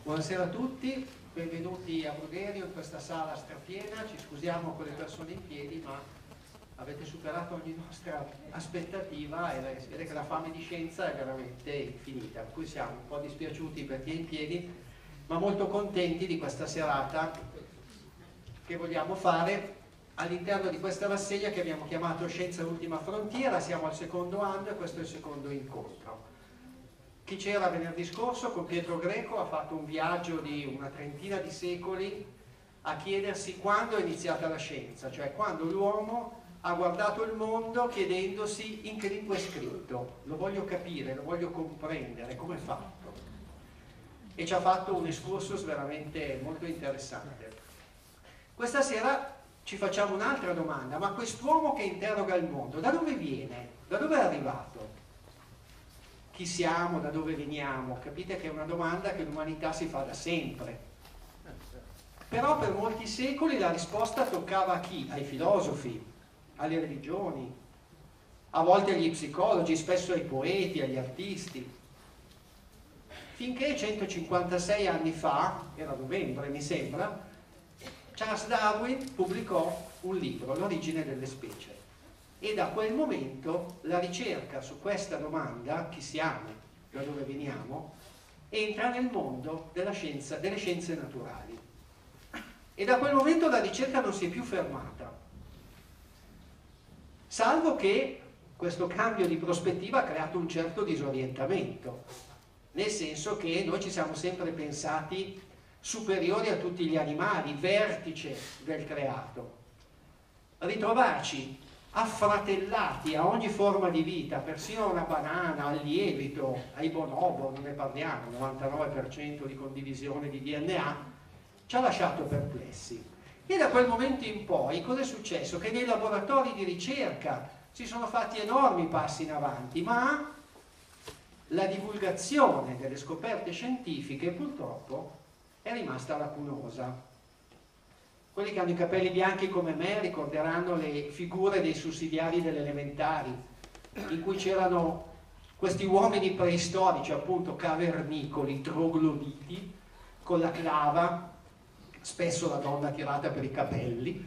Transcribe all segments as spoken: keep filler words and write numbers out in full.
Buonasera a tutti, benvenuti a Brugherio in questa sala strapiena. Ci scusiamo con le persone in piedi, ma avete superato ogni nostra aspettativa e si vede che la fame di scienza è veramente infinita, per cui siamo un po' dispiaciuti per chi è in piedi, ma molto contenti di questa serata che vogliamo fare all'interno di questa rassegna che abbiamo chiamato Scienza Ultima Frontiera. Siamo al secondo anno e questo è il secondo incontro. Chi c'era venerdì scorso con Pietro Greco ha fatto un viaggio di una trentina di secoli a chiedersi quando è iniziata la scienza, cioè quando l'uomo ha guardato il mondo chiedendosi in che lingua è scritto, lo voglio capire, lo voglio comprendere, come è fatto. E ci ha fatto un excursus veramente molto interessante. Questa sera ci facciamo un'altra domanda: ma quest'uomo che interroga il mondo, da dove viene? Da dove è arrivato? Chi siamo? Da dove veniamo? Capite che è una domanda che l'umanità si fa da sempre. Però per molti secoli la risposta toccava a chi? Ai filosofi, alle religioni, a volte agli psicologi, spesso ai poeti, agli artisti. Finché centocinquantasei anni fa, era novembre mi sembra, Charles Darwin pubblicò un libro, L'origine delle specie. E da quel momento la ricerca su questa domanda, chi siamo, da dove veniamo, entra nel mondo della scienza, delle scienze naturali. E da quel momento la ricerca non si è più fermata, salvo che questo cambio di prospettiva ha creato un certo disorientamento, nel senso che noi ci siamo sempre pensati superiori a tutti gli animali, vertice del creato. Ritrovarci affratellati a ogni forma di vita, persino a una banana, al lievito, ai bonobo, non ne parliamo, novantanove per cento di condivisione di D N A, ci ha lasciato perplessi. E da quel momento in poi cosa è successo? Che nei laboratori di ricerca si sono fatti enormi passi in avanti, ma la divulgazione delle scoperte scientifiche purtroppo è rimasta lacunosa. Quelli che hanno i capelli bianchi come me ricorderanno le figure dei sussidiari delle elementari, in cui c'erano questi uomini preistorici, appunto cavernicoli, trogloditi, con la clava, spesso la donna tirata per i capelli,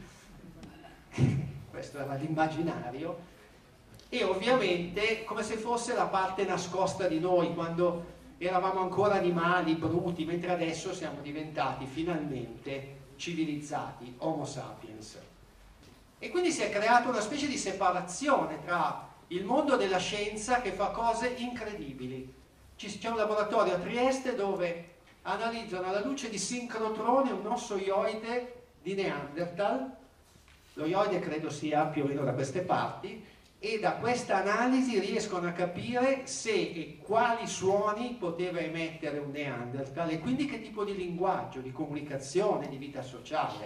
questo era l'immaginario, e ovviamente come se fosse la parte nascosta di noi, quando eravamo ancora animali bruti, mentre adesso siamo diventati finalmente civilizzati, Homo sapiens. E quindi si è creata una specie di separazione tra il mondo della scienza, che fa cose incredibili. C'è un laboratorio a Trieste dove analizzano alla luce di sincrotrone un osso ioide di Neanderthal. Lo ioide credo sia più o meno da queste parti, e da questa analisi riescono a capire se e quali suoni poteva emettere un Neanderthal e quindi che tipo di linguaggio, di comunicazione, di vita sociale.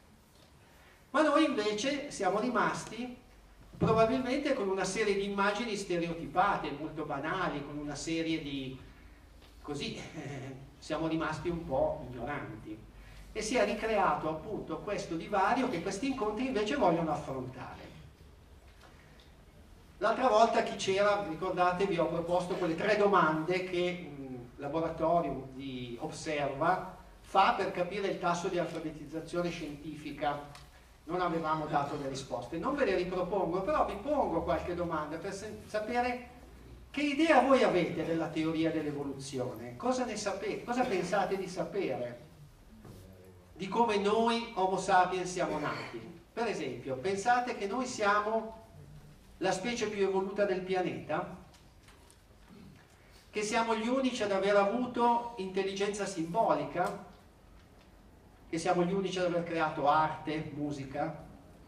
Ma noi invece siamo rimasti probabilmente con una serie di immagini stereotipate, molto banali, con una serie di... così eh, siamo rimasti un po' ignoranti. E si è ricreato appunto questo divario che questi incontri invece vogliono affrontare. L'altra volta chi c'era, ricordate, vi ho proposto quelle tre domande che il laboratorio di Observa fa per capire il tasso di alfabetizzazione scientifica. Non avevamo dato le risposte, non ve le ripropongo, però vi pongo qualche domanda per sapere che idea voi avete della teoria dell'evoluzione, cosa ne sapete, cosa pensate di sapere di come noi Homo sapiens siamo nati. Per esempio, pensate che noi siamo la specie più evoluta del pianeta? Che siamo gli unici ad aver avuto intelligenza simbolica? Che siamo gli unici ad aver creato arte, musica?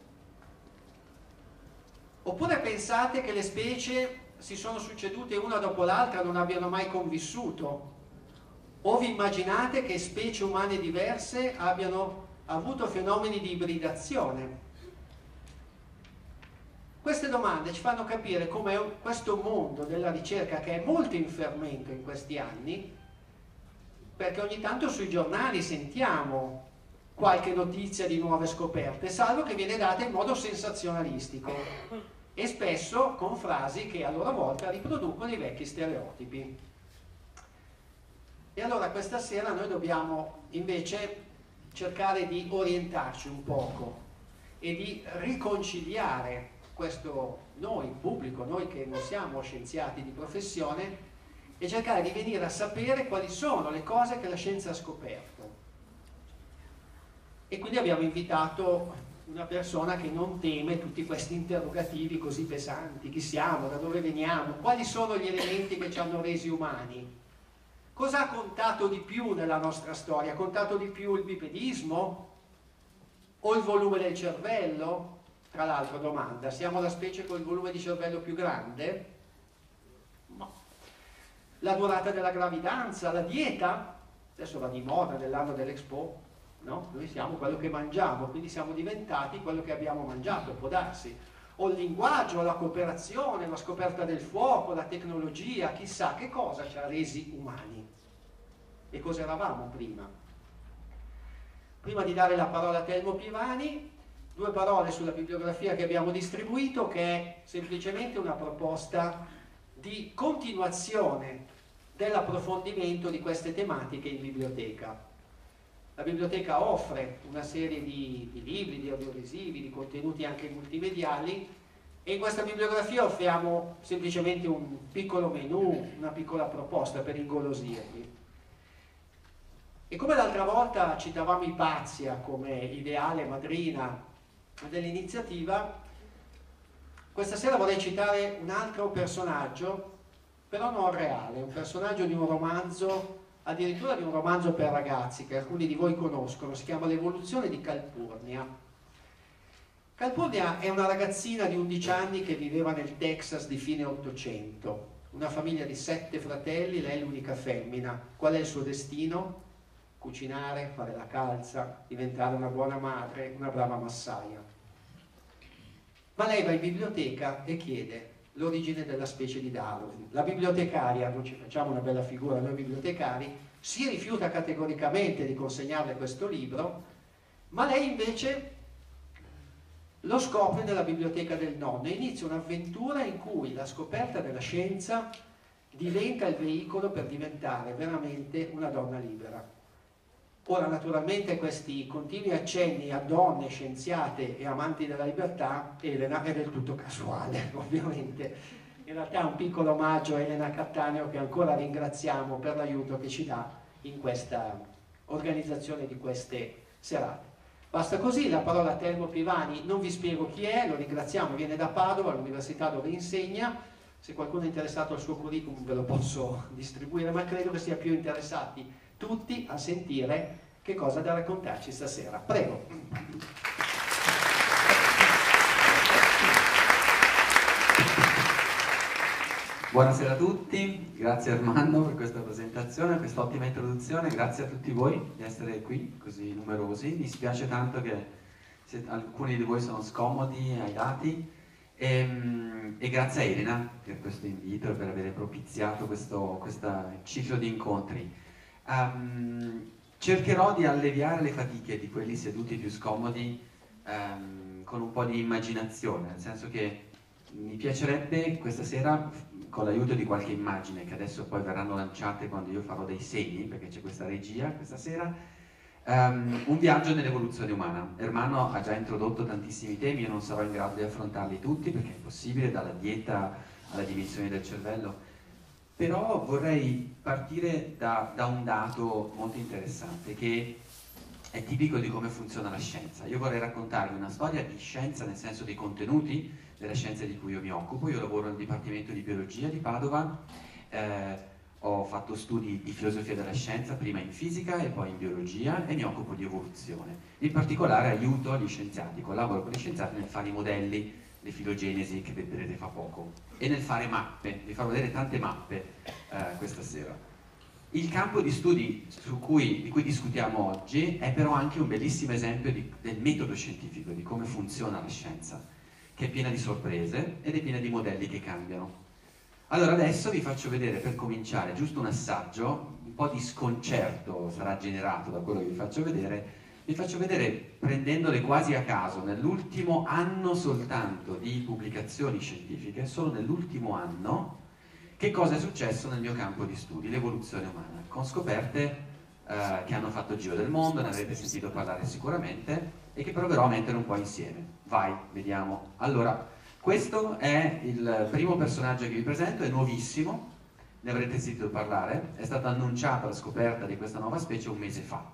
Oppure pensate che le specie si sono succedute una dopo l'altra, non abbiano mai convissuto? O vi immaginate che specie umane diverse abbiano avuto fenomeni di ibridazione? Queste domande ci fanno capire come questo mondo della ricerca, che è molto in fermento in questi anni, perché ogni tanto sui giornali sentiamo qualche notizia di nuove scoperte, salvo che viene data in modo sensazionalistico e spesso con frasi che a loro volta riproducono i vecchi stereotipi. E allora questa sera noi dobbiamo invece cercare di orientarci un poco e di riconciliare questo noi, pubblico, noi che non siamo scienziati di professione, e cercare di venire a sapere quali sono le cose che la scienza ha scoperto. E quindi abbiamo invitato una persona che non teme tutti questi interrogativi così pesanti: chi siamo, da dove veniamo, quali sono gli elementi che ci hanno resi umani, cosa ha contato di più nella nostra storia, ha contato di più il bipedismo o il volume del cervello? Tra l'altro, domanda, siamo la specie con il volume di cervello più grande? No. La durata della gravidanza, la dieta, adesso va di moda nell'anno dell'Expo, no? Noi siamo quello che mangiamo, quindi siamo diventati quello che abbiamo mangiato, può darsi. O il linguaggio, la cooperazione, la scoperta del fuoco, la tecnologia, chissà che cosa ci ha resi umani. E cosa eravamo prima? Prima di dare la parola a Telmo Pivani, due parole sulla bibliografia che abbiamo distribuito, che è semplicemente una proposta di continuazione dell'approfondimento di queste tematiche in biblioteca. La biblioteca offre una serie di, di libri, di audiovisivi, di contenuti anche multimediali, e in questa bibliografia offriamo semplicemente un piccolo menù, una piccola proposta per ingolosirvi. E come l'altra volta citavamo Ipazia come ideale madrina dell'iniziativa, questa sera vorrei citare un altro personaggio, però non reale, un personaggio di un romanzo, addirittura di un romanzo per ragazzi che alcuni di voi conoscono, si chiama L'evoluzione di Calpurnia. Calpurnia è una ragazzina di undici anni che viveva nel Texas di fine Ottocento, una famiglia di sette fratelli, lei è l'unica femmina. Qual è il suo destino? Cucinare, fare la calza, diventare una buona madre, una brava massaia. Ma lei va in biblioteca e chiede l'origine della specie di Darwin. La bibliotecaria, non ci facciamo una bella figura noi bibliotecari, si rifiuta categoricamente di consegnarle questo libro, ma lei invece lo scopre nella biblioteca del nonno e inizia un'avventura in cui la scoperta della scienza diventa il veicolo per diventare veramente una donna libera. Ora, naturalmente, questi continui accenni a donne scienziate e amanti della libertà, Elena, è del tutto casuale, ovviamente. In realtà è un piccolo omaggio a Elena Cattaneo, che ancora ringraziamo per l'aiuto che ci dà in questa organizzazione di queste serate. Basta così, la parola a Telmo Pivani, non vi spiego chi è, lo ringraziamo, viene da Padova, all'università dove insegna. Se qualcuno è interessato al suo curriculum ve lo posso distribuire, ma credo che sia più interessati tutti a sentire che cosa da raccontarci stasera. Prego. Buonasera a tutti, grazie Armando per questa presentazione, questa ottima introduzione, grazie a tutti voi di essere qui così numerosi. Mi spiace tanto che alcuni di voi sono scomodi ai dati e, e grazie a Elena per questo invito e per aver propiziato questo, questo ciclo di incontri. Um, cercherò di alleviare le fatiche di quelli seduti più scomodi um, con un po' di immaginazione, nel senso che mi piacerebbe questa sera, con l'aiuto di qualche immagine che adesso poi verranno lanciate quando io farò dei segni, perché c'è questa regia questa sera, um, un viaggio nell'evoluzione umana. Ermanno ha già introdotto tantissimi temi, io non sarò in grado di affrontarli tutti perché è impossibile, dalla dieta alla dimensione del cervello. Però vorrei partire da, da un dato molto interessante che è tipico di come funziona la scienza. Io vorrei raccontarvi una storia di scienza nel senso dei contenuti delle scienze di cui io mi occupo. Io lavoro nel Dipartimento di Biologia di Padova, eh, ho fatto studi di filosofia della scienza, prima in fisica e poi in biologia, e mi occupo di evoluzione. In particolare aiuto gli scienziati, collaboro con gli scienziati nel fare i modelli di filogenesi che vedrete fra poco e nel fare mappe, vi farò vedere tante mappe eh, questa sera. Il campo di studi su cui, di cui discutiamo oggi è però anche un bellissimo esempio di, del metodo scientifico, di come funziona la scienza, che è piena di sorprese ed è piena di modelli che cambiano. Allora adesso vi faccio vedere, per cominciare, giusto un assaggio, un po' di sconcerto sarà generato da quello che vi faccio vedere. Vi faccio vedere, prendendole quasi a caso, nell'ultimo anno soltanto di pubblicazioni scientifiche, solo nell'ultimo anno, che cosa è successo nel mio campo di studi, l'evoluzione umana, con scoperte eh, che hanno fatto il giro del mondo, ne avrete sentito parlare sicuramente, e che proverò a mettere un po' insieme. Vai, vediamo. Allora, questo è il primo personaggio che vi presento, è nuovissimo, ne avrete sentito parlare, è stata annunciata la scoperta di questa nuova specie un mese fa.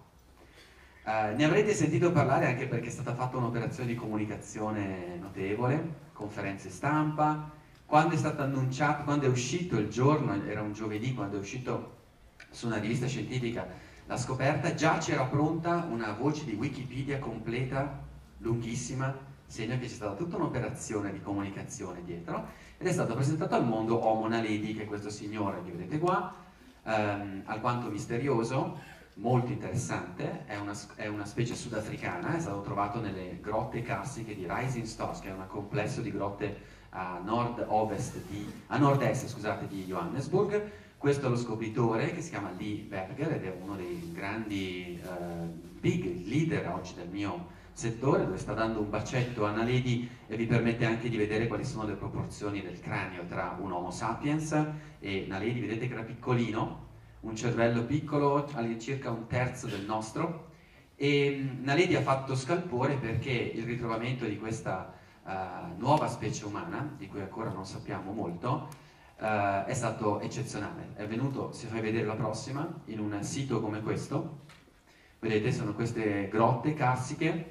Uh, ne avrete sentito parlare anche perché è stata fatta un'operazione di comunicazione notevole, conferenze stampa, quando è stata annunciata, quando è uscito il giorno, era un giovedì, quando è uscito su una rivista scientifica la scoperta, già c'era pronta una voce di Wikipedia completa, lunghissima, segno che c'è stata tutta un'operazione di comunicazione dietro, ed è stato presentato al mondo Homo naledi, che è questo signore che vedete qua, ehm, alquanto misterioso, molto interessante, è una, è una specie sudafricana, è stato trovato nelle grotte carsiche di Rising Stars, che è un complesso di grotte a nord-ovest di, a nord-est, scusate, di Johannesburg. Questo è lo scopritore, che si chiama Lee Berger, ed è uno dei grandi uh, big leader oggi del mio settore, dove sta dando un bacetto a Naledi e vi permette anche di vedere quali sono le proporzioni del cranio tra un Homo sapiens e Naledi. Vedete che era piccolino, un cervello piccolo, all'incirca un terzo del nostro, e Naledi ha fatto scalpore perché il ritrovamento di questa uh, nuova specie umana, di cui ancora non sappiamo molto, uh, è stato eccezionale. È venuto, se fai vedere la prossima, in un sito come questo, vedete, sono queste grotte carsiche,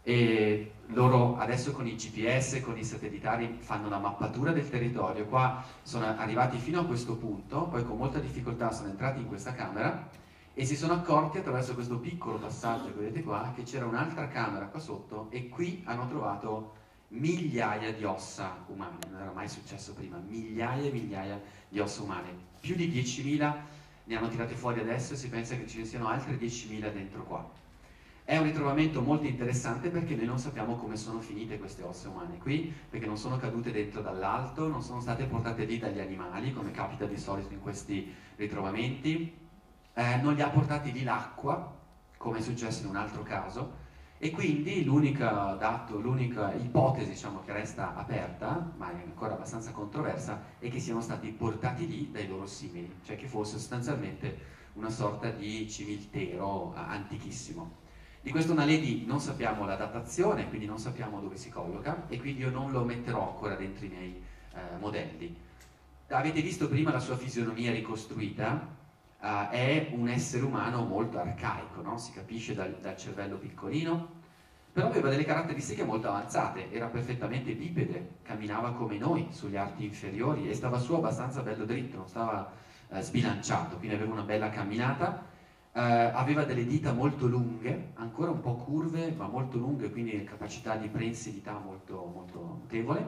e loro adesso con i G P S, con i satellitari, fanno la mappatura del territorio. Qua sono arrivati fino a questo punto, poi con molta difficoltà sono entrati in questa camera e si sono accorti attraverso questo piccolo passaggio che vedete qua che c'era un'altra camera qua sotto, e qui hanno trovato migliaia di ossa umane. Non era mai successo prima, migliaia e migliaia di ossa umane, più di diecimila ne hanno tirate fuori adesso, e si pensa che ce ne siano altre diecimila dentro qua. È un ritrovamento molto interessante perché noi non sappiamo come sono finite queste ossa umane qui, perché non sono cadute dentro dall'alto, non sono state portate lì dagli animali, come capita di solito in questi ritrovamenti, eh, non li ha portati lì l'acqua, come è successo in un altro caso, e quindi l'unica dato, l'unica ipotesi, diciamo, che resta aperta, ma è ancora abbastanza controversa, è che siano stati portati lì dai loro simili, cioè che fosse sostanzialmente una sorta di civiltero antichissimo. Di questo Naledi non sappiamo la datazione, quindi non sappiamo dove si colloca, e quindi io non lo metterò ancora dentro i miei eh, modelli. Avete visto prima la sua fisionomia ricostruita, uh, è un essere umano molto arcaico, no? Si capisce dal, dal cervello piccolino, però aveva delle caratteristiche molto avanzate, era perfettamente bipede, camminava come noi sugli arti inferiori e stava su abbastanza bello dritto, non stava uh, sbilanciato, quindi aveva una bella camminata. Uh, aveva delle dita molto lunghe, ancora un po' curve, ma molto lunghe, quindi capacità di prensilità molto, molto notevole.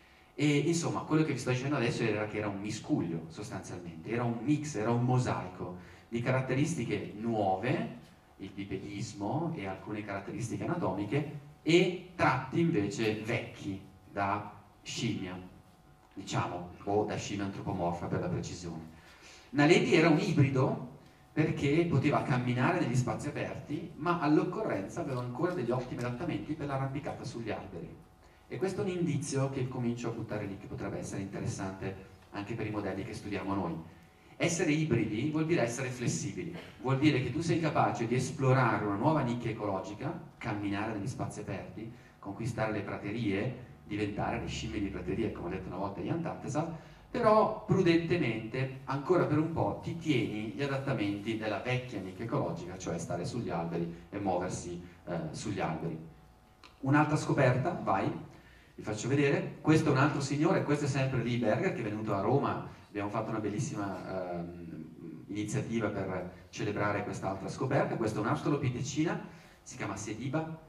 E insomma, quello che vi sto dicendo adesso era che era un miscuglio, sostanzialmente, era un mix, era un mosaico di caratteristiche nuove, il bipedismo e alcune caratteristiche anatomiche, e tratti invece vecchi da scimmia, diciamo, o da scimmia antropomorfa per la precisione. Naledi era un ibrido, perché poteva camminare negli spazi aperti, ma all'occorrenza aveva ancora degli ottimi adattamenti per l'arrampicata sugli alberi. E questo è un indizio che comincio a buttare lì, che potrebbe essere interessante anche per i modelli che studiamo noi. Essere ibridi vuol dire essere flessibili, vuol dire che tu sei capace di esplorare una nuova nicchia ecologica, camminare negli spazi aperti, conquistare le praterie, diventare le scimmie di praterie, come ha detto una volta Jan Tattesal, però prudentemente, ancora per un po', ti tieni gli adattamenti della vecchia nicchia ecologica, cioè stare sugli alberi e muoversi eh, sugli alberi. Un'altra scoperta, vai, vi faccio vedere. Questo è un altro signore, questo è sempre Lee Berger, che è venuto a Roma. Abbiamo fatto una bellissima eh, iniziativa per celebrare quest'altra scoperta. Questa è un'australopitecina, si chiama Sediba.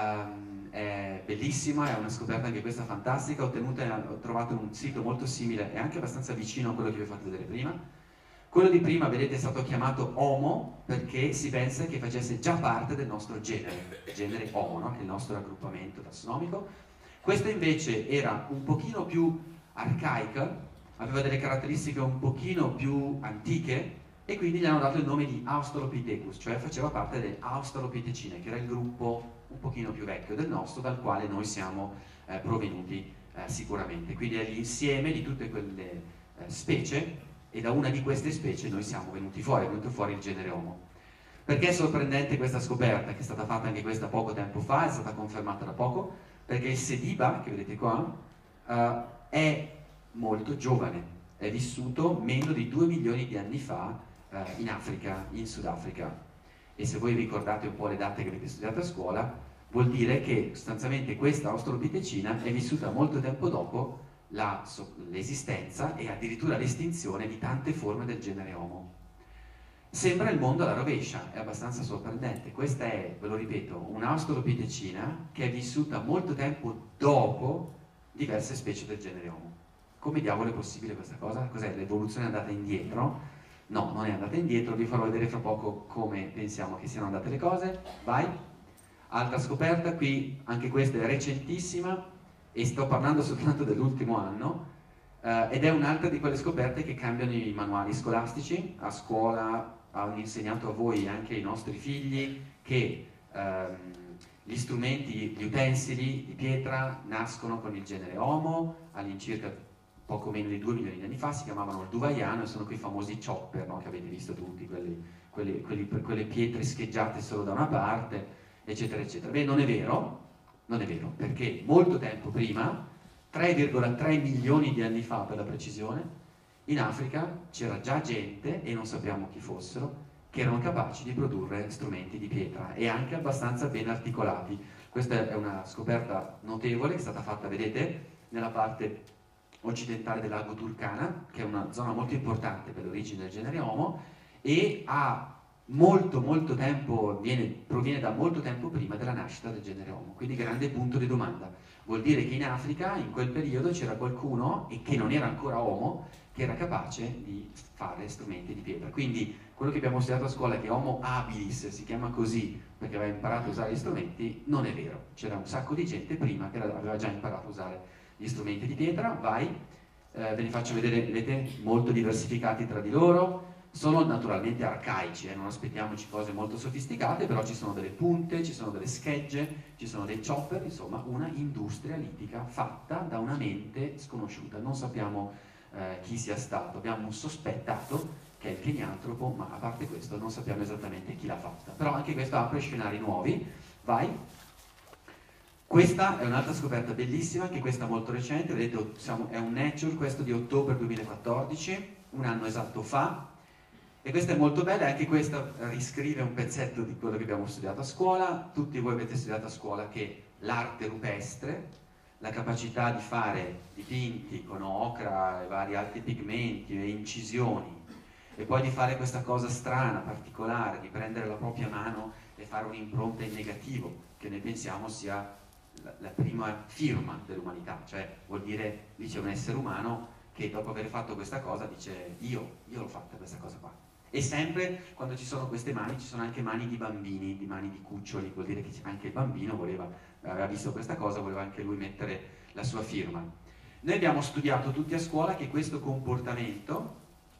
Um, è bellissima, è una scoperta anche questa fantastica, ottenuta, ho trovato un sito molto simile e anche abbastanza vicino a quello che vi ho fatto vedere prima. Quello di prima, vedete, è stato chiamato Homo perché si pensa che facesse già parte del nostro genere, genere Homo, no? Che è il nostro raggruppamento tassonomico. Questo invece era un pochino più arcaica, aveva delle caratteristiche un pochino più antiche, e quindi gli hanno dato il nome di Australopithecus, cioè faceva parte delle Australopithecine, che era il gruppo un pochino più vecchio del nostro, dal quale noi siamo eh, provenuti eh, sicuramente. Quindi è l'insieme di tutte quelle eh, specie, e da una di queste specie noi siamo venuti fuori, è venuto fuori il genere Homo. Perché è sorprendente questa scoperta, che è stata fatta anche questa poco tempo fa, è stata confermata da poco? Perché il Sediba, che vedete qua, uh, è molto giovane, è vissuto meno di due milioni di anni fa uh, in Africa, in Sudafrica. E se voi ricordate un po' le date che avete studiato a scuola, vuol dire che sostanzialmente questa australopitecina è vissuta molto tempo dopo l'esistenza e addirittura l'estinzione di tante forme del genere Homo. Sembra il mondo alla rovescia, è abbastanza sorprendente. Questa è, ve lo ripeto, un'australopitecina che è vissuta molto tempo dopo diverse specie del genere Homo. Come diavolo è possibile questa cosa? Cos'è? L'evoluzione è andata indietro? No, non è andata indietro, vi farò vedere fra poco come pensiamo che siano andate le cose. Vai! Altra scoperta, qui anche questa è recentissima e sto parlando soltanto dell'ultimo anno, eh, ed è un'altra di quelle scoperte che cambiano i manuali scolastici. A scuola hanno insegnato a voi e anche ai nostri figli che ehm, gli strumenti, gli utensili di pietra nascono con il genere Homo, all'incirca poco meno di due milioni di anni fa, si chiamavano il Duvaiano e sono quei famosi chopper, no, che avete visto tutti, quelli, quelli, quelli, quelle pietre scheggiate solo da una parte, eccetera, eccetera. Beh, non è vero, non è vero, perché molto tempo prima, tre virgola tre milioni di anni fa per la precisione, in Africa c'era già gente, e non sappiamo chi fossero, che erano capaci di produrre strumenti di pietra e anche abbastanza ben articolati. Questa è una scoperta notevole che è stata fatta, vedete, nella parte occidentale del lago Turkana, che è una zona molto importante per l'origine del genere Homo, e ha molto molto tempo, viene, proviene da molto tempo prima della nascita del genere Homo, quindi grande punto di domanda. Vuol dire che in Africa in quel periodo c'era qualcuno, e che non era ancora Homo, che era capace di fare strumenti di pietra. Quindi quello che abbiamo studiato a scuola, che Homo habilis si chiama così perché aveva imparato a usare gli strumenti, non è vero. C'era un sacco di gente prima che aveva già imparato a usare gli strumenti di pietra. Vai, eh, ve li faccio vedere, vedete, molto diversificati tra di loro. Sono naturalmente arcaici, eh, non aspettiamoci cose molto sofisticate, però ci sono delle punte, ci sono delle schegge, ci sono dei chopper, insomma una industria litica fatta da una mente sconosciuta. Non sappiamo eh, chi sia stato, abbiamo un sospettato che è il Keniantropo, ma a parte questo non sappiamo esattamente chi l'ha fatta. Però anche questo apre scenari nuovi. Vai! Questa è un'altra scoperta bellissima, anche questa molto recente, vedete, siamo, è un Nature, questo di ottobre duemilaquattordici, un anno esatto fa. E questa è molto bella, e anche questa riscrive un pezzetto di quello che abbiamo studiato a scuola. Tutti voi avete studiato a scuola che l'arte rupestre, la capacità di fare dipinti con ocra e vari altri pigmenti e incisioni, e poi di fare questa cosa strana, particolare, di prendere la propria mano e fare un'impronta in negativo, che noi pensiamo sia la, la prima firma dell'umanità, cioè vuol dire, dice un essere umano che dopo aver fatto questa cosa dice io, io l'ho fatta questa cosa qua. E sempre quando ci sono queste mani ci sono anche mani di bambini, di mani di cuccioli, vuol dire che anche il bambino voleva, aveva visto questa cosa, voleva anche lui mettere la sua firma. Noi abbiamo studiato tutti a scuola che questo comportamento,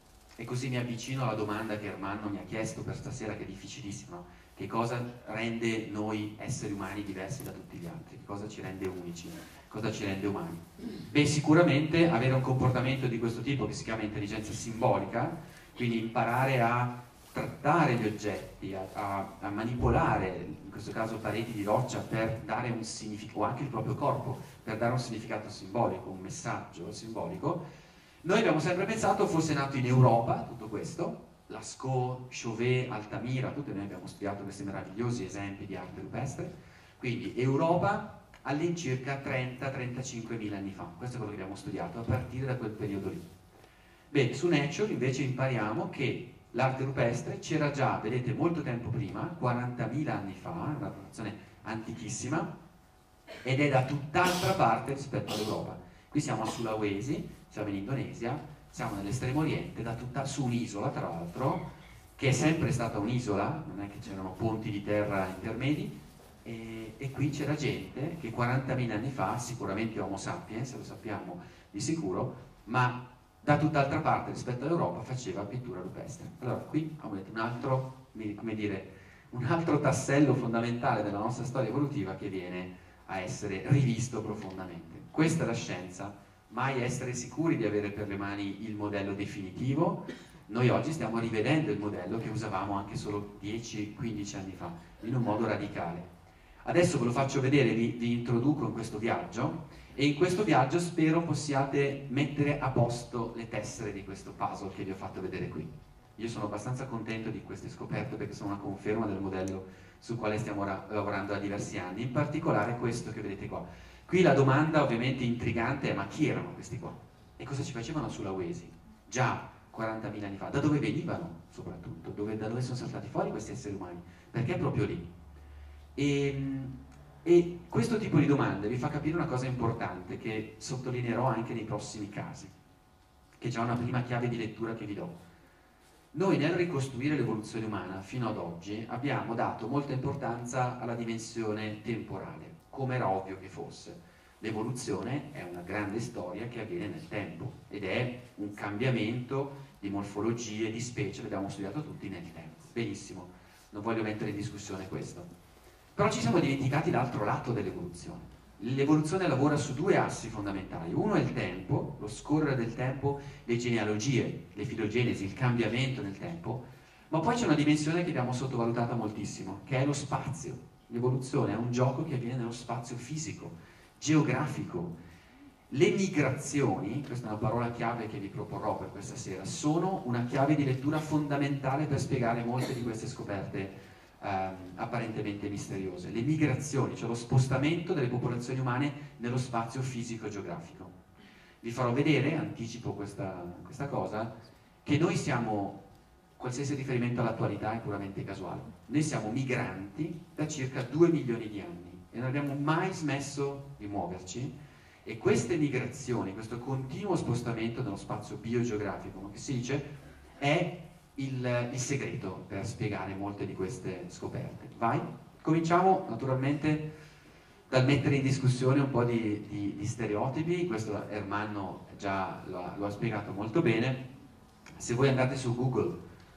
e così mi avvicino alla domanda che Ermanno mi ha chiesto per stasera, che è difficilissima, no? Che cosa rende noi esseri umani diversi da tutti gli altri? Che cosa ci rende unici? Cosa ci rende umani? Beh, sicuramente avere un comportamento di questo tipo, che si chiama intelligenza simbolica, quindi imparare a trattare gli oggetti, a, a, a manipolare, in questo caso pareti di roccia, per dare un significato, o anche il proprio corpo, per dare un significato simbolico, un messaggio simbolico. Noi abbiamo sempre pensato fosse nato in Europa tutto questo, Lascaux, Chauvet, Altamira, tutti noi abbiamo studiato questi meravigliosi esempi di arte rupestre, quindi Europa all'incirca trenta trentacinque mila anni fa, questo è quello che abbiamo studiato a partire da quel periodo lì. Beh, su Nature invece impariamo che l'arte rupestre c'era già, vedete, molto tempo prima, quarantamila anni fa, una produzione antichissima, ed è da tutt'altra parte rispetto all'Europa. Qui siamo a Sulawesi, siamo in Indonesia, siamo nell'estremo oriente, da tutta, su un'isola tra l'altro, che è sempre stata un'isola, non è che c'erano ponti di terra intermedi, e, e qui c'era gente che quarantamila anni fa, sicuramente Homo sapiens, lo sappiamo di sicuro, ma da tutt'altra parte rispetto all'Europa faceva pittura rupestre. Allora qui avete un altro, come dire, un altro tassello fondamentale della nostra storia evolutiva che viene a essere rivisto profondamente. Questa è la scienza mai essere sicuri di avere per le mani il modello definitivo. Noi oggi stiamo rivedendo il modello che usavamo anche solo dieci quindici anni fa, in un modo radicale. Adesso ve lo faccio vedere, vi, vi introduco in questo viaggio, e in questo viaggio spero possiate mettere a posto le tessere di questo puzzle che vi ho fatto vedere qui. Io sono abbastanza contento di queste scoperte perché sono una conferma del modello sul quale stiamo lavorando da diversi anni, in particolare questo che vedete qua. Qui la domanda ovviamente intrigante è: ma chi erano questi qua? E cosa ci facevano sulla Sulawesi? Già quarantamila anni fa. Da dove venivano soprattutto? Dove, da dove sono saltati fuori questi esseri umani? Perché proprio lì? E, e questo tipo di domande vi fa capire una cosa importante che sottolineerò anche nei prossimi casi, che è già una prima chiave di lettura che vi do. Noi nel ricostruire l'evoluzione umana fino ad oggi abbiamo dato molta importanza alla dimensione temporale, come era ovvio che fosse. L'evoluzione è una grande storia che avviene nel tempo ed è un cambiamento di morfologie, di specie, l'abbiamo studiato tutti nel tempo. Benissimo, non voglio mettere in discussione questo. Però ci siamo dimenticati l'altro lato dell'evoluzione. L'evoluzione lavora su due assi fondamentali. Uno è il tempo, lo scorrere del tempo, le genealogie, le filogenesi, il cambiamento nel tempo, ma poi c'è una dimensione che abbiamo sottovalutato moltissimo, che è lo spazio. L'evoluzione è un gioco che avviene nello spazio fisico, geografico. Le migrazioni, questa è una parola chiave che vi proporrò per questa sera, sono una chiave di lettura fondamentale per spiegare molte di queste scoperte eh, apparentemente misteriose. Le migrazioni, cioè lo spostamento delle popolazioni umane nello spazio fisico-geografico. Vi farò vedere, anticipo questa, questa cosa, che noi siamo, qualsiasi riferimento all'attualità è puramente casuale, noi siamo migranti da circa due milioni di anni e non abbiamo mai smesso di muoverci. E queste migrazioni, questo continuo spostamento nello spazio biogeografico, come si dice, è il, il segreto per spiegare molte di queste scoperte. Vai? Cominciamo naturalmente dal mettere in discussione un po' di, di, di stereotipi. Questo Ermanno già lo ha, lo ha spiegato molto bene. Se voi andate su Google,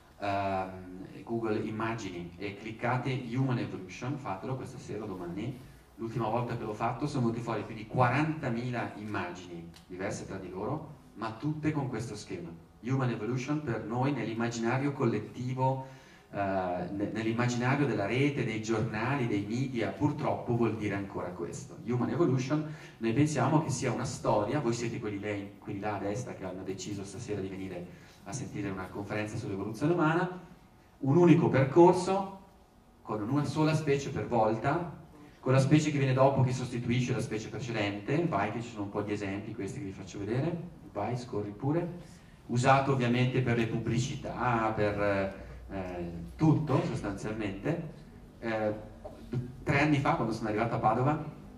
uh, Google Immagini e cliccate Human Evolution, fatelo questa sera o domani. L'ultima volta che l'ho fatto sono venuti fuori più di quarantamila immagini diverse tra di loro, ma tutte con questo schema. Human Evolution per noi nell'immaginario collettivo, eh, nell'immaginario della rete, dei giornali, dei media, purtroppo vuol dire ancora questo. Human Evolution, noi pensiamo che sia una storia, voi siete quelli, lei, quelli là a destra che hanno deciso stasera di venire a sentire una conferenza sull'evoluzione umana, un unico percorso, con una sola specie per volta, con la specie che viene dopo che sostituisce la specie precedente. Vai, che ci sono un po' di esempi, questi che vi faccio vedere, vai, scorri pure, usato ovviamente per le pubblicità, per eh, tutto sostanzialmente. Eh, tre anni fa, quando sono arrivato a Padova,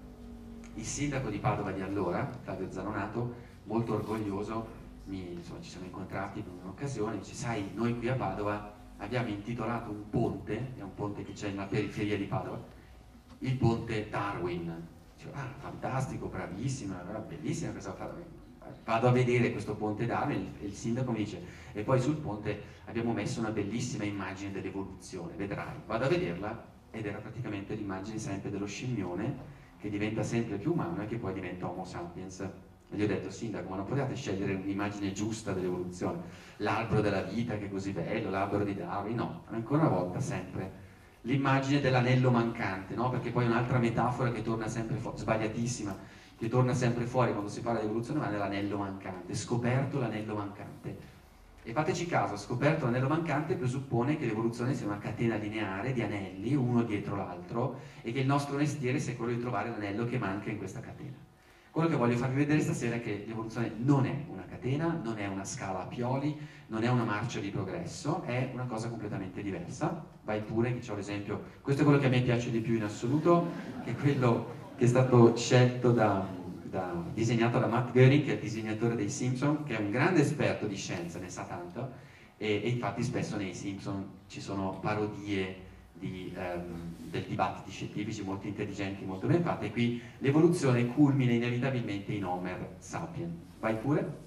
il sindaco di Padova di allora, Flavio Zanonato, molto orgoglioso, mi, insomma, ci siamo incontrati in un'occasione, dice: sai, noi qui a Padova abbiamo intitolato un ponte, è un ponte che c'è nella periferia di Padova, il ponte Darwin. Dicevo, ah, fantastico, bravissima, bellissima questa cosa. Vado a vedere questo ponte Darwin e il sindaco mi dice: e poi sul ponte abbiamo messo una bellissima immagine dell'evoluzione, vedrai. Vado a vederla ed era praticamente l'immagine sempre dello scimmione che diventa sempre più umano e che poi diventa Homo sapiens. E gli ho detto: sindaco, ma non potete scegliere un'immagine giusta dell'evoluzione? L'albero della vita che è così bello, l'albero di Darwin? No, ancora una volta sempre l'immagine dell'anello mancante, no? Perché poi un'altra metafora che torna sempre fuori, sbagliatissima, che torna sempre fuori quando si parla di evoluzione umana è l'anello mancante, scoperto l'anello mancante. E fateci caso, scoperto l'anello mancante presuppone che l'evoluzione sia una catena lineare di anelli, uno dietro l'altro, e che il nostro mestiere sia quello di trovare l'anello che manca in questa catena. Quello che voglio farvi vedere stasera è che l'evoluzione non è una catena, non è una scala a pioli, non è una marcia di progresso, è una cosa completamente diversa. Vai pure, che c'ho l'esempio, questo è quello che a me piace di più in assoluto, che è quello che è stato scelto da, da disegnato da Matt Groening, che è il disegnatore dei Simpson, che è un grande esperto di scienza, ne sa tanto, e, e infatti spesso nei Simpson ci sono parodie Di, um, del dibattiti scientifici molto intelligenti, molto ben fatte, e qui l'evoluzione culmina inevitabilmente in Homer sapien. Vai pure.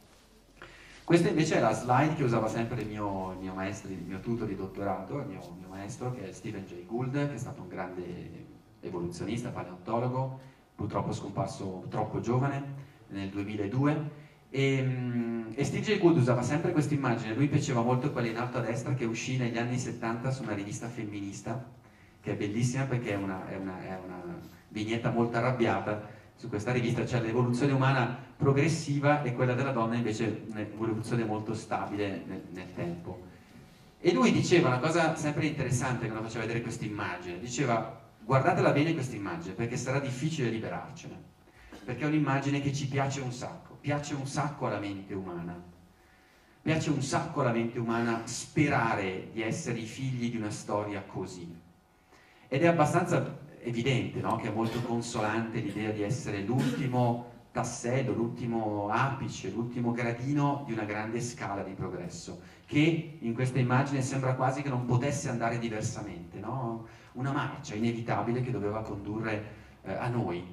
Questa invece è la slide che usava sempre il mio, il mio maestro, il mio tutor di dottorato, il mio, il mio maestro, che è Stephen Jay Gould, che è stato un grande evoluzionista, paleontologo, purtroppo scomparso troppo giovane, nel duemiladue. E, e Steve Jay Gould usava sempre questa immagine, lui piaceva molto quella in alto a destra che uscì negli anni settanta su una rivista femminista, che è bellissima perché è una, è una, è una vignetta molto arrabbiata. Su questa rivista c'è l'evoluzione umana progressiva e quella della donna invece un'evoluzione molto stabile nel, nel tempo. E lui diceva una cosa sempre interessante quando faceva vedere questa immagine, diceva: guardatela bene questa immagine perché sarà difficile liberarcene, perché è un'immagine che ci piace un sacco, piace un sacco alla mente umana, piace un sacco alla mente umana sperare di essere i figli di una storia così. Ed è abbastanza evidente, no? Che è molto consolante l'idea di essere l'ultimo tassello, l'ultimo apice, l'ultimo gradino di una grande scala di progresso, che in questa immagine sembra quasi che non potesse andare diversamente, no? Una marcia inevitabile che doveva condurre eh, a noi.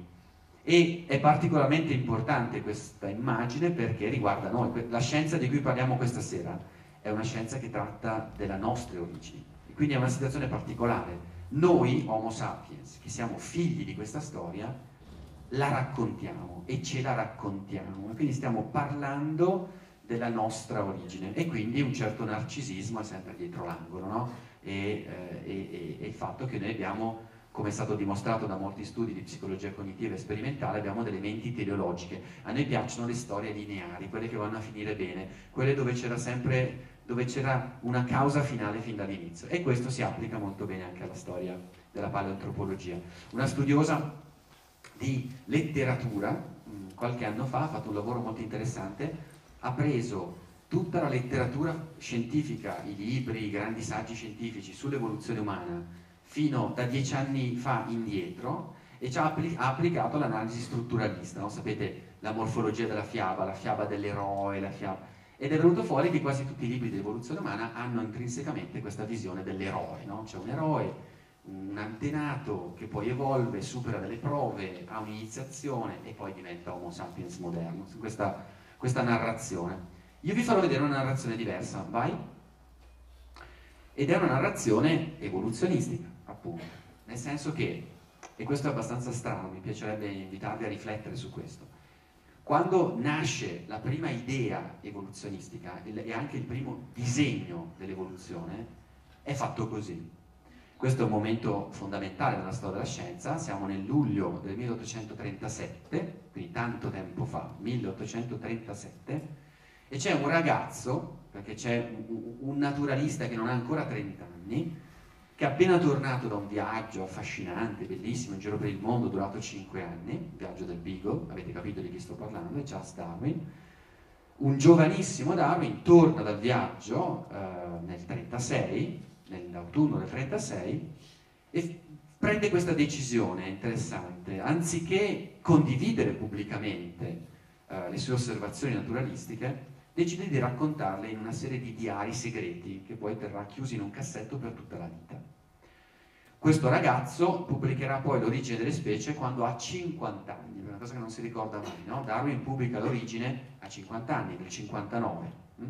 E è particolarmente importante questa immagine perché riguarda noi. La scienza di cui parliamo questa sera è una scienza che tratta delle nostre origini, e quindi è una situazione particolare. Noi, Homo sapiens, che siamo figli di questa storia, la raccontiamo e ce la raccontiamo, e quindi stiamo parlando della nostra origine, e quindi un certo narcisismo è sempre dietro l'angolo, no? E, eh, e, e il fatto che noi abbiamo, come è stato dimostrato da molti studi di psicologia cognitiva e sperimentale, abbiamo delle menti teleologiche. A noi piacciono le storie lineari, quelle che vanno a finire bene, quelle dove c'era sempre dove c'era una causa finale fin dall'inizio, e questo si applica molto bene anche alla storia della paleoantropologia. Una studiosa di letteratura qualche anno fa ha fatto un lavoro molto interessante, ha preso tutta la letteratura scientifica, i libri, i grandi saggi scientifici sull'evoluzione umana fino da dieci anni fa indietro, e ci ha, appli- ha applicato l'analisi strutturalista, no? Sapete, la morfologia della fiaba, la fiaba dell'eroe, la fiaba... ed è venuto fuori che quasi tutti i libri di evoluzione umana hanno intrinsecamente questa visione dell'eroe, no? C'è un eroe, un antenato che poi evolve, supera delle prove, ha un'iniziazione e poi diventa Homo sapiens moderno, questa, questa narrazione. Io vi farò vedere una narrazione diversa, vai? Ed è una narrazione evoluzionistica, appunto, nel senso che, e questo è abbastanza strano, mi piacerebbe invitarvi a riflettere su questo, quando nasce la prima idea evoluzionistica e anche il primo disegno dell'evoluzione, è fatto così. Questo è un momento fondamentale nella storia della scienza, siamo nel luglio del milleottocentotrentasette, quindi tanto tempo fa, milleottocentotrentasette, e c'è un ragazzo, perché c'è un, un naturalista che non ha ancora trenta anni, che è appena tornato da un viaggio affascinante, bellissimo, in giro per il mondo, durato cinque anni, il viaggio del Beagle, avete capito di chi sto parlando, è Charles Darwin. Un giovanissimo Darwin torna dal viaggio eh, nel trentasei, nell'autunno del trentasei, e prende questa decisione interessante: anziché condividere pubblicamente eh, le sue osservazioni naturalistiche, decide di raccontarle in una serie di diari segreti che poi terrà chiusi in un cassetto per tutta la vita. Questo ragazzo pubblicherà poi l'origine delle specie quando ha cinquanta anni, una cosa che non si ricorda mai, no? Darwin pubblica l'origine a cinquanta anni, nel cinquantanove.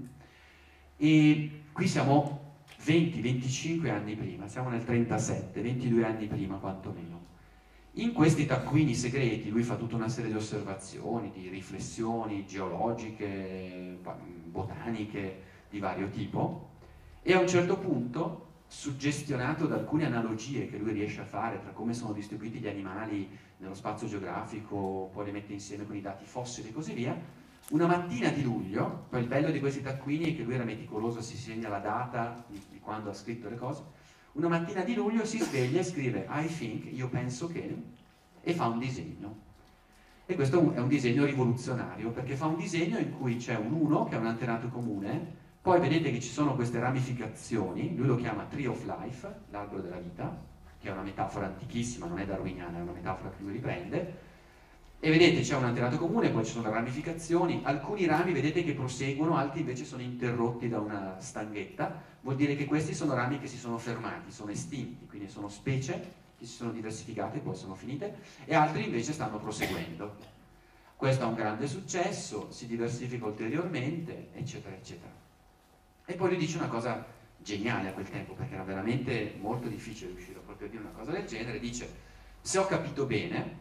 E qui siamo venti venticinque anni prima, siamo nel trentasette, ventidue anni prima quantomeno. In questi taccuini segreti lui fa tutta una serie di osservazioni, di riflessioni geologiche, botaniche di vario tipo, e a un certo punto, suggestionato da alcune analogie che lui riesce a fare tra come sono distribuiti gli animali nello spazio geografico, poi le mette insieme con i dati fossili e così via, una mattina di luglio, poi il bello di questi taccuini è che lui era meticoloso, si segna la data di, di quando ha scritto le cose. Una mattina di luglio si sveglia e scrive I think, io penso che, e fa un disegno. E questo è un disegno rivoluzionario, perché fa un disegno in cui c'è un uno che è un antenato comune, poi vedete che ci sono queste ramificazioni, lui lo chiama Tree of Life, l'albero della vita, che è una metafora antichissima, non è darwiniana, è una metafora che lui riprende, e vedete c'è un antenato comune, poi ci sono le ramificazioni, alcuni rami vedete che proseguono, altri invece sono interrotti da una stanghetta, vuol dire che questi sono rami che si sono fermati, sono estinti, quindi sono specie che si sono diversificate e poi sono finite, e altri invece stanno proseguendo. Questo ha un grande successo, si diversifica ulteriormente, eccetera, eccetera. E poi lui dice una cosa geniale a quel tempo, perché era veramente molto difficile riuscire a proprio dire una cosa del genere, dice: se ho capito bene,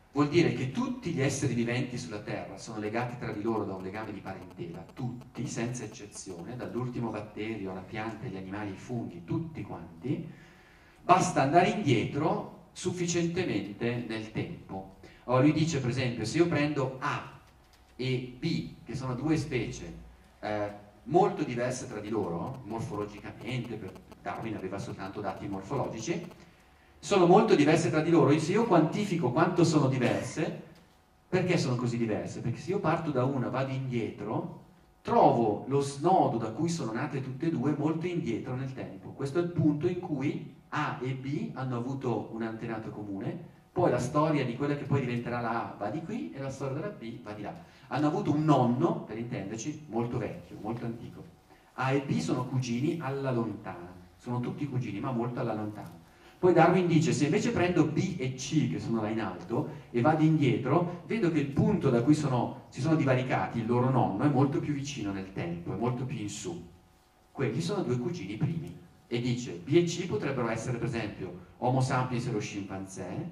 vuol dire che tutti gli esseri viventi sulla Terra sono legati tra di loro da un legame di parentela, tutti, senza eccezione, dall'ultimo batterio alla pianta, agli animali, ai funghi, tutti quanti. Basta andare indietro sufficientemente nel tempo. Allora lui dice, per esempio, se io prendo A e B, che sono due specie eh, molto diverse tra di loro, morfologicamente, per Darwin aveva soltanto dati morfologici, sono molto diverse tra di loro, e se io quantifico quanto sono diverse, perché sono così diverse? Perché se io parto da una, vado indietro, trovo lo snodo da cui sono nate tutte e due molto indietro nel tempo. Questo è il punto in cui A e B hanno avuto un antenato comune, poi la storia di quella che poi diventerà la A va di qui e la storia della B va di là. Hanno avuto un nonno, per intenderci, molto vecchio, molto antico. A e B sono cugini alla lontana, sono tutti cugini, ma molto alla lontana. Poi Darwin dice, se invece prendo B e C, che sono là in alto, e vado indietro, vedo che il punto da cui sono, si sono divaricati, il loro nonno, è molto più vicino nel tempo, è molto più in su. Quelli sono due cugini primi. E dice, B e C potrebbero essere, per esempio, Homo sapiens e lo scimpanzé,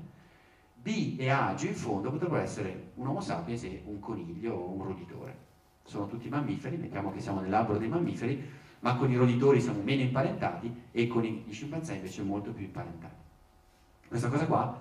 B e A giù in fondo potrebbero essere un Homo sapiens e un coniglio o un roditore. Sono tutti mammiferi, mettiamo che siamo nell'albero dei mammiferi, ma con i roditori siamo meno imparentati e con gli scimpanzé invece molto più imparentati. Questa cosa qua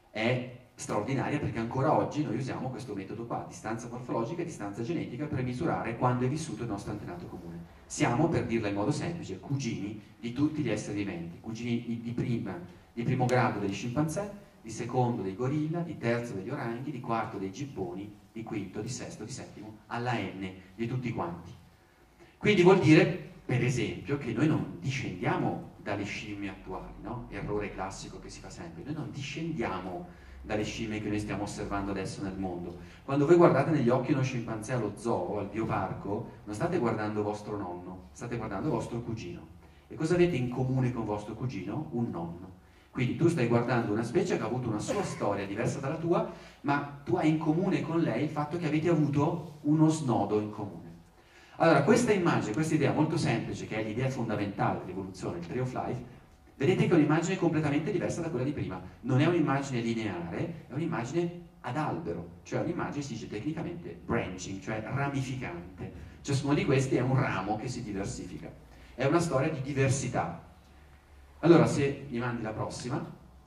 è straordinaria perché ancora oggi noi usiamo questo metodo qua, distanza morfologica e distanza genetica, per misurare quando è vissuto il nostro antenato comune. Siamo, per dirla in modo semplice, cugini di tutti gli esseri viventi, cugini di, prima, di primo grado degli scimpanzé, di secondo dei gorilla, di terzo degli oranghi, di quarto dei gibboni, di quinto, di sesto, di settimo, alla N di tutti quanti. Quindi vuol dire, per esempio, che noi non discendiamo dalle scimmie attuali, no? Errore classico che si fa sempre, noi non discendiamo dalle scimmie che noi stiamo osservando adesso nel mondo. Quando voi guardate negli occhi uno scimpanzé allo zoo, al bioparco, non state guardando vostro nonno, state guardando vostro cugino. E cosa avete in comune con vostro cugino? Un nonno. Quindi tu stai guardando una specie che ha avuto una sua storia diversa dalla tua, ma tu hai in comune con lei il fatto che avete avuto uno snodo in comune. Allora, questa immagine, questa idea molto semplice, che è l'idea fondamentale dell'evoluzione, il Tree of Life, vedete che è un'immagine completamente diversa da quella di prima. Non è un'immagine lineare, è un'immagine ad albero, cioè un'immagine, si dice tecnicamente, branching, cioè ramificante. Ciascuno di questi è un ramo che si diversifica. È una storia di diversità. Allora, se mi mandi la prossima,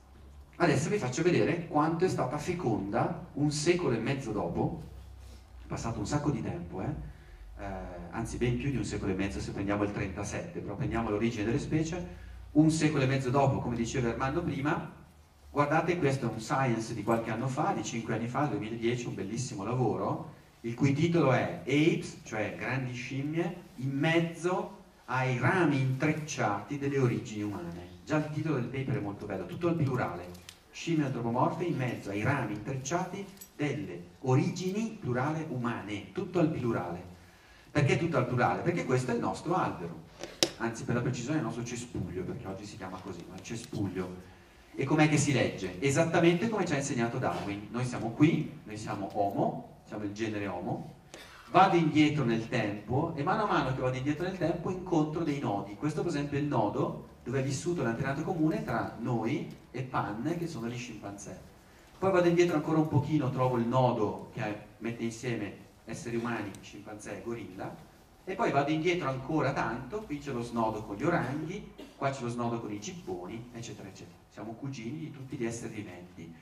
adesso vi faccio vedere quanto è stata feconda un secolo e mezzo dopo, è passato un sacco di tempo, eh? Eh, anzi ben più di un secolo e mezzo se prendiamo il trentasette, però prendiamo l'origine delle specie, un secolo e mezzo dopo, come diceva Armando prima, guardate, questo è un Science di qualche anno fa, di cinque anni fa, duemiladieci, un bellissimo lavoro, il cui titolo è Apes, cioè grandi scimmie, in mezzo ai rami intrecciati delle origini umane. Già il titolo del paper è molto bello, tutto al plurale, scimmie antropomorfe in mezzo ai rami intrecciati delle origini, plurale, umane, tutto al plurale. Perché tutto al plurale? Perché questo è il nostro albero, anzi per la precisione il nostro cespuglio, perché oggi si chiama così, ma il cespuglio. E com'è che si legge? Esattamente come ci ha insegnato Darwin. Noi siamo qui, noi siamo Homo, siamo il genere Homo, vado indietro nel tempo e mano a mano che vado indietro nel tempo incontro dei nodi. Questo per esempio è il nodo dove è vissuto l'antenato comune tra noi e Pan, che sono gli scimpanzé. Poi vado indietro ancora un pochino, trovo il nodo che mette insieme esseri umani, scimpanzé e gorilla, e poi vado indietro ancora tanto, qui c'è lo snodo con gli oranghi, qua c'è lo snodo con i gibboni, eccetera eccetera. Siamo cugini di tutti gli esseri viventi.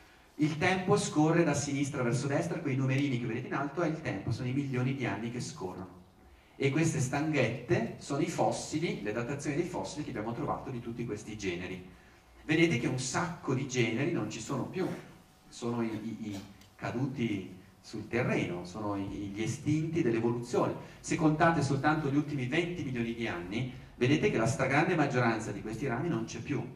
Il tempo scorre da sinistra verso destra, quei numerini che vedete in alto è il tempo, sono i milioni di anni che scorrono. E queste stanghette sono i fossili, le datazioni dei fossili che abbiamo trovato di tutti questi generi. Vedete che un sacco di generi non ci sono più, sono i, i, i caduti sul terreno, sono gli estinti dell'evoluzione. Se contate soltanto gli ultimi venti milioni di anni, vedete che la stragrande maggioranza di questi rami non c'è più.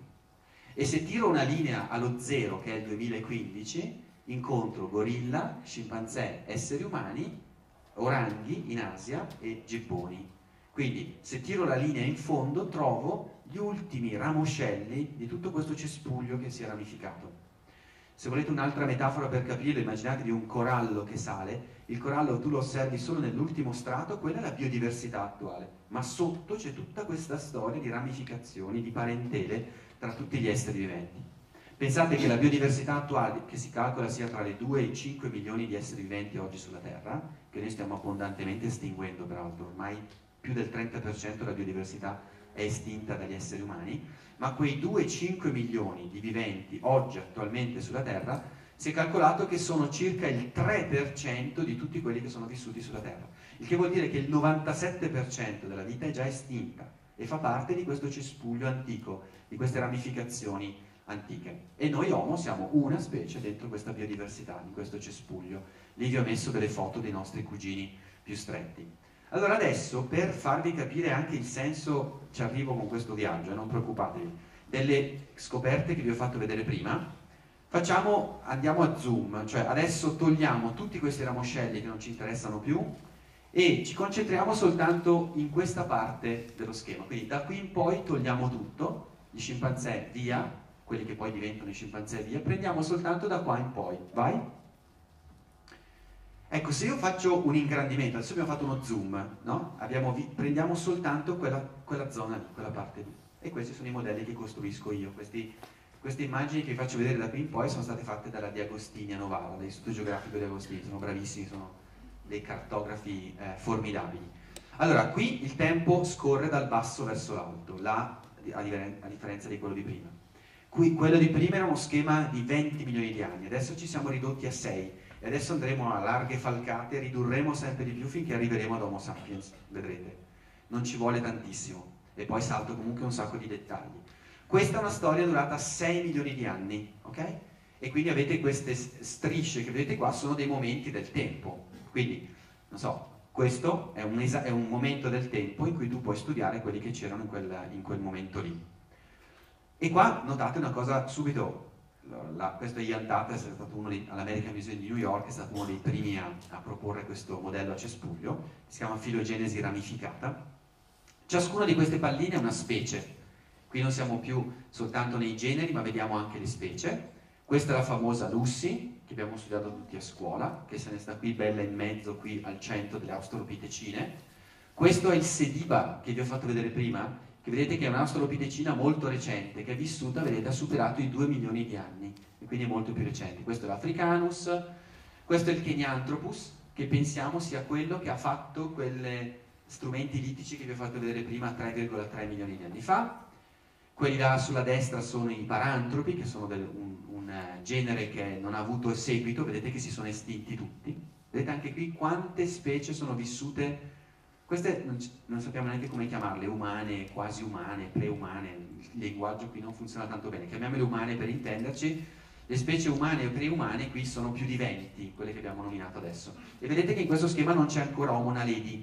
E se tiro una linea allo zero, che è il duemilaquindici, incontro gorilla, scimpanzé, esseri umani, oranghi in Asia e gibboni. Quindi se tiro la linea in fondo trovo gli ultimi ramoscelli di tutto questo cespuglio che si è ramificato. Se volete un'altra metafora per capirlo, immaginatevi un corallo che sale, il corallo tu lo osservi solo nell'ultimo strato, quella è la biodiversità attuale, ma sotto c'è tutta questa storia di ramificazioni, di parentele tra tutti gli esseri viventi. Pensate che la biodiversità attuale, che si calcola sia tra le due e i cinque milioni di esseri viventi oggi sulla Terra, che noi stiamo abbondantemente estinguendo peraltro, ormai più del trenta per cento della biodiversità è estinta dagli esseri umani, ma quei due a cinque milioni di viventi oggi attualmente sulla Terra si è calcolato che sono circa il tre per cento di tutti quelli che sono vissuti sulla Terra, il che vuol dire che il novantasette per cento della vita è già estinta e fa parte di questo cespuglio antico, di queste ramificazioni antiche. E noi Homo siamo una specie dentro questa biodiversità, in questo cespuglio. Lì vi ho messo delle foto dei nostri cugini più stretti. Allora adesso, per farvi capire anche il senso, ci arrivo con questo viaggio, non preoccupatevi, delle scoperte che vi ho fatto vedere prima, facciamo, andiamo a zoom, cioè adesso togliamo tutti questi ramoscelli che non ci interessano più e ci concentriamo soltanto in questa parte dello schema. Quindi da qui in poi togliamo tutto, gli scimpanzé via, quelli che poi diventano i scimpanzé via, prendiamo soltanto da qua in poi, vai? Ecco, se io faccio un ingrandimento, adesso abbiamo fatto uno zoom, no? Abbiamo vi- prendiamo soltanto quella, quella zona lì, quella parte lì. E questi sono i modelli che costruisco io. Questi, queste immagini che vi faccio vedere da qui in poi sono state fatte dalla Di Agostini a Novara, dall'Istituto Geografico di Agostini, sono bravissimi, sono dei cartografi eh, formidabili. Allora, qui il tempo scorre dal basso verso l'alto, là, a, differen- a differenza di quello di prima. Qui, quello di prima era uno schema di venti milioni di anni, adesso ci siamo ridotti a sei. E adesso andremo a larghe falcate, ridurremo sempre di più finché arriveremo ad Homo sapiens, vedrete. Non ci vuole tantissimo. E poi salto comunque un sacco di dettagli. Questa è una storia durata sei milioni di anni, ok? E quindi avete queste strisce che vedete qua, sono dei momenti del tempo. Quindi, non so, questo è un, è un momento del tempo in cui tu puoi studiare quelli che c'erano in quel, in quel momento lì. E qua notate una cosa subito. La, questo Ian Tates è stato uno dei, all'American Museum di New York, è stato uno dei primi a, a proporre questo modello a cespuglio, si chiama filogenesi ramificata. Ciascuna di queste palline è una specie, qui non siamo più soltanto nei generi ma vediamo anche le specie. Questa è la famosa Lucy, che abbiamo studiato tutti a scuola, che se ne sta qui bella in mezzo, qui al centro delle australopitecine. Questo è il Sediba che vi ho fatto vedere prima, che vedete che è un'australopitecina molto recente, che è vissuta, vedete, ha superato i due milioni di anni, e quindi è molto più recente. Questo è l'Africanus, questo è il Kenyanthropus, che pensiamo sia quello che ha fatto quegli strumenti litici che vi ho fatto vedere prima tre virgola tre milioni di anni fa. Quelli là sulla destra sono i parantropi, che sono del, un, un genere che non ha avuto seguito, vedete che si sono estinti tutti. Vedete anche qui quante specie sono vissute. Queste non, non sappiamo neanche come chiamarle, umane, quasi umane, preumane, il linguaggio qui non funziona tanto bene, chiamiamole umane per intenderci. Le specie umane e preumane qui sono più di venti, quelle che abbiamo nominato adesso. E vedete che in questo schema non c'è ancora Homo naledi.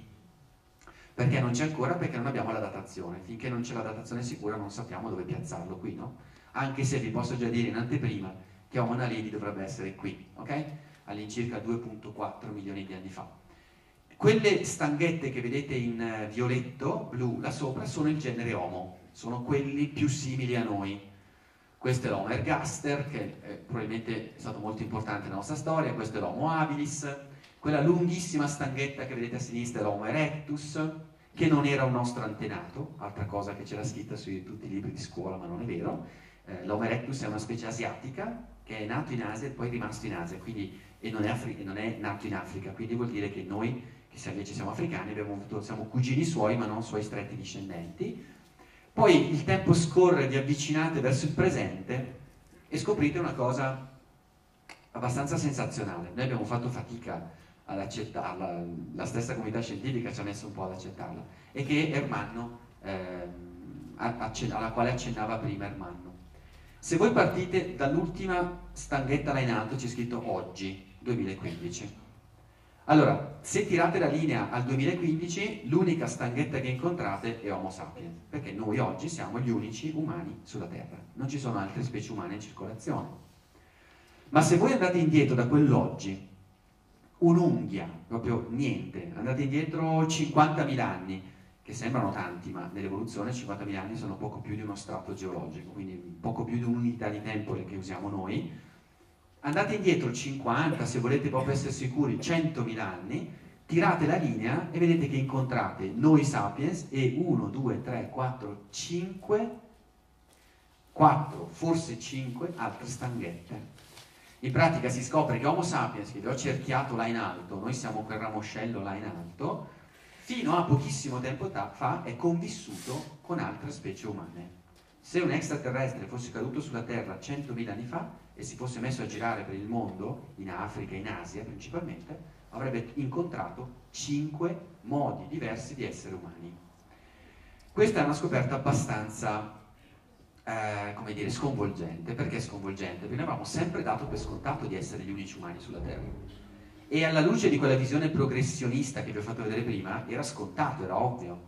Perché non c'è ancora? Perché non abbiamo la datazione. Finché non c'è la datazione sicura non sappiamo dove piazzarlo qui, no? Anche se vi posso già dire in anteprima che Homo naledi dovrebbe essere qui, ok? All'incirca due virgola quattro milioni di anni fa. Quelle stanghette che vedete in violetto, blu, là sopra, sono il genere Homo, sono quelli più simili a noi. Questo è l'Homo ergaster, che è, probabilmente è stato molto importante nella nostra storia, questo è l'Homo habilis, quella lunghissima stanghetta che vedete a sinistra è l'Homo erectus, che non era un nostro antenato, altra cosa che c'era scritta su tutti i libri di scuola, ma non è vero. Eh, L'Homo erectus è una specie asiatica, che è nato in Asia e poi è rimasto in Asia, quindi, e, non è Afri- e non è nato in Africa, quindi vuol dire che noi se invece siamo africani, abbiamo avuto, siamo cugini suoi ma non suoi stretti discendenti. Poi il tempo scorre, vi avvicinate verso il presente e scoprite una cosa abbastanza sensazionale. Noi abbiamo fatto fatica ad accettarla, la stessa comunità scientifica ci ha messo un po' ad accettarla, e che Ermanno, ehm, alla quale accennava prima Ermanno. Se voi partite dall'ultima stanghetta là in alto, c'è scritto oggi, duemilaquindici. Allora, se tirate la linea al duemilaquindici, l'unica stanghetta che incontrate è Homo sapiens, perché noi oggi siamo gli unici umani sulla Terra, non ci sono altre specie umane in circolazione. Ma se voi andate indietro da quell'oggi, un'unghia, proprio niente, andate indietro cinquantamila anni, che sembrano tanti, ma nell'evoluzione cinquantamila anni sono poco più di uno strato geologico, quindi poco più di un'unità di tempo che usiamo noi. Andate indietro cinquanta, se volete proprio essere sicuri, centomila anni, tirate la linea e vedete che incontrate noi sapiens e uno, due, tre, quattro, cinque quattro, forse cinque altre stanghette. In pratica si scopre che Homo sapiens, che vi ho cerchiato là in alto, noi siamo quel ramoscello là in alto, fino a pochissimo tempo fa è convissuto con altre specie umane. Se un extraterrestre fosse caduto sulla Terra centomila anni fa e si fosse messo a girare per il mondo, in Africa e in Asia principalmente, avrebbe incontrato cinque modi diversi di essere umani. Questa è una scoperta abbastanza, eh, come dire, sconvolgente. Perché sconvolgente? Perché noi avevamo sempre dato per scontato di essere gli unici umani sulla Terra. E alla luce di quella visione progressionista che vi ho fatto vedere prima, era scontato, era ovvio.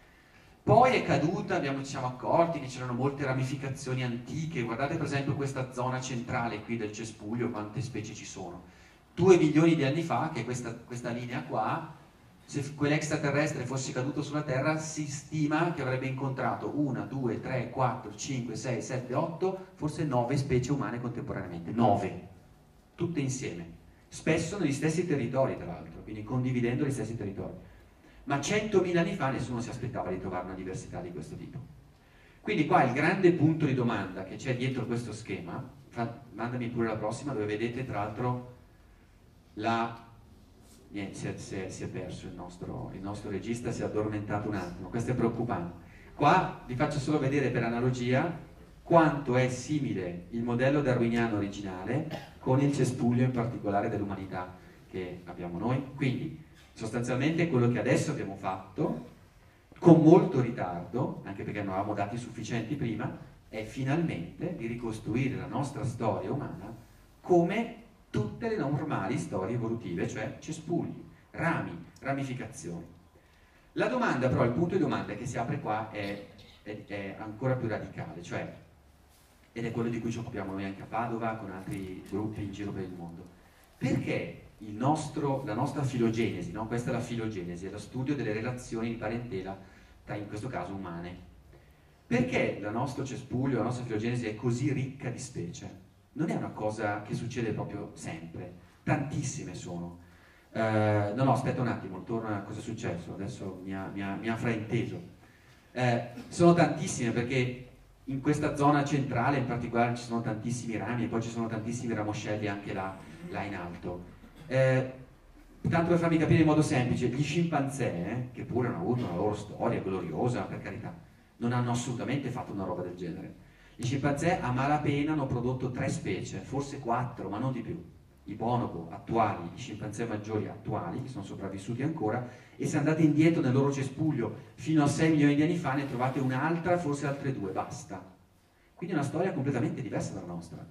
Poi è caduta, abbiamo, ci siamo accorti che c'erano molte ramificazioni antiche. Guardate per esempio questa zona centrale qui del cespuglio, quante specie ci sono. Due milioni di anni fa, che è questa, questa linea qua, se quell'extraterrestre fosse caduto sulla Terra, si stima che avrebbe incontrato una, due, tre, quattro, cinque, sei, sette, otto, forse nove specie umane contemporaneamente. Nove. Tutte insieme. Spesso negli stessi territori, tra l'altro, quindi condividendo gli stessi territori. Ma centomila anni fa nessuno si aspettava di trovare una diversità di questo tipo. Quindi qua il grande punto di domanda che c'è dietro questo schema, fa, mandami pure la prossima, dove vedete tra l'altro la... Niente, si è, si è, si è perso il nostro, il nostro regista, si è addormentato un attimo, questo è preoccupante. Qua vi faccio solo vedere per analogia quanto è simile il modello darwiniano originale con il cespuglio in particolare dell'umanità che abbiamo noi. Quindi sostanzialmente quello che adesso abbiamo fatto, con molto ritardo, anche perché non avevamo dati sufficienti prima, è finalmente di ricostruire la nostra storia umana come tutte le normali storie evolutive, cioè cespugli, rami, ramificazioni. La domanda però, il punto di domanda che si apre qua è, è, è ancora più radicale, cioè, ed è quello di cui ci occupiamo noi anche a Padova con altri gruppi in giro per il mondo. Perché il nostro, la nostra filogenesi, no? Questa è la filogenesi, è lo studio delle relazioni di parentela tra, in questo caso, umane. Perché il nostro cespuglio, la nostra filogenesi è così ricca di specie? Non è una cosa che succede proprio sempre, tantissime sono. Eh, no, no, aspetta un attimo, torna a cosa è successo, adesso mi ha, mi ha, mi ha frainteso. Eh, sono tantissime perché in questa zona centrale in particolare ci sono tantissimi rami e poi ci sono tantissimi ramoscelli anche là, là in alto. Eh, tanto per farmi capire in modo semplice, gli scimpanzé, eh, che pure hanno avuto una loro storia gloriosa, per carità, non hanno assolutamente fatto una roba del genere. Gli scimpanzé a malapena hanno prodotto tre specie, forse quattro, ma non di più. I bonobo attuali, i scimpanzé maggiori attuali, che sono sopravvissuti ancora, e se andate indietro nel loro cespuglio fino a sei milioni di anni fa ne trovate un'altra, forse altre due, basta. Quindi è una storia completamente diversa dalla nostra.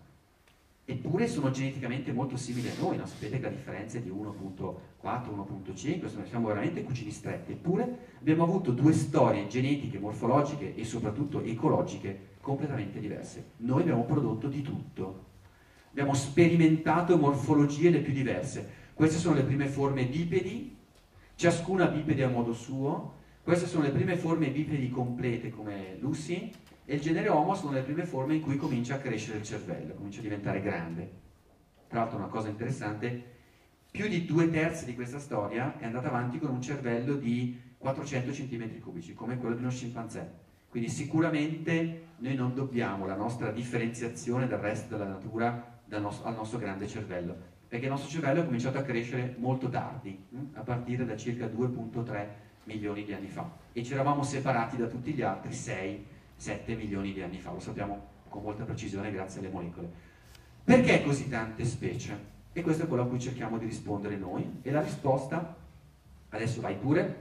Eppure sono geneticamente molto simili a noi, no? Sapete che la differenza è di uno virgola quattro, uno virgola cinque, siamo veramente cugini stretti, eppure abbiamo avuto due storie genetiche, morfologiche e soprattutto ecologiche completamente diverse. Noi abbiamo prodotto di tutto. Abbiamo sperimentato morfologie le più diverse. Queste sono le prime forme bipedi, ciascuna bipede a modo suo. Queste sono le prime forme bipedi complete come Lucy, e il genere Homo sono le prime forme in cui comincia a crescere il cervello, comincia a diventare grande. Tra l'altro una cosa interessante, più di due terzi di questa storia è andata avanti con un cervello di quattrocento centimetri cubici, come quello di uno scimpanzé. Quindi sicuramente noi non dobbiamo la nostra differenziazione dal resto della natura dal nostro, al nostro grande cervello, perché il nostro cervello è cominciato a crescere molto tardi, a partire da circa due virgola tre milioni di anni fa, e ci eravamo separati da tutti gli altri sei sette milioni di anni fa, lo sappiamo con molta precisione grazie alle molecole. Perché così tante specie? E questo è quello a cui cerchiamo di rispondere noi, e la risposta, adesso vai pure,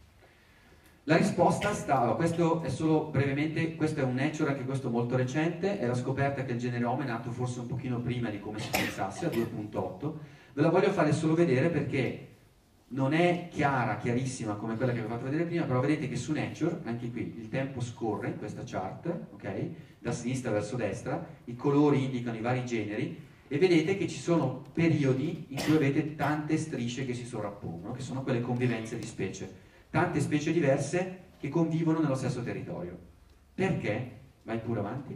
la risposta sta, questo è solo brevemente, questo è un Nature, anche questo molto recente, è la scoperta che il genere Homo è nato forse un pochino prima di come si pensasse, a due virgola otto, ve la voglio fare solo vedere perché non è chiara, chiarissima come quella che vi ho fatto vedere prima, però vedete che su Nature, anche qui, il tempo scorre in questa chart, ok? Da sinistra verso destra, i colori indicano i vari generi, e vedete che ci sono periodi in cui avete tante strisce che si sovrappongono, che sono quelle convivenze di specie. Tante specie diverse che convivono nello stesso territorio. Perché? Vai pure avanti.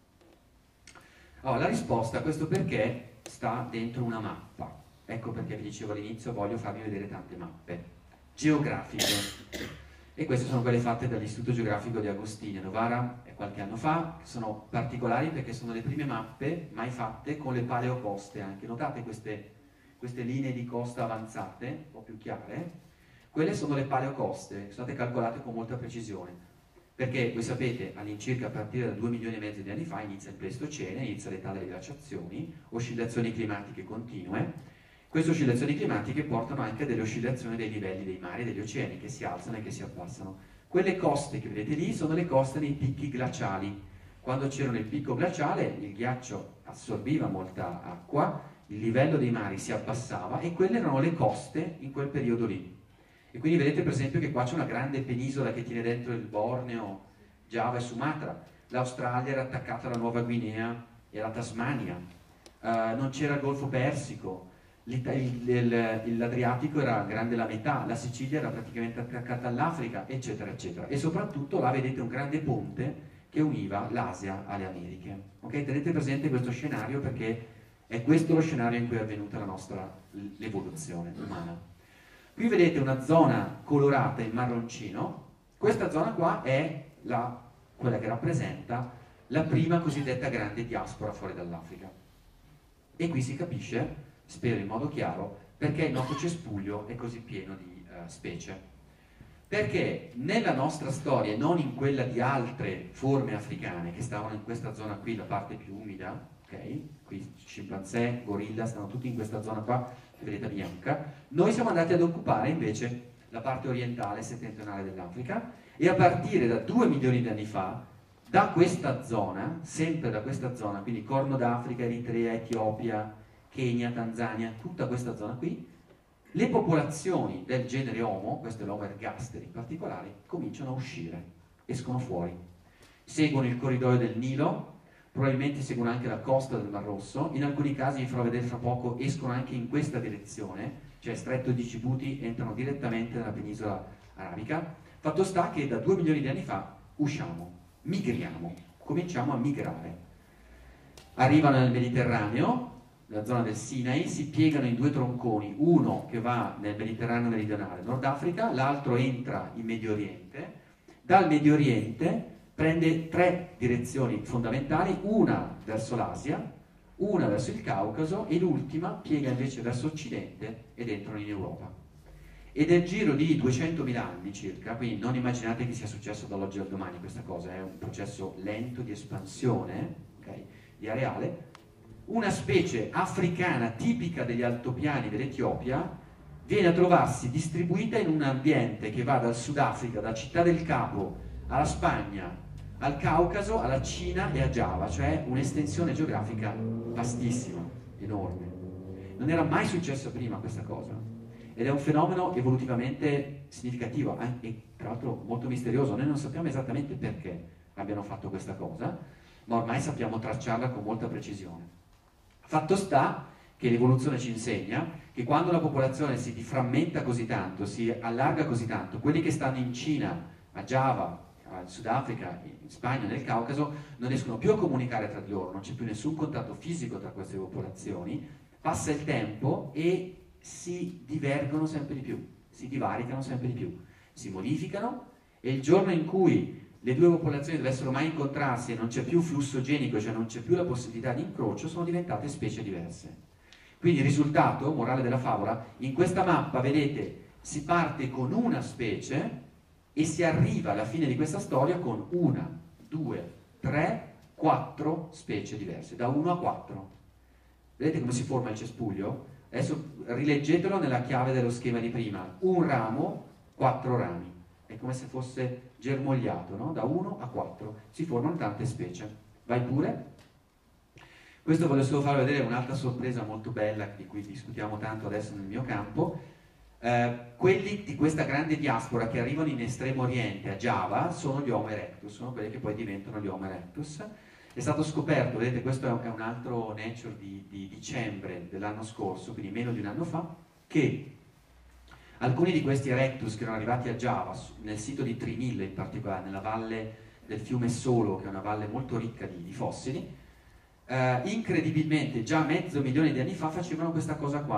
Allora, la risposta a questo perché sta dentro una mappa. Ecco perché vi dicevo all'inizio, voglio farvi vedere tante mappe geografiche. e queste sono quelle fatte dall'Istituto Geografico di Agostini a Novara qualche anno fa, che sono particolari perché sono le prime mappe mai fatte con le paleocoste anche. Notate queste, queste linee di costa avanzate, un po' più chiare, quelle sono le paleocoste, sono state calcolate con molta precisione. Perché voi sapete, all'incirca a partire da due milioni e mezzo di anni fa inizia il Pleistocene, inizia l'età delle glaciazioni, oscillazioni climatiche continue. Queste oscillazioni climatiche portano anche a delle oscillazioni dei livelli dei mari e degli oceani che si alzano e che si abbassano. Quelle coste che vedete lì sono le coste dei picchi glaciali. Quando c'era il picco glaciale il ghiaccio assorbiva molta acqua, il livello dei mari si abbassava e quelle erano le coste in quel periodo lì. E quindi vedete per esempio che qua c'è una grande penisola che tiene dentro il Borneo, Giava e Sumatra. L'Australia era attaccata alla Nuova Guinea e alla Tasmania. Uh, non c'era il Golfo Persico, l'Adriatico era grande la metà, la Sicilia era praticamente attaccata all'Africa, eccetera, eccetera. E soprattutto là vedete un grande ponte che univa l'Asia alle Americhe. Okay? Tenete presente questo scenario perché è questo lo scenario in cui è avvenuta la nostra l'evoluzione umana. Qui vedete una zona colorata in marroncino, questa zona qua è la, quella che rappresenta la prima cosiddetta grande diaspora fuori dall'Africa. E qui si capisce, spero in modo chiaro, perché il nostro cespuglio è così pieno di uh, specie. Perché nella nostra storia, non in quella di altre forme africane che stavano in questa zona qui, la parte più umida, ok? Qui scimpanzé, gorilla, stanno tutti in questa zona qua, vedete bianca, noi siamo andati ad occupare invece la parte orientale settentrionale dell'Africa e a partire da due milioni di anni fa, da questa zona, sempre da questa zona, quindi Corno d'Africa, Eritrea, Etiopia, Kenya, Tanzania, tutta questa zona qui, le popolazioni del genere Homo, questo è l'Homo ergaster in particolare, cominciano a uscire, escono fuori, seguono il corridoio del Nilo, probabilmente seguono anche la costa del Mar Rosso, in alcuni casi, vi farò vedere fra poco, escono anche in questa direzione, cioè stretto di Djibouti, entrano direttamente nella penisola arabica. Fatto sta che da due milioni di anni fa usciamo, migriamo, cominciamo a migrare. Arrivano nel Mediterraneo, nella zona del Sinai, si piegano in due tronconi, uno che va nel Mediterraneo meridionale, Nord Africa, l'altro entra in Medio Oriente. Dal Medio Oriente prende tre direzioni fondamentali, una verso l'Asia, una verso il Caucaso e l'ultima piega invece verso Occidente ed entrano in Europa. E nel giro di duecentomila anni circa, quindi non immaginate che sia successo dall'oggi al domani questa cosa, è un processo lento di espansione, okay, di areale, una specie africana tipica degli altopiani dell'Etiopia viene a trovarsi distribuita in un ambiente che va dal Sudafrica, da Città del Capo, alla Spagna, al Caucaso, alla Cina e a Giava, cioè un'estensione geografica vastissima, enorme. Non era mai successo prima questa cosa ed è un fenomeno evolutivamente significativo e tra l'altro molto misterioso. Noi non sappiamo esattamente perché abbiano fatto questa cosa, ma ormai sappiamo tracciarla con molta precisione. Fatto sta che l'evoluzione ci insegna che quando la popolazione si frammenta così tanto, si allarga così tanto, quelli che stanno in Cina, a Giava, al Sudafrica, in Spagna, nel Caucaso, non riescono più a comunicare tra di loro, non c'è più nessun contatto fisico tra queste popolazioni, passa il tempo e si divergono sempre di più, si divaricano sempre di più, si modificano e il giorno in cui le due popolazioni dovessero mai incontrarsi e non c'è più flusso genico, cioè non c'è più la possibilità di incrocio, sono diventate specie diverse. Quindi il risultato, morale della favola, in questa mappa vedete si parte con una specie e si arriva alla fine di questa storia con una, due, tre, quattro specie diverse, da uno a quattro. Vedete come si forma il cespuglio? Adesso rileggetelo nella chiave dello schema di prima. Un ramo, quattro rami. È come se fosse germogliato, no? Da uno a quattro. Si formano tante specie. Vai pure. Questo voglio solo farvi vedere un'altra sorpresa molto bella di cui discutiamo tanto adesso nel mio campo. Eh, quelli di questa grande diaspora che arrivano in Estremo Oriente, a Giava, sono gli Homo erectus, sono quelli che poi diventano gli Homo erectus. È stato scoperto, vedete, questo è un altro Nature di, di dicembre dell'anno scorso, quindi meno di un anno fa, che alcuni di questi erectus che erano arrivati a Giava, nel sito di Trinille in particolare, nella valle del fiume Solo, che è una valle molto ricca di, di fossili, eh, incredibilmente già mezzo milione di anni fa facevano questa cosa qua.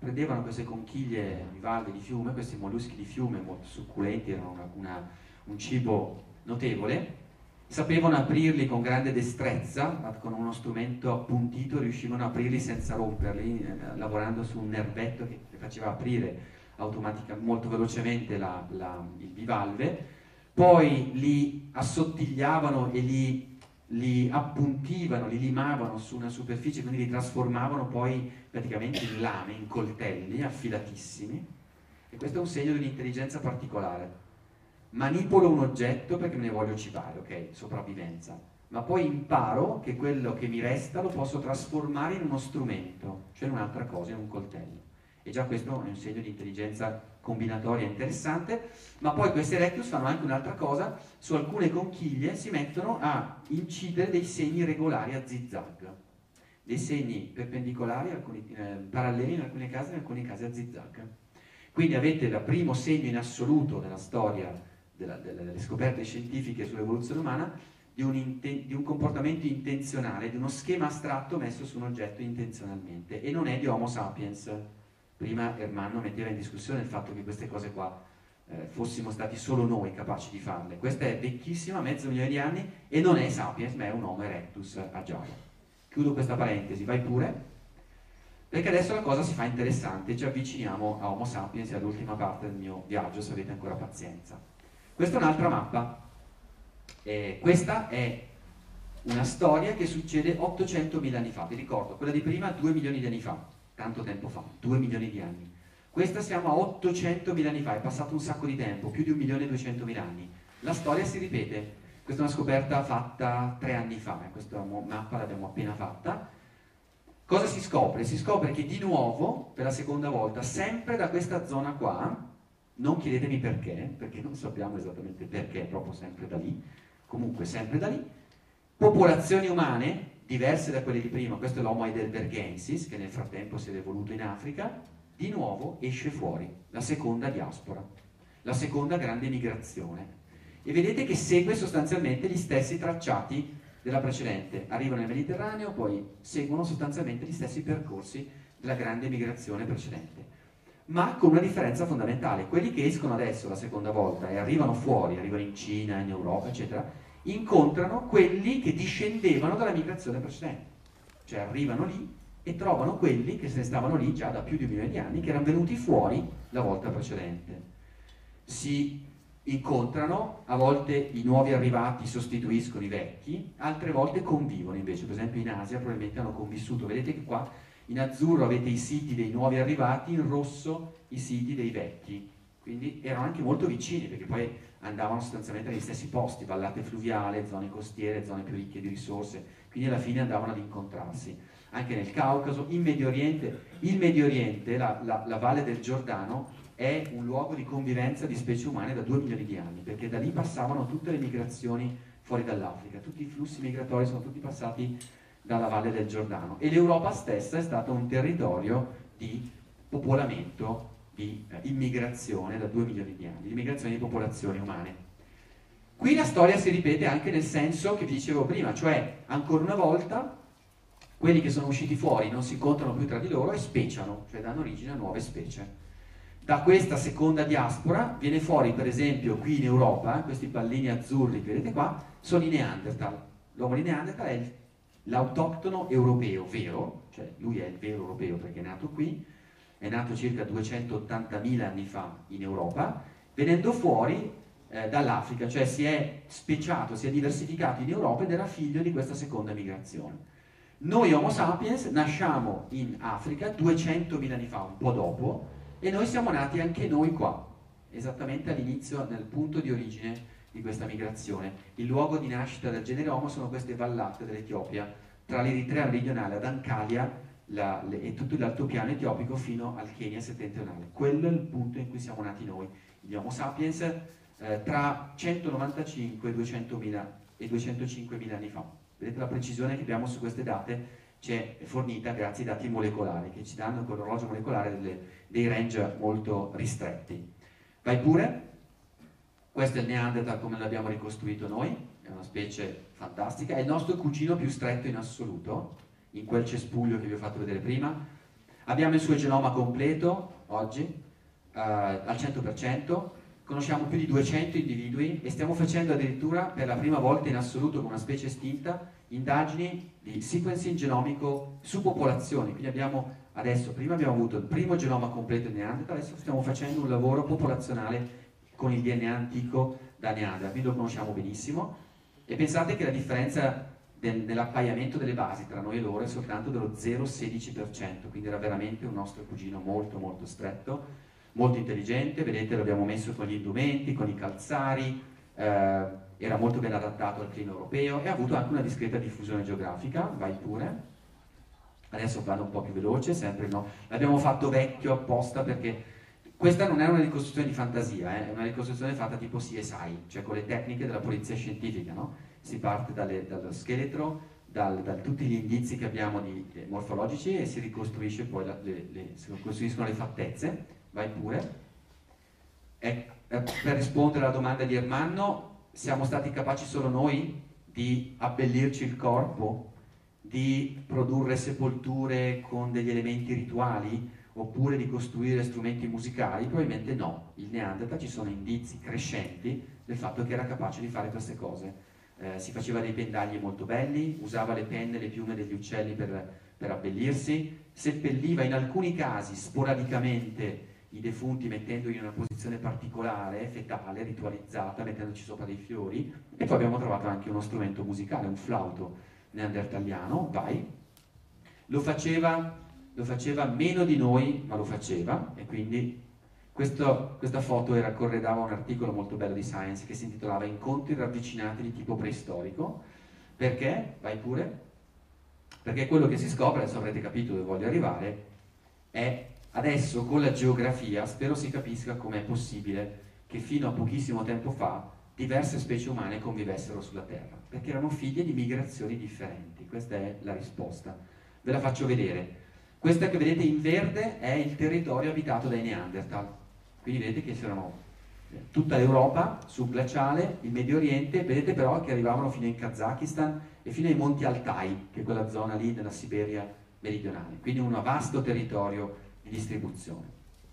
prendevano queste conchiglie bivalve di fiume, questi molluschi di fiume molto succulenti, erano una, una, un cibo notevole, sapevano aprirli con grande destrezza, con uno strumento appuntito riuscivano a aprirli senza romperli, eh, lavorando su un nervetto che, che faceva aprire automaticamente molto velocemente la, la, il bivalve, poi li assottigliavano e li, li appuntivano, li limavano su una superficie, quindi li trasformavano poi praticamente in lame, in coltelli affilatissimi, e questo è un segno di un'intelligenza particolare. Manipolo un oggetto perché me ne voglio cibare, ok, sopravvivenza, ma poi imparo che quello che mi resta lo posso trasformare in uno strumento, cioè in un'altra cosa, in un coltello. E già questo è un segno di intelligenza combinatoria interessante. Ma poi questi erectus fanno anche un'altra cosa: su alcune conchiglie si mettono a incidere dei segni regolari a zigzag, dei segni perpendicolari, alcuni, eh, paralleli in alcuni casi, in alcuni casi a zigzag. Quindi avete il primo segno in assoluto nella storia della, delle, delle scoperte scientifiche sull'evoluzione umana di un, inten- di un comportamento intenzionale, di uno schema astratto messo su un oggetto intenzionalmente, e non è di Homo sapiens. Prima Ermanno metteva in discussione il fatto che queste cose qua eh, fossimo stati solo noi capaci di farle. Questa è vecchissima, mezzo milione di anni, e non è Sapiens, ma è un Homo erectus agiale. Chiudo questa parentesi, vai pure, perché adesso la cosa si fa interessante, ci avviciniamo a Homo sapiens e all'ultima parte del mio viaggio, se avete ancora pazienza. Questa è un'altra mappa. Eh, questa è una storia che succede ottocentomila anni fa. Vi ricordo, quella di prima due milioni di anni fa. Tanto tempo fa, due milioni di anni. Questa siamo a ottocentomila anni fa, è passato un sacco di tempo, più di un milione e duecentomila anni. La storia si ripete. Questa è una scoperta fatta tre anni fa, questa mappa l'abbiamo appena fatta. Cosa si scopre? Si scopre che di nuovo, per la seconda volta, sempre da questa zona qua, non chiedetemi perché, perché non sappiamo esattamente perché, è proprio sempre da lì, comunque sempre da lì, popolazioni umane diverse da quelle di prima, questo è l'Homo heidelbergensis, che nel frattempo si è evoluto in Africa, di nuovo esce fuori la seconda diaspora, la seconda grande migrazione. E vedete che segue sostanzialmente gli stessi tracciati della precedente. Arrivano nel Mediterraneo, poi seguono sostanzialmente gli stessi percorsi della grande migrazione precedente. Ma con una differenza fondamentale: quelli che escono adesso la seconda volta e arrivano fuori, arrivano in Cina, in Europa, eccetera, incontrano quelli che discendevano dalla migrazione precedente, cioè arrivano lì e trovano quelli che se ne stavano lì già da più di un milione di anni, che erano venuti fuori la volta precedente. Si incontrano, a volte i nuovi arrivati sostituiscono i vecchi, altre volte convivono invece. Per esempio in Asia probabilmente hanno convissuto, vedete che qua in azzurro avete i siti dei nuovi arrivati, in rosso i siti dei vecchi, quindi erano anche molto vicini, perché poi andavano sostanzialmente negli stessi posti, vallate fluviali, zone costiere, zone più ricche di risorse, quindi alla fine andavano ad incontrarsi. Anche nel Caucaso, in Medio Oriente, il Medio Oriente, la, la, la Valle del Giordano, è un luogo di convivenza di specie umane da due milioni di anni, perché da lì passavano tutte le migrazioni fuori dall'Africa, tutti i flussi migratori sono tutti passati dalla Valle del Giordano, e l'Europa stessa è stato un territorio di popolamento, di eh, immigrazione da due milioni di anni, di immigrazione di popolazioni umane. Qui la storia si ripete anche nel senso che vi dicevo prima, cioè ancora una volta quelli che sono usciti fuori non si incontrano più tra di loro e speciano, cioè danno origine a nuove specie. Da questa seconda diaspora viene fuori, per esempio, qui in Europa, eh, questi pallini azzurri che vedete qua, sono i Neanderthal. L'uomo di Neanderthal è l'autoctono europeo vero, cioè lui è il vero europeo perché è nato qui, è nato circa duecentottantamila anni fa in Europa, venendo fuori eh, dall'Africa, cioè si è speciato, si è diversificato in Europa ed era figlio di questa seconda migrazione. Noi Homo sapiens nasciamo in Africa duecentomila anni fa, un po' dopo, e noi siamo nati anche noi qua, esattamente all'inizio, nel punto di origine di questa migrazione. Il luogo di nascita del genere Homo sono queste vallate dell'Etiopia, tra l'Eritrea meridionale ad Antalya la, le, e tutto l'altopiano etiopico fino al Kenya settentrionale. Quello è il punto in cui siamo nati noi, gli Homo sapiens, eh, tra centonovantacinque e duecentomila e duecentocinquemila anni fa. Vedete la precisione che abbiamo su queste date? C'è fornita grazie ai dati molecolari che ci danno con l'orologio molecolare delle, dei range molto ristretti. Vai pure. Questo è il Neanderthal come l'abbiamo ricostruito noi, è una specie fantastica, è il nostro cugino più stretto in assoluto, in quel cespuglio che vi ho fatto vedere prima. Abbiamo il suo genoma completo oggi, uh, al cento per cento, conosciamo più di duecento individui e stiamo facendo addirittura per la prima volta in assoluto con una specie estinta indagini di sequencing genomico su popolazioni. Quindi abbiamo adesso, prima abbiamo avuto il primo genoma completo di Neanderthal, adesso stiamo facendo un lavoro popolazionale con il D N A antico da Neanderthal, quindi lo conosciamo benissimo. E pensate che la differenza nell'appaiamento delle basi tra noi e loro è soltanto dello zero virgola sedici per cento, quindi era veramente un nostro cugino molto molto stretto, molto intelligente, vedete l'abbiamo messo con gli indumenti, con i calzari, eh, era molto ben adattato al clima europeo e ha avuto anche una discreta diffusione geografica, vai pure. Adesso vado un po' più veloce, sempre no. L'abbiamo fatto vecchio apposta perché questa non è una ricostruzione di fantasia, eh? È una ricostruzione fatta tipo C S I, cioè con le tecniche della polizia scientifica, no? Si parte dalle, dallo scheletro, da dal, tutti gli indizi che abbiamo di, eh, morfologici e si ricostruisce poi la, le, le, si ricostruiscono le fattezze. Vai pure. E, eh, per rispondere alla domanda di Ermanno, siamo stati capaci solo noi di abbellirci il corpo, di produrre sepolture con degli elementi rituali, oppure di costruire strumenti musicali? Probabilmente no. Il Neanderthal ci sono indizi crescenti del fatto che era capace di fare queste cose. Eh, si faceva dei pendagli molto belli, usava le penne e le piume degli uccelli per, per abbellirsi, seppelliva in alcuni casi sporadicamente i defunti mettendoli in una posizione particolare, fetale, ritualizzata, mettendoci sopra dei fiori, e poi abbiamo trovato anche uno strumento musicale, un flauto neandertaliano, vai. Lo faceva, lo faceva meno di noi, ma lo faceva, e quindi questo, questa foto era, corredava un articolo molto bello di Science che si intitolava Incontri ravvicinati di tipo preistorico. Perché? Vai pure. Perché quello che si scopre, adesso avrete capito dove voglio arrivare, è adesso con la geografia, spero si capisca com'è possibile che fino a pochissimo tempo fa diverse specie umane convivessero sulla Terra, perché erano figlie di migrazioni differenti. Questa è la risposta. Ve la faccio vedere. Questa che vedete in verde è il territorio abitato dai Neanderthal. Quindi vedete che c'erano tutta l'Europa subglaciale, il Medio Oriente, vedete però che arrivavano fino in Kazakistan e fino ai Monti Altai, che è quella zona lì della Siberia meridionale. Quindi un vasto territorio di distribuzione.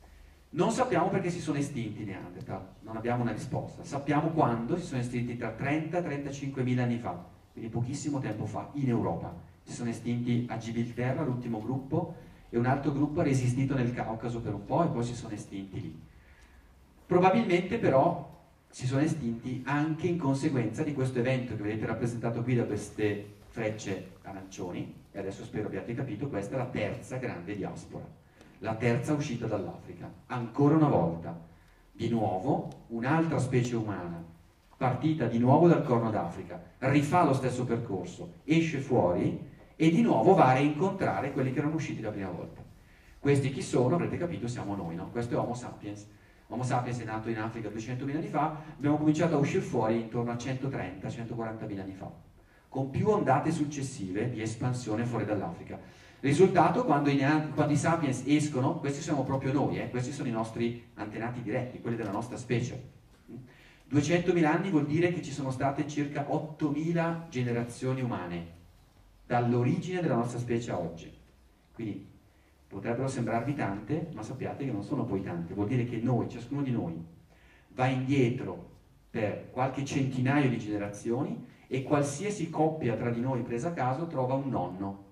Non sappiamo perché si sono estinti i Neanderthal, non abbiamo una risposta. Sappiamo quando si sono estinti, tra trenta e trentacinquemila anni fa, quindi pochissimo tempo fa, in Europa. Si sono estinti a Gibilterra, l'ultimo gruppo, e un altro gruppo ha resistito nel Caucaso per un po' e poi si sono estinti lì. Probabilmente però si sono estinti anche in conseguenza di questo evento che vedete rappresentato qui da queste frecce arancioni, e adesso spero abbiate capito, questa è la terza grande diaspora, la terza uscita dall'Africa. Ancora una volta, di nuovo, un'altra specie umana, partita di nuovo dal Corno d'Africa, rifà lo stesso percorso, esce fuori e di nuovo va a incontrare quelli che erano usciti la prima volta. Questi chi sono? Avrete capito, siamo noi, no? Questo è Homo sapiens. Homo sapiens è nato in Africa duecentomila anni fa, abbiamo cominciato a uscire fuori intorno a centotrenta centoquarantamila anni fa, con più ondate successive di espansione fuori dall'Africa. Risultato, quando i, quando i sapiens escono, questi siamo proprio noi, eh? Questi sono i nostri antenati diretti, quelli della nostra specie. duecentomila anni vuol dire che ci sono state circa ottomila generazioni umane, dall'origine della nostra specie a oggi. Quindi potrebbero sembrarvi tante, ma sappiate che non sono poi tante. Vuol dire che noi, ciascuno di noi, va indietro per qualche centinaio di generazioni e qualsiasi coppia tra di noi presa a caso trova un nonno.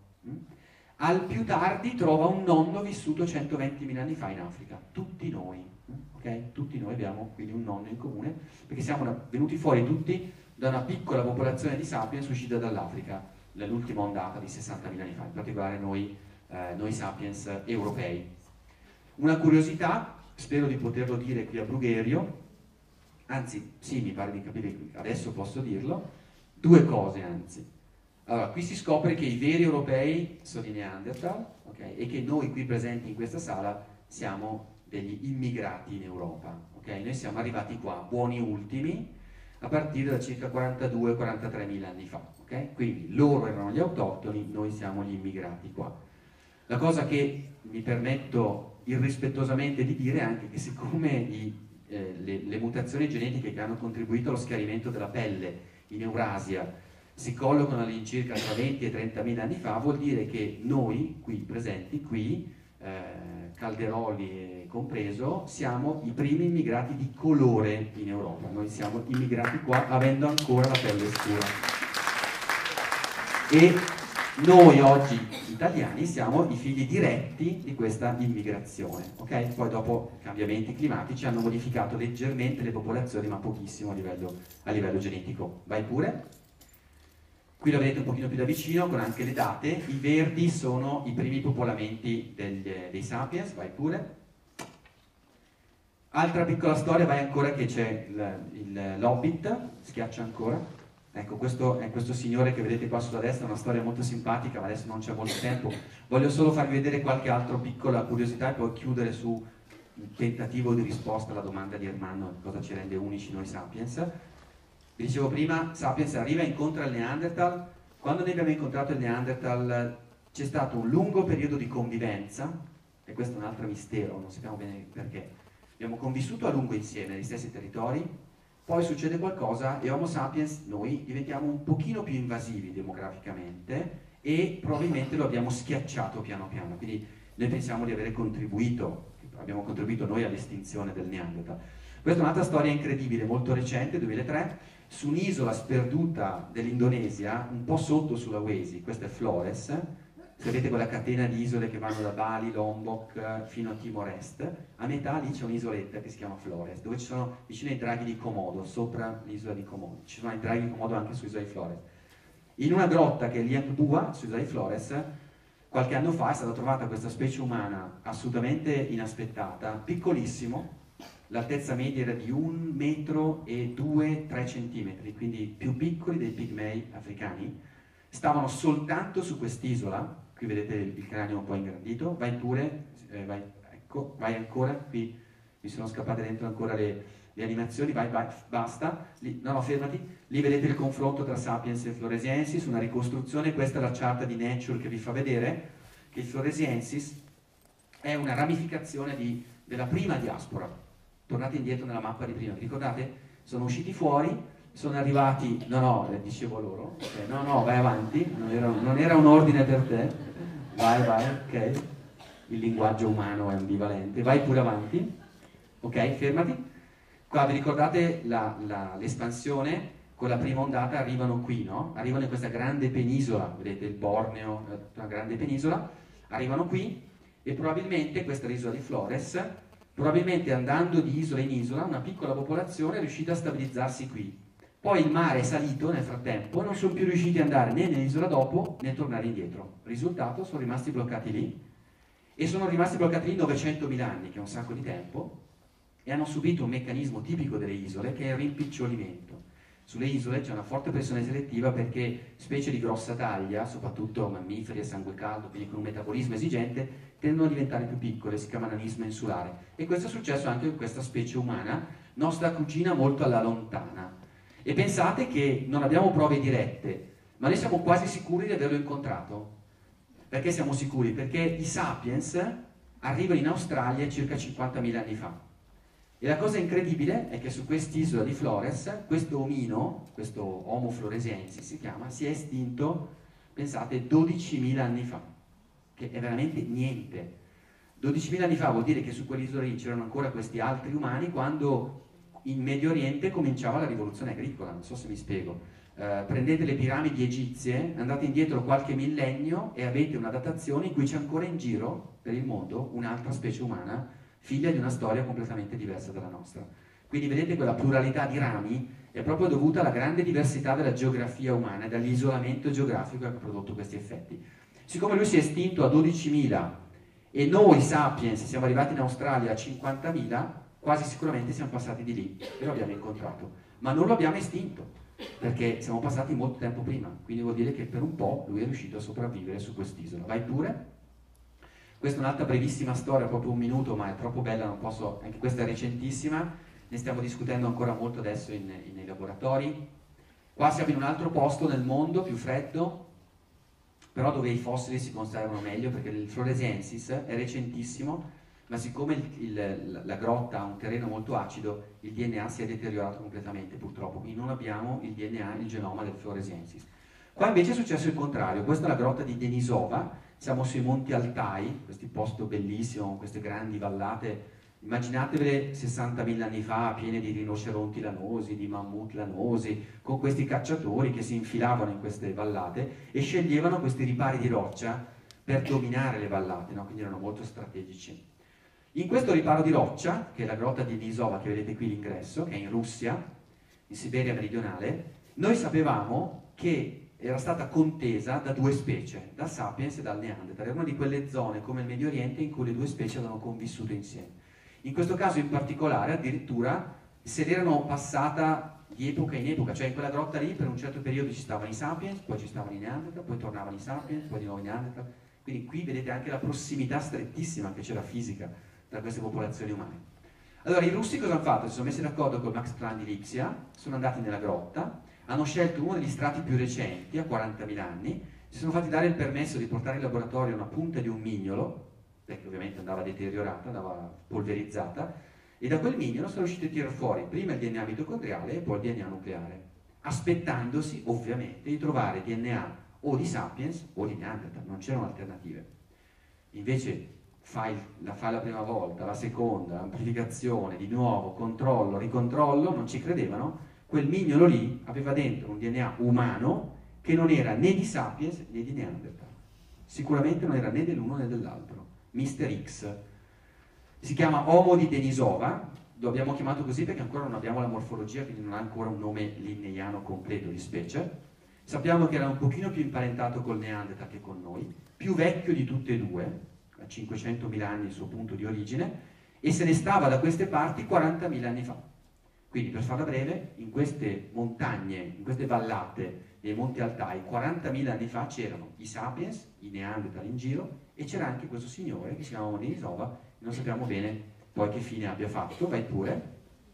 Al più tardi trova un nonno vissuto centoventimila anni fa in Africa. Tutti noi, ok? Tutti noi abbiamo quindi un nonno in comune, perché siamo venuti fuori tutti da una piccola popolazione di sapiens uscita dall'Africa nell'ultima ondata di sessantamila anni fa, in particolare noi, eh, noi sapiens europei. Una curiosità, spero di poterlo dire qui a Brugherio, anzi sì, mi pare di capire, adesso posso dirlo, due cose anzi. Allora, qui si scopre che i veri europei sono i Neanderthal, okay? E che noi qui presenti in questa sala siamo degli immigrati in Europa, okay? Noi siamo arrivati qua, buoni ultimi, a partire da circa quarantadue quarantatremila anni fa, okay? Quindi loro erano gli autoctoni, noi siamo gli immigrati qua. La cosa che mi permetto irrispettosamente di dire è anche che siccome i, eh, le, le mutazioni genetiche che hanno contribuito allo schiarimento della pelle in Eurasia si collocano all'incirca tra venti e trentamila anni fa, vuol dire che noi, qui presenti, qui, eh, eh, Calderoli compreso, siamo i primi immigrati di colore in Europa. Noi siamo immigrati qua avendo ancora la pelle scura. E noi oggi italiani siamo i figli diretti di questa immigrazione, ok? Poi dopo cambiamenti climatici hanno modificato leggermente le popolazioni, ma pochissimo a livello, a livello genetico. Vai pure. Qui lo vedete un pochino più da vicino con anche le date. I verdi sono i primi popolamenti degli, dei Sapiens, vai pure. Altra piccola storia, vai ancora che c'è l'Hobbit, schiaccia ancora. Ecco, questo è questo signore che vedete qua sulla destra, una storia molto simpatica, ma adesso non c'è molto tempo. Voglio solo farvi vedere qualche altra piccola curiosità e poi chiudere su un tentativo di risposta alla domanda di Ermanno, cosa ci rende unici noi Sapiens. Vi dicevo prima, Sapiens arriva e incontra il Neanderthal. Quando noi abbiamo incontrato il Neanderthal c'è stato un lungo periodo di convivenza, e questo è un altro mistero, non sappiamo bene perché. Abbiamo convissuto a lungo insieme negli stessi territori, poi succede qualcosa e Homo sapiens, noi, diventiamo un pochino più invasivi demograficamente e probabilmente lo abbiamo schiacciato piano piano. Quindi noi pensiamo di avere contribuito, abbiamo contribuito noi all'estinzione del Neanderthal. Questa è un'altra storia incredibile, molto recente, duemilatré, su un'isola sperduta dell'Indonesia, un po' sotto sulla Sulawesi, questa è Flores, se vedete quella catena di isole che vanno da Bali, Lombok fino a Timor Est, a metà lì c'è un'isoletta che si chiama Flores, dove ci sono vicino ai draghi di Komodo, sopra l'isola di Komodo, ci sono i draghi di Komodo anche sull'isola di Flores. In una grotta che è Liang Bua, sull'isola di Flores, qualche anno fa è stata trovata questa specie umana assolutamente inaspettata, piccolissimo, l'altezza media era di un metro e due, tre centimetri, quindi più piccoli dei pigmei africani. Stavano soltanto su quest'isola, qui vedete il cranio un po' ingrandito, vai pure, eh, vai, ecco, vai ancora, qui mi sono scappate dentro ancora le, le animazioni, vai, vai, basta, lì, no no fermati, lì vedete il confronto tra Sapiens e Floresiensis, una ricostruzione, questa è la chart di Nature che vi fa vedere che il Floresiensis è una ramificazione di, della prima diaspora. Tornate indietro nella mappa di prima, vi ricordate? Sono usciti fuori, sono arrivati, no no, eh, dicevo loro, okay, no no, vai avanti, non era, non era un ordine per te, vai vai, ok, il linguaggio umano è ambivalente, vai pure avanti, ok, fermati, qua vi ricordate l'espansione, con la prima ondata arrivano qui, no? Arrivano in questa grande penisola, vedete il Borneo, una grande penisola, arrivano qui e probabilmente questa è l'isola di Flores, probabilmente andando di isola in isola una piccola popolazione è riuscita a stabilizzarsi qui. Poi il mare è salito nel frattempo e non sono più riusciti ad andare né nell'isola dopo né a tornare indietro. Risultato, sono rimasti bloccati lì e sono rimasti bloccati lì novecentomila anni, che è un sacco di tempo, e hanno subito un meccanismo tipico delle isole che è il rimpicciolimento. Sulle isole c'è una forte pressione selettiva perché specie di grossa taglia, soprattutto mammiferi a sangue caldo, quindi con un metabolismo esigente, tendono a diventare più piccole, si chiama nanismo insulare. E questo è successo anche con questa specie umana, nostra cugina molto alla lontana. E pensate che non abbiamo prove dirette, ma noi siamo quasi sicuri di averlo incontrato. Perché siamo sicuri? Perché i Sapiens arrivano in Australia circa cinquantamila anni fa. E la cosa incredibile è che su quest'isola di Flores, questo omino, questo Homo floresiensis si chiama, si è estinto, pensate, dodicimila anni fa, che è veramente niente. dodicimila anni fa vuol dire che su quell'isola lì c'erano ancora questi altri umani quando in Medio Oriente cominciava la rivoluzione agricola, non so se mi spiego. Uh, prendete le piramidi egizie, andate indietro qualche millennio e avete una datazione in cui c'è ancora in giro per il mondo un'altra specie umana, figlia di una storia completamente diversa dalla nostra. Quindi vedete quella pluralità di rami è proprio dovuta alla grande diversità della geografia umana e dall'isolamento geografico che ha prodotto questi effetti. Siccome lui si è estinto a dodicimila e noi Sapiens siamo arrivati in Australia a cinquantamila, quasi sicuramente siamo passati di lì e lo abbiamo incontrato, ma non lo abbiamo estinto perché siamo passati molto tempo prima, quindi vuol dire che per un po' lui è riuscito a sopravvivere su quest'isola. Vai pure. Questa è un'altra brevissima storia, proprio un minuto, ma è troppo bella, non posso, anche questa è recentissima, ne stiamo discutendo ancora molto adesso in, in, nei laboratori. Qua siamo in un altro posto nel mondo, più freddo, però dove i fossili si conservano meglio, perché il Floresiensis è recentissimo, ma siccome il, il, la grotta ha un terreno molto acido, il D N A si è deteriorato completamente purtroppo, quindi non abbiamo il D N A, il genoma del Floresiensis. Qua invece è successo il contrario, questa è la grotta di Denisova, siamo sui Monti Altai, questo posto bellissimo, con queste grandi vallate, immaginatevele sessantamila anni fa, piene di rinoceronti lanosi, di mammut lanosi, con questi cacciatori che si infilavano in queste vallate e sceglievano questi ripari di roccia per dominare le vallate, no? Quindi erano molto strategici. In questo riparo di roccia, che è la grotta di Denisova, che vedete qui l'ingresso, che è in Russia, in Siberia meridionale, noi sapevamo che era stata contesa da due specie, dal Sapiens e dal Neanderthal. Era una di quelle zone come il Medio Oriente in cui le due specie avevano convissuto insieme. In questo caso in particolare addirittura se l'erano passata di epoca in epoca, cioè in quella grotta lì per un certo periodo ci stavano i Sapiens, poi ci stavano i Neanderthal, poi tornavano i Sapiens, poi di nuovo i Neanderthal. Quindi qui vedete anche la prossimità strettissima che c'era fisica tra queste popolazioni umane. Allora i russi cosa hanno fatto? Si sono messi d'accordo con Max Planck di Lipsia, sono andati nella grotta, hanno scelto uno degli strati più recenti, a quarantamila anni, si sono fatti dare il permesso di portare in laboratorio una punta di un mignolo, perché ovviamente andava deteriorata, andava polverizzata, e da quel mignolo sono riusciti a tirare fuori prima il D N A mitocondriale e poi il D N A nucleare, aspettandosi ovviamente di trovare D N A o di Sapiens o di Neanderthal, non c'erano alternative. Invece fai, la fai la prima volta, la seconda, amplificazione, di nuovo, controllo, ricontrollo, non ci credevano. Quel mignolo lì aveva dentro un D N A umano che non era né di Sapiens né di Neanderthal. Sicuramente non era né dell'uno né dell'altro. mister X. Si chiama Homo di Denisova, lo abbiamo chiamato così perché ancora non abbiamo la morfologia, quindi non ha ancora un nome linneiano completo di specie. Sappiamo che era un pochino più imparentato col Neanderthal che con noi, più vecchio di tutte e due, a cinquecentomila anni il suo punto di origine, e se ne stava da queste parti quarantamila anni fa. Quindi per farla breve, in queste montagne, in queste vallate dei Monti Altai, quarantamila anni fa c'erano i Sapiens, i Neanderthal in giro, e c'era anche questo signore che si chiamava Denisova, non sappiamo bene poi che fine abbia fatto. Vai pure.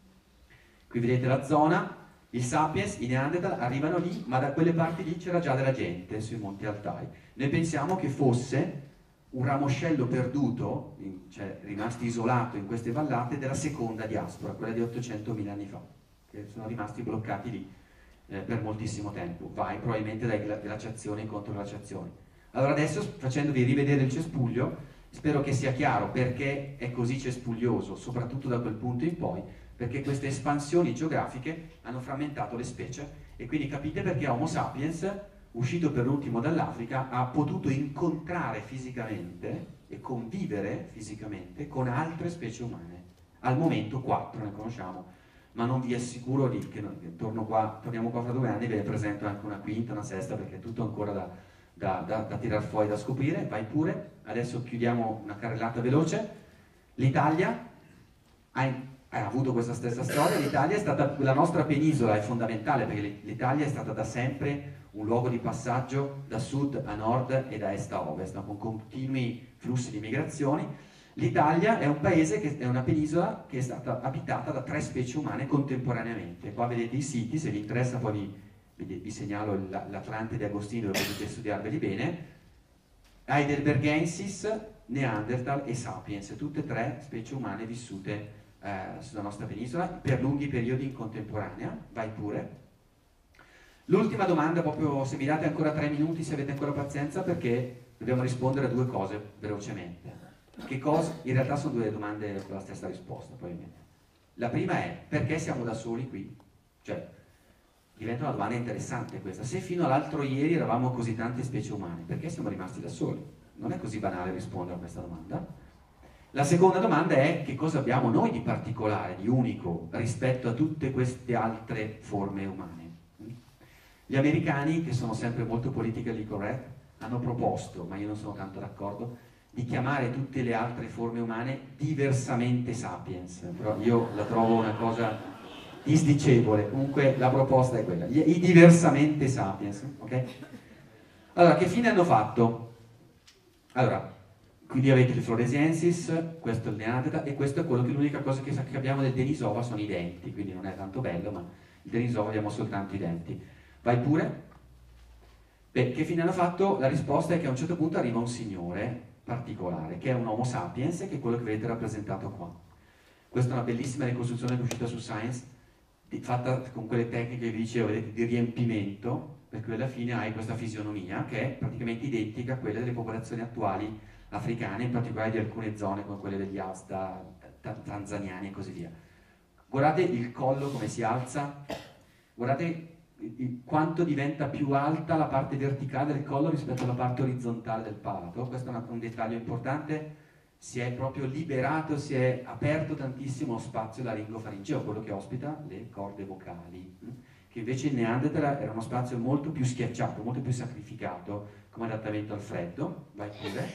Qui vedete la zona, il Sapiens, i Neanderthal arrivano lì, ma da quelle parti lì c'era già della gente sui Monti Altai. Noi pensiamo che fosse un ramoscello perduto, cioè rimasto isolato in queste vallate, della seconda diaspora, quella di ottocentomila anni fa, che sono rimasti bloccati lì eh, per moltissimo tempo, vai probabilmente dalle glaciazioni e controglaciazioni. Allora adesso, facendovi rivedere il cespuglio, spero che sia chiaro perché è così cespuglioso, soprattutto da quel punto in poi, perché queste espansioni geografiche hanno frammentato le specie, e quindi capite perché Homo sapiens, uscito per ultimo dall'Africa, ha potuto incontrare fisicamente e convivere fisicamente con altre specie umane. Al momento quattro ne conosciamo, ma non vi assicuro di, che, che torno qua, torniamo qua fra due anni e ve ne presento anche una quinta, una sesta, perché è tutto ancora da, da, da, da tirar fuori, da scoprire. Vai pure, adesso chiudiamo una carrellata veloce. L'Italia ha, ha avuto questa stessa storia. L'Italia è stata, la nostra penisola è fondamentale perché l'Italia è stata da sempre un luogo di passaggio da sud a nord e da est a ovest, con continui flussi di migrazioni. L'Italia è un paese, che è una penisola che è stata abitata da tre specie umane contemporaneamente. Qua vedete i siti, se vi interessa poi vi, vi segnalo l'Atlantide Agostino dove potete studiarveli bene. Heidelbergensis, Neanderthal e Sapiens, tutte e tre specie umane vissute eh, sulla nostra penisola per lunghi periodi in contemporanea. Vai pure. L'ultima domanda, proprio se mi date ancora tre minuti, se avete ancora pazienza, perché dobbiamo rispondere a due cose velocemente. Che cosa? In realtà sono due domande con la stessa risposta, probabilmente. La prima è: perché siamo da soli qui? Cioè, diventa una domanda interessante questa. Se fino all'altro ieri eravamo così tante specie umane, perché siamo rimasti da soli? Non è così banale rispondere a questa domanda. La seconda domanda è: che cosa abbiamo noi di particolare, di unico, rispetto a tutte queste altre forme umane? Gli americani, che sono sempre molto politically correct, hanno proposto, ma io non sono tanto d'accordo, di chiamare tutte le altre forme umane diversamente sapiens, però io la trovo una cosa disdicevole. Comunque la proposta è quella, i diversamente sapiens, ok? Allora, che fine hanno fatto? Allora, quindi avete il Floresiensis, questo è il Neanderthal, e questo è quello che l'unica cosa che abbiamo del Denisova sono i denti, quindi non è tanto bello, ma il Denisova abbiamo soltanto i denti. Vai pure. Beh, che fine hanno fatto? La risposta è che a un certo punto arriva un signore particolare, che è un Homo sapiens, che è quello che vedete rappresentato qua. Questa è una bellissima ricostruzione che è uscita su Science, di, fatta con quelle tecniche che vi dicevo, vedete, di riempimento, per cui alla fine hai questa fisionomia che è praticamente identica a quella delle popolazioni attuali africane, in particolare di alcune zone come quelle degli Asta, tanzaniani e così via. Guardate il collo come si alza, guardate quanto diventa più alta la parte verticale del collo rispetto alla parte orizzontale del palato. Questo è una, un dettaglio importante. Si è proprio liberato, si è aperto tantissimo lo spazio laringofaringeo, quello che ospita le corde vocali, che invece in Neanderthal era uno spazio molto più schiacciato, molto più sacrificato come adattamento al freddo. Vai pure.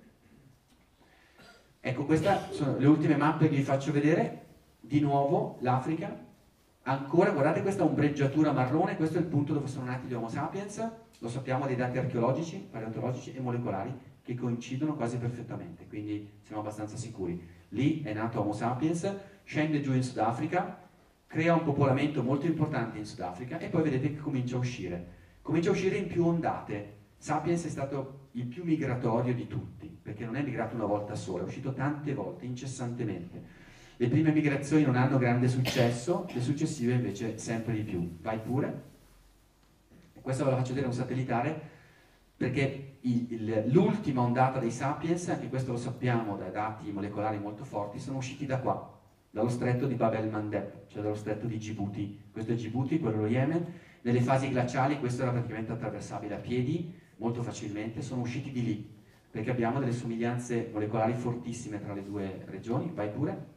Ecco, queste sono le ultime mappe che vi faccio vedere. Di nuovo l'Africa. Ancora, guardate questa ombreggiatura marrone, questo è il punto dove sono nati gli Homo sapiens, lo sappiamo dai dati archeologici, paleontologici e molecolari, che coincidono quasi perfettamente, quindi siamo abbastanza sicuri. Lì è nato Homo sapiens, scende giù in Sudafrica, crea un popolamento molto importante in Sudafrica e poi vedete che comincia a uscire. Comincia a uscire in più ondate. Sapiens è stato il più migratorio di tutti, perché non è migrato una volta sola, è uscito tante volte, incessantemente. Le prime migrazioni non hanno grande successo, le successive invece sempre di più. Vai pure. Questo ve lo faccio vedere un satellitare perché l'ultima ondata dei Sapiens, anche questo lo sappiamo da dati molecolari molto forti, sono usciti da qua, dallo stretto di Bab el-Mandeb, cioè dallo stretto di Djibouti. Questo è Djibouti, quello lo Yemen. Nelle fasi glaciali questo era praticamente attraversabile a piedi, molto facilmente, sono usciti di lì, perché abbiamo delle somiglianze molecolari fortissime tra le due regioni. Vai pure.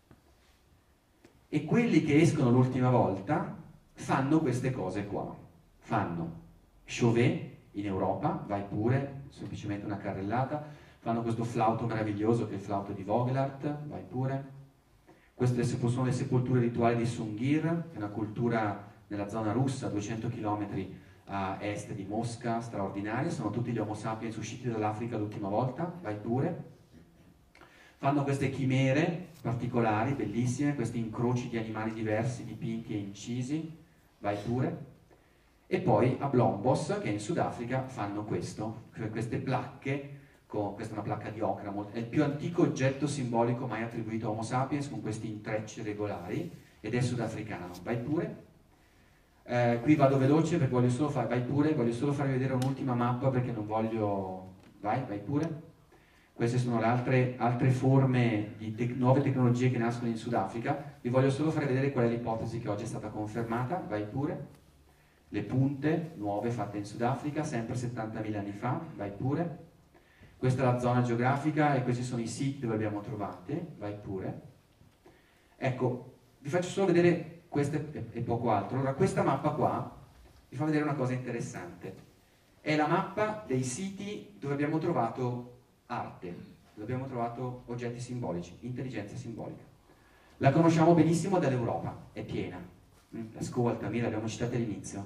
E quelli che escono l'ultima volta fanno queste cose qua. Fanno Chauvet in Europa, vai pure, semplicemente una carrellata. Fanno questo flauto meraviglioso che è il flauto di Vogelart, vai pure. Queste sono le sepolture rituali di Sungir, che è una cultura nella zona russa, a duecento chilometri a est di Mosca, straordinaria. Sono tutti gli Homo sapiens usciti dall'Africa l'ultima volta, vai pure. Fanno queste chimere particolari, bellissime, questi incroci di animali diversi, dipinti e incisi, vai pure. E poi a Blombos, che è in Sudafrica, fanno questo, queste placche, con, questa è una placca di ocra, è il più antico oggetto simbolico mai attribuito a Homo sapiens, con questi intrecci regolari, ed è sudafricano, vai pure. Eh, qui vado veloce perché voglio solo fare, vai pure, voglio solo farvi vedere un'ultima mappa perché non voglio, vai, vai pure. Queste sono le altre, altre forme di te nuove tecnologie che nascono in Sudafrica. Vi voglio solo fare vedere qual è l'ipotesi che oggi è stata confermata. Vai pure. Le punte nuove fatte in Sudafrica, sempre settantamila anni fa. Vai pure. Questa è la zona geografica e questi sono i siti dove abbiamo trovate. Vai pure. Ecco, vi faccio solo vedere questo e poco altro. Allora, questa mappa qua vi fa vedere una cosa interessante. È la mappa dei siti dove abbiamo trovato arte, dove abbiamo trovato oggetti simbolici, intelligenza simbolica. La conosciamo benissimo dall'Europa, è piena. La Scuola Altamira l'abbiamo citata all'inizio,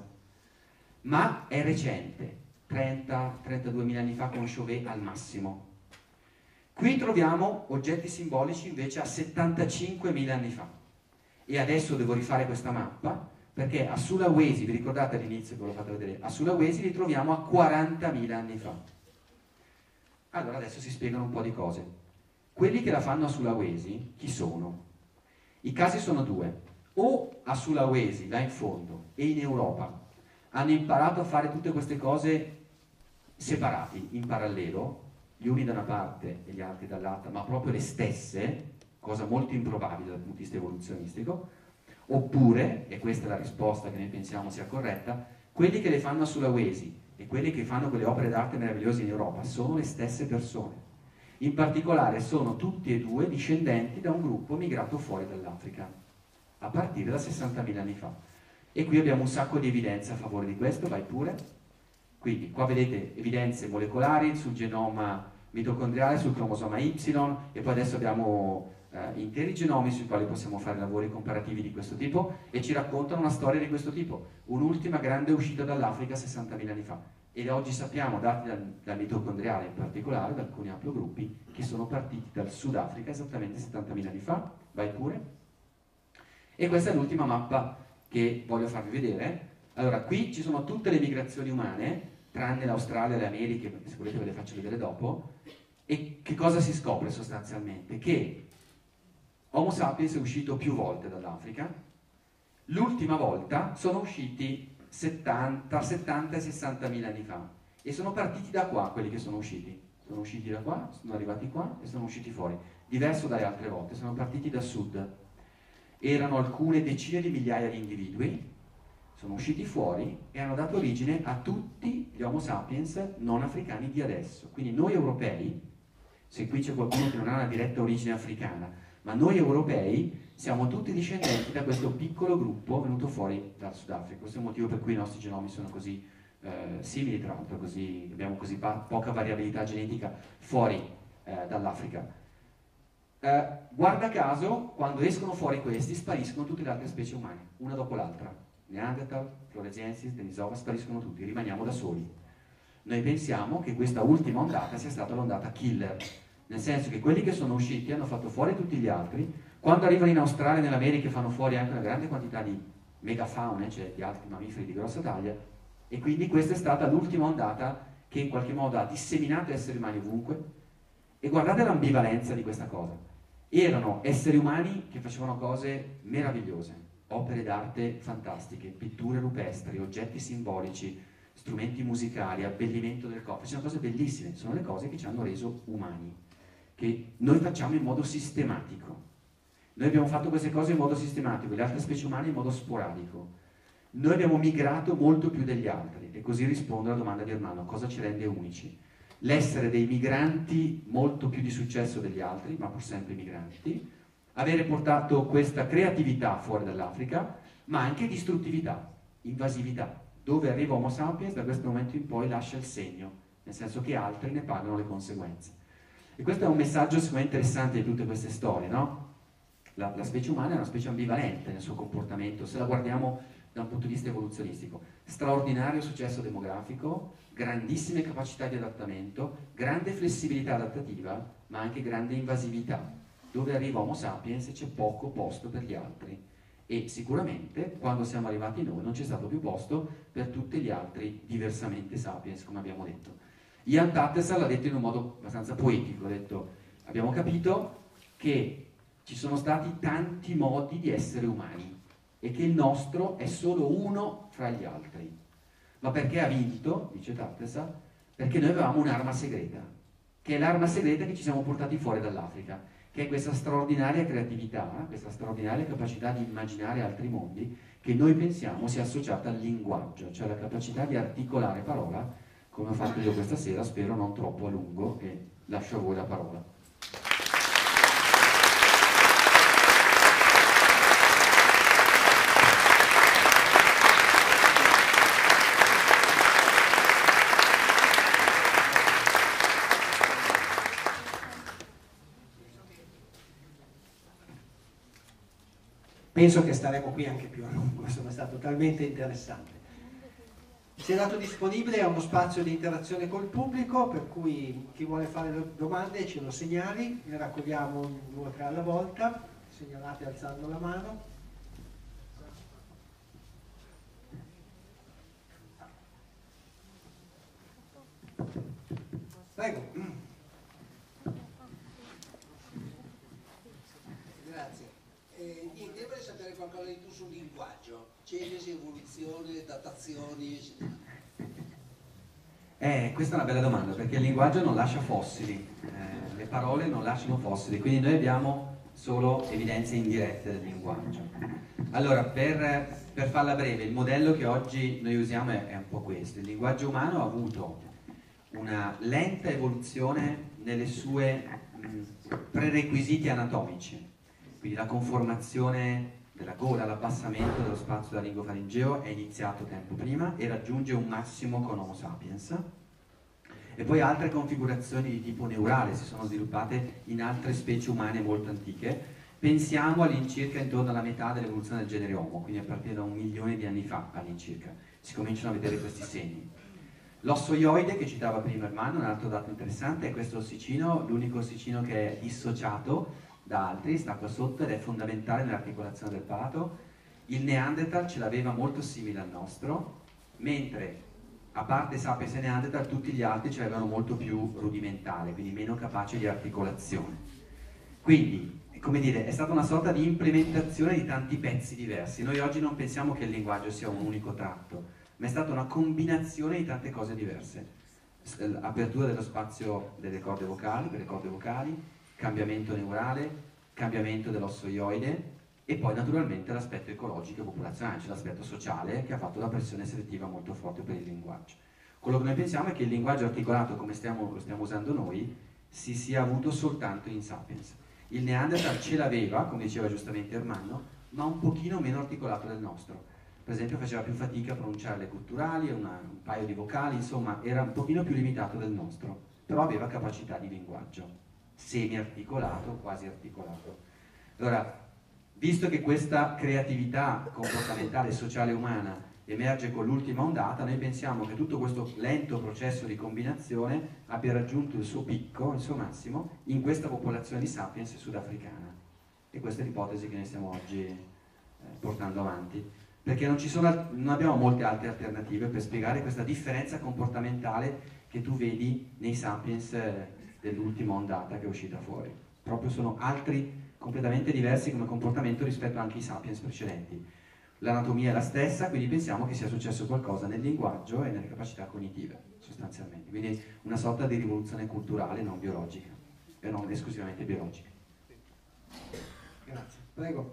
ma è recente, trenta trentaduemila anni fa con Chauvet al massimo. Qui troviamo oggetti simbolici invece a settantacinquemila anni fa. E adesso devo rifare questa mappa perché a Sulawesi, vi ricordate all'inizio che ve l'ho fatto vedere, a Sulawesi li troviamo a quarantamila anni fa. Allora adesso si spiegano un po' di cose. Quelli che la fanno a Sulawesi, chi sono? I casi sono due. O a Sulawesi, là in fondo, e in Europa, hanno imparato a fare tutte queste cose separati, in parallelo, gli uni da una parte e gli altri dall'altra, ma proprio le stesse, cosa molto improbabile dal punto di vista evoluzionistico, oppure, e questa è la risposta che noi pensiamo sia corretta, quelli che le fanno a Sulawesi e quelli che fanno quelle opere d'arte meravigliose in Europa sono le stesse persone. In particolare sono tutti e due discendenti da un gruppo migrato fuori dall'Africa, a partire da sessantamila anni fa. E qui abbiamo un sacco di evidenze a favore di questo, vai pure. Quindi qua vedete evidenze molecolari sul genoma mitocondriale, sul cromosoma Y, e poi adesso abbiamo eh, interi genomi sui quali possiamo fare lavori comparativi di questo tipo e ci raccontano una storia di questo tipo. Un'ultima grande uscita dall'Africa sessantamila anni fa. E oggi sappiamo, dati dal, dal mitocondriale in particolare, da alcuni haplogruppi, che sono partiti dal Sudafrica esattamente settantamila anni fa. Vai pure. E questa è l'ultima mappa che voglio farvi vedere. Allora, qui ci sono tutte le migrazioni umane, tranne l'Australia e le Americhe, se volete ve le faccio vedere dopo. E che cosa si scopre sostanzialmente? Che Homo sapiens è uscito più volte dall'Africa. L'ultima volta sono usciti settanta, settanta e sessantamila anni fa, e sono partiti da qua quelli che sono usciti. Sono usciti da qua, sono arrivati qua e sono usciti fuori. Diverso dalle altre volte, sono partiti da sud. Erano alcune decine di migliaia di individui, sono usciti fuori e hanno dato origine a tutti gli Homo sapiens non africani di adesso. Quindi noi europei, se qui c'è qualcuno che non ha una diretta origine africana, ma noi europei siamo tutti discendenti da questo piccolo gruppo venuto fuori dal Sudafrica. Questo è il motivo per cui i nostri genomi sono così eh, simili, tra l'altro, così, abbiamo così poca variabilità genetica fuori eh, dall'Africa. Eh, guarda caso, quando escono fuori questi, spariscono tutte le altre specie umane, una dopo l'altra. Neanderthal, Floresiensis, Denisova, spariscono tutti, rimaniamo da soli. Noi pensiamo che questa ultima ondata sia stata l'ondata killer, nel senso che quelli che sono usciti hanno fatto fuori tutti gli altri. Quando arrivano in Australia e nell'America fanno fuori anche una grande quantità di megafaune, cioè di altri mammiferi di grossa taglia, e quindi questa è stata l'ultima ondata che in qualche modo ha disseminato esseri umani ovunque. E guardate l'ambivalenza di questa cosa. Erano esseri umani che facevano cose meravigliose, opere d'arte fantastiche, pitture rupestri, oggetti simbolici, strumenti musicali, abbellimento del corpo, facevano cose bellissime, sono le cose che ci hanno reso umani, che noi facciamo in modo sistematico. Noi abbiamo fatto queste cose in modo sistematico, le altre specie umane in modo sporadico. Noi abbiamo migrato molto più degli altri, e così rispondo alla domanda di Ermanno, cosa ci rende unici? L'essere dei migranti molto più di successo degli altri, ma pur sempre migranti, avere portato questa creatività fuori dall'Africa, ma anche distruttività, invasività. Dove arriva Homo sapiens, da questo momento in poi lascia il segno, nel senso che altri ne pagano le conseguenze. E questo è un messaggio secondo me interessante di tutte queste storie, no? La, la specie umana è una specie ambivalente nel suo comportamento, se la guardiamo da un punto di vista evoluzionistico. Straordinario successo demografico, grandissime capacità di adattamento, grande flessibilità adattativa, ma anche grande invasività. Dove arriva Homo sapiens c'è poco posto per gli altri, e sicuramente quando siamo arrivati noi non c'è stato più posto per tutti gli altri diversamente sapiens, come abbiamo detto. Ian Tattersall l'ha detto in un modo abbastanza poetico, ha detto: abbiamo capito che ci sono stati tanti modi di essere umani e che il nostro è solo uno fra gli altri. Ma perché ha vinto, dice Tattersall? Perché noi avevamo un'arma segreta, che è l'arma segreta che ci siamo portati fuori dall'Africa, che è questa straordinaria creatività, questa straordinaria capacità di immaginare altri mondi, che noi pensiamo sia associata al linguaggio, cioè la capacità di articolare parola, come ho fatto io questa sera, spero non troppo a lungo, e lascio a voi la parola. Penso che staremo qui anche più a lungo, insomma è stato talmente interessante. Il Senato disponibile è uno spazio di interazione col pubblico, per cui chi vuole fare domande ce lo segnali, ne raccogliamo due o tre alla volta, segnalate alzando la mano. Prego. Eh, niente, io vorrei sapere qualcosa di più sul linguaggio, genesi, evoluzione, datazioni, eccetera. Eh, questa è una bella domanda, perché il linguaggio non lascia fossili, eh, le parole non lasciano fossili, quindi noi abbiamo solo evidenze indirette del linguaggio. Allora, per, per farla breve, il modello che oggi noi usiamo è, è un po' questo. Il linguaggio umano ha avuto una lenta evoluzione nelle sue mh, prerequisiti anatomici. Quindi la conformazione della gola, l'abbassamento dello spazio della lingofaringeo è iniziato tempo prima e raggiunge un massimo con Homo sapiens, e poi altre configurazioni di tipo neurale si sono sviluppate in altre specie umane molto antiche. Pensiamo all'incirca intorno alla metà dell'evoluzione del genere Homo, quindi a partire da un milione di anni fa all'incirca si cominciano a vedere questi segni. L'ossoioide che citava prima Ermanno, un altro dato interessante, è questo ossicino, l'unico ossicino che è dissociato da altri, sta qua sotto ed è fondamentale nell'articolazione del palato. Il Neanderthal ce l'aveva molto simile al nostro, mentre a parte Sapiens e Neanderthal tutti gli altri ce l'avevano molto più rudimentale, quindi meno capace di articolazione. Quindi, come dire, è stata una sorta di implementazione di tanti pezzi diversi. Noi oggi non pensiamo che il linguaggio sia un unico tratto, ma è stata una combinazione di tante cose diverse. Apertura dello spazio delle corde vocali, per le corde vocali, cambiamento neurale, cambiamento dell'osso ioide e poi naturalmente l'aspetto ecologico e popolazionale, cioè l'aspetto sociale che ha fatto la pressione selettiva molto forte per il linguaggio. Quello che noi pensiamo è che il linguaggio articolato come stiamo, lo stiamo usando noi si sia avuto soltanto in Sapiens. Il Neanderthal ce l'aveva, come diceva giustamente Ermanno, ma un pochino meno articolato del nostro. Per esempio faceva più fatica a pronunciare le culturali, una, un paio di vocali, insomma era un pochino più limitato del nostro, però aveva capacità di linguaggio, semi-articolato, quasi articolato. Allora, visto che questa creatività comportamentale e sociale umana emerge con l'ultima ondata, noi pensiamo che tutto questo lento processo di combinazione abbia raggiunto il suo picco, il suo massimo, in questa popolazione di Sapiens sudafricana. E questa è l'ipotesi che noi stiamo oggi eh, portando avanti. Perché non, ci sono, non abbiamo molte altre alternative per spiegare questa differenza comportamentale che tu vedi nei Sapiens dell'ultima ondata che è uscita fuori. Proprio sono altri completamente diversi come comportamento rispetto anche ai Sapiens precedenti. L'anatomia è la stessa, quindi pensiamo che sia successo qualcosa nel linguaggio e nelle capacità cognitive, sostanzialmente. Quindi una sorta di rivoluzione culturale non biologica, e non esclusivamente biologica. Grazie. Prego.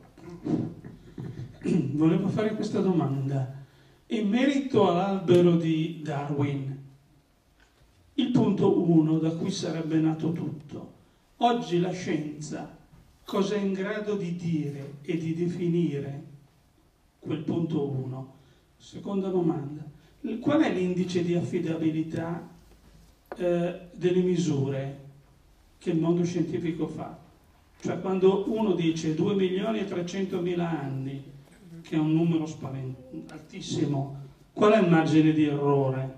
Volevo fare questa domanda. In merito all'albero di Darwin, il punto uno da cui sarebbe nato tutto, oggi la scienza cosa è in grado di dire e di definire quel punto uno? Seconda domanda, qual è l'indice di affidabilità eh, delle misure che il mondo scientifico fa? Cioè quando uno dice due milioni e trecentomila anni, che è un numero altissimo, qual è il margine di errore?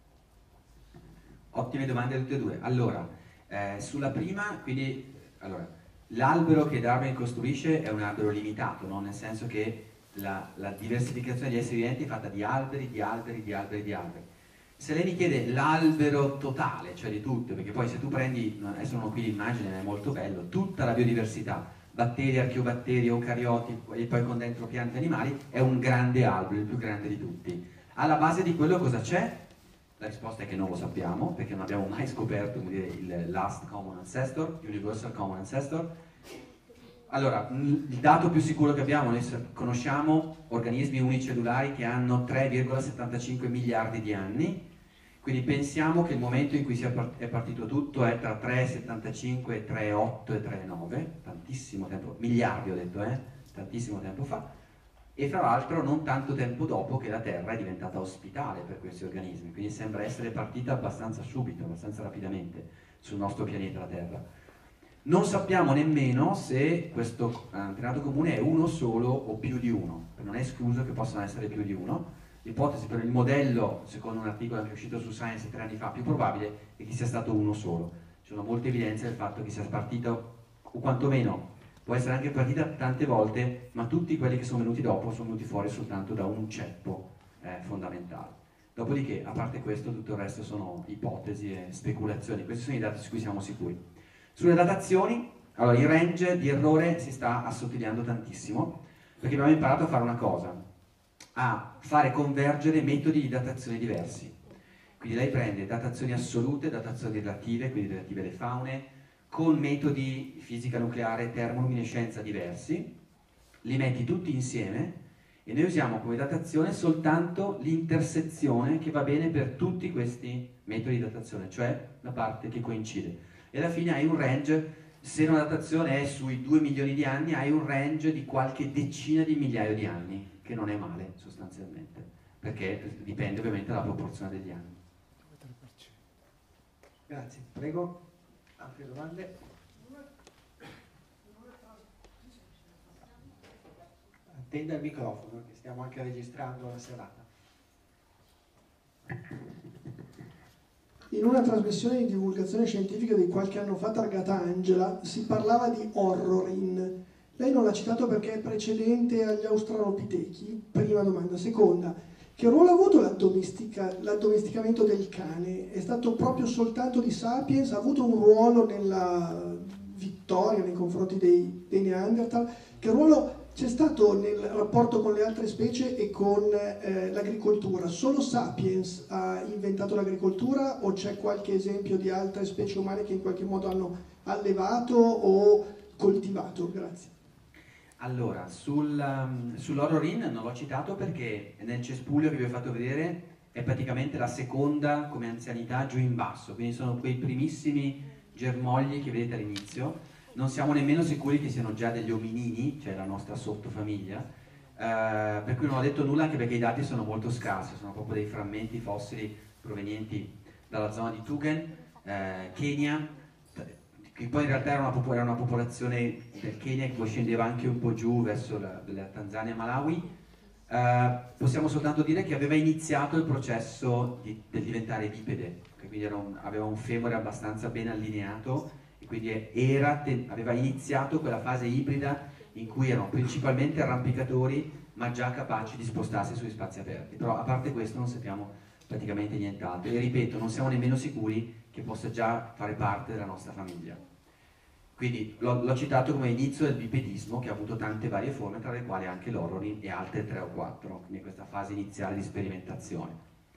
Ottime domande tutte e due. Allora, eh, sulla prima, quindi, allora, l'albero che Darwin costruisce è un albero limitato, no? Nel senso che la, la diversificazione degli esseri viventi è fatta di alberi, di alberi, di alberi, di alberi. Se lei mi chiede l'albero totale, cioè di tutto, perché poi se tu prendi, adesso non ho qui l'immagine, è molto bello, tutta la biodiversità, batteri, archeobatteri, eucarioti e poi con dentro piante e animali, è un grande albero, il più grande di tutti. Alla base di quello cosa c'è? La risposta è che non lo sappiamo, perché non abbiamo mai scoperto, come dire, il last common ancestor, universal common ancestor. Allora, il dato più sicuro che abbiamo, noi conosciamo organismi unicellulari che hanno tre virgola settantacinque miliardi di anni, quindi pensiamo che il momento in cui è partito tutto è tra tre virgola settantacinque e tre virgola otto e tre virgola nove, tantissimo tempo, miliardi ho detto, eh? Tantissimo tempo fa, e fra l'altro non tanto tempo dopo che la Terra è diventata ospitale per questi organismi, quindi sembra essere partita abbastanza subito, abbastanza rapidamente sul nostro pianeta, la Terra. Non sappiamo nemmeno se questo antenato comune è uno solo o più di uno, non è escluso che possano essere più di uno. L'ipotesi per il modello, secondo un articolo che è uscito su Science tre anni fa, più probabile è che sia stato uno solo. Ci sono molte evidenze del fatto che sia partito, o quantomeno può essere anche partita tante volte, ma tutti quelli che sono venuti dopo sono venuti fuori soltanto da un ceppo eh, fondamentale. Dopodiché, a parte questo, tutto il resto sono ipotesi e speculazioni. Questi sono i dati su cui siamo sicuri. Sulle datazioni, allora il range di errore si sta assottigliando tantissimo, perché abbiamo imparato a fare una cosa, a fare convergere metodi di datazione diversi. Quindi lei prende datazioni assolute, datazioni relative, quindi relative alle faune, con metodi di fisica nucleare, termoluminescenza diversi, li metti tutti insieme e noi usiamo come datazione soltanto l'intersezione che va bene per tutti questi metodi di datazione, cioè la parte che coincide. E alla fine hai un range, se una datazione è sui due milioni di anni, hai un range di qualche decina di migliaia di anni, che non è male sostanzialmente, perché dipende ovviamente dalla proporzione degli anni. Grazie, prego. Altre domande? Attenda il microfono, che stiamo anche registrando la serata. In una trasmissione di divulgazione scientifica di qualche anno fa targata Angela si parlava di Horrorin. Lei non l'ha citato perché è precedente agli australopitechi? Prima domanda. Seconda, che ruolo ha avuto l'addomestica, l'addomesticamento del cane? È stato proprio soltanto di Sapiens? Ha avuto un ruolo nella vittoria nei confronti dei, dei Neanderthal? Che ruolo c'è stato nel rapporto con le altre specie e con eh, l'agricoltura, solo Sapiens ha inventato l'agricoltura o c'è qualche esempio di altre specie umane che in qualche modo hanno allevato o coltivato? Grazie. Allora, sul, um, sull'Horrorin non l'ho citato perché nel cespuglio che vi ho fatto vedere è praticamente la seconda come anzianità giù in basso, quindi sono quei primissimi germogli che vedete all'inizio. Non siamo nemmeno sicuri che siano già degli ominini, cioè la nostra sottofamiglia, eh, per cui non ho detto nulla anche perché i dati sono molto scarsi, sono proprio dei frammenti fossili provenienti dalla zona di Tugen, eh, Kenya, che poi in realtà era una, era una popolazione del Kenya che poi scendeva anche un po' giù verso la, la Tanzania e Malawi. Eh, possiamo soltanto dire che aveva iniziato il processo di, del diventare bipede, quindi era un, aveva un femore abbastanza ben allineato, quindi era, aveva iniziato quella fase ibrida in cui erano principalmente arrampicatori ma già capaci di spostarsi sugli spazi aperti. Però a parte questo non sappiamo praticamente nient'altro e ripeto, non siamo nemmeno sicuri che possa già fare parte della nostra famiglia. Quindi l'ho citato come inizio del bipedismo che ha avuto tante varie forme, tra le quali anche l'Horrorin e altre tre o quattro, quindi questa fase iniziale di sperimentazione.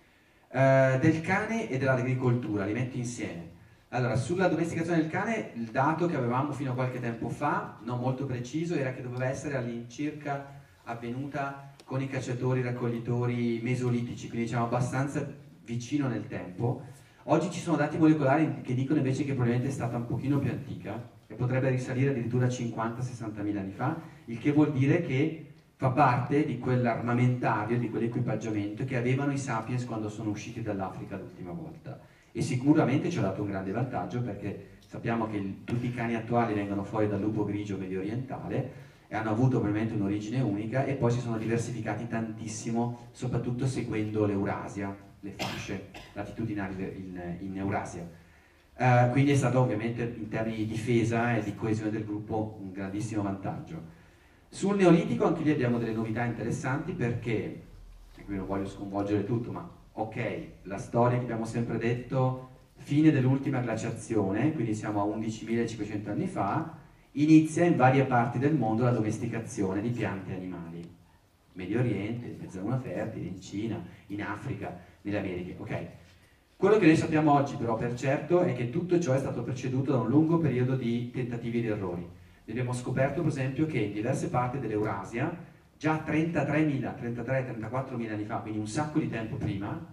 Eh, del cane e dell'agricoltura, li metto insieme. Allora, sulla domesticazione del cane, il dato che avevamo fino a qualche tempo fa, non molto preciso, era che doveva essere all'incirca avvenuta con i cacciatori-raccoglitori mesolitici, quindi diciamo abbastanza vicino nel tempo. Oggi ci sono dati molecolari che dicono invece che probabilmente è stata un pochino più antica, e potrebbe risalire addirittura a cinquanta sessanta mila anni fa, il che vuol dire che fa parte di quell'armamentario, di quell'equipaggiamento che avevano i sapiens quando sono usciti dall'Africa l'ultima volta. E sicuramente ci ha dato un grande vantaggio perché sappiamo che il, tutti i cani attuali vengono fuori dal lupo grigio medio orientale e hanno avuto probabilmente un'origine unica e poi si sono diversificati tantissimo, soprattutto seguendo l'Eurasia, le fasce latitudinali in, in Eurasia. Uh, quindi è stato ovviamente in termini di difesa e di coesione del gruppo un grandissimo vantaggio. Sul Neolitico anche lì abbiamo delle novità interessanti perché, e qui non voglio sconvolgere tutto, ma ok, la storia che abbiamo sempre detto, fine dell'ultima glaciazione, quindi siamo a undicimilacinquecento anni fa, inizia in varie parti del mondo la domesticazione di piante e animali. Medio Oriente, in Mezzaluna Fertile, in Cina, in Africa, nelle Americhe, ok. Quello che noi sappiamo oggi però per certo è che tutto ciò è stato preceduto da un lungo periodo di tentativi ed errori. Abbiamo scoperto per esempio che in diverse parti dell'Eurasia già trentatremila, trentatré trentaquattromila anni fa, quindi un sacco di tempo prima,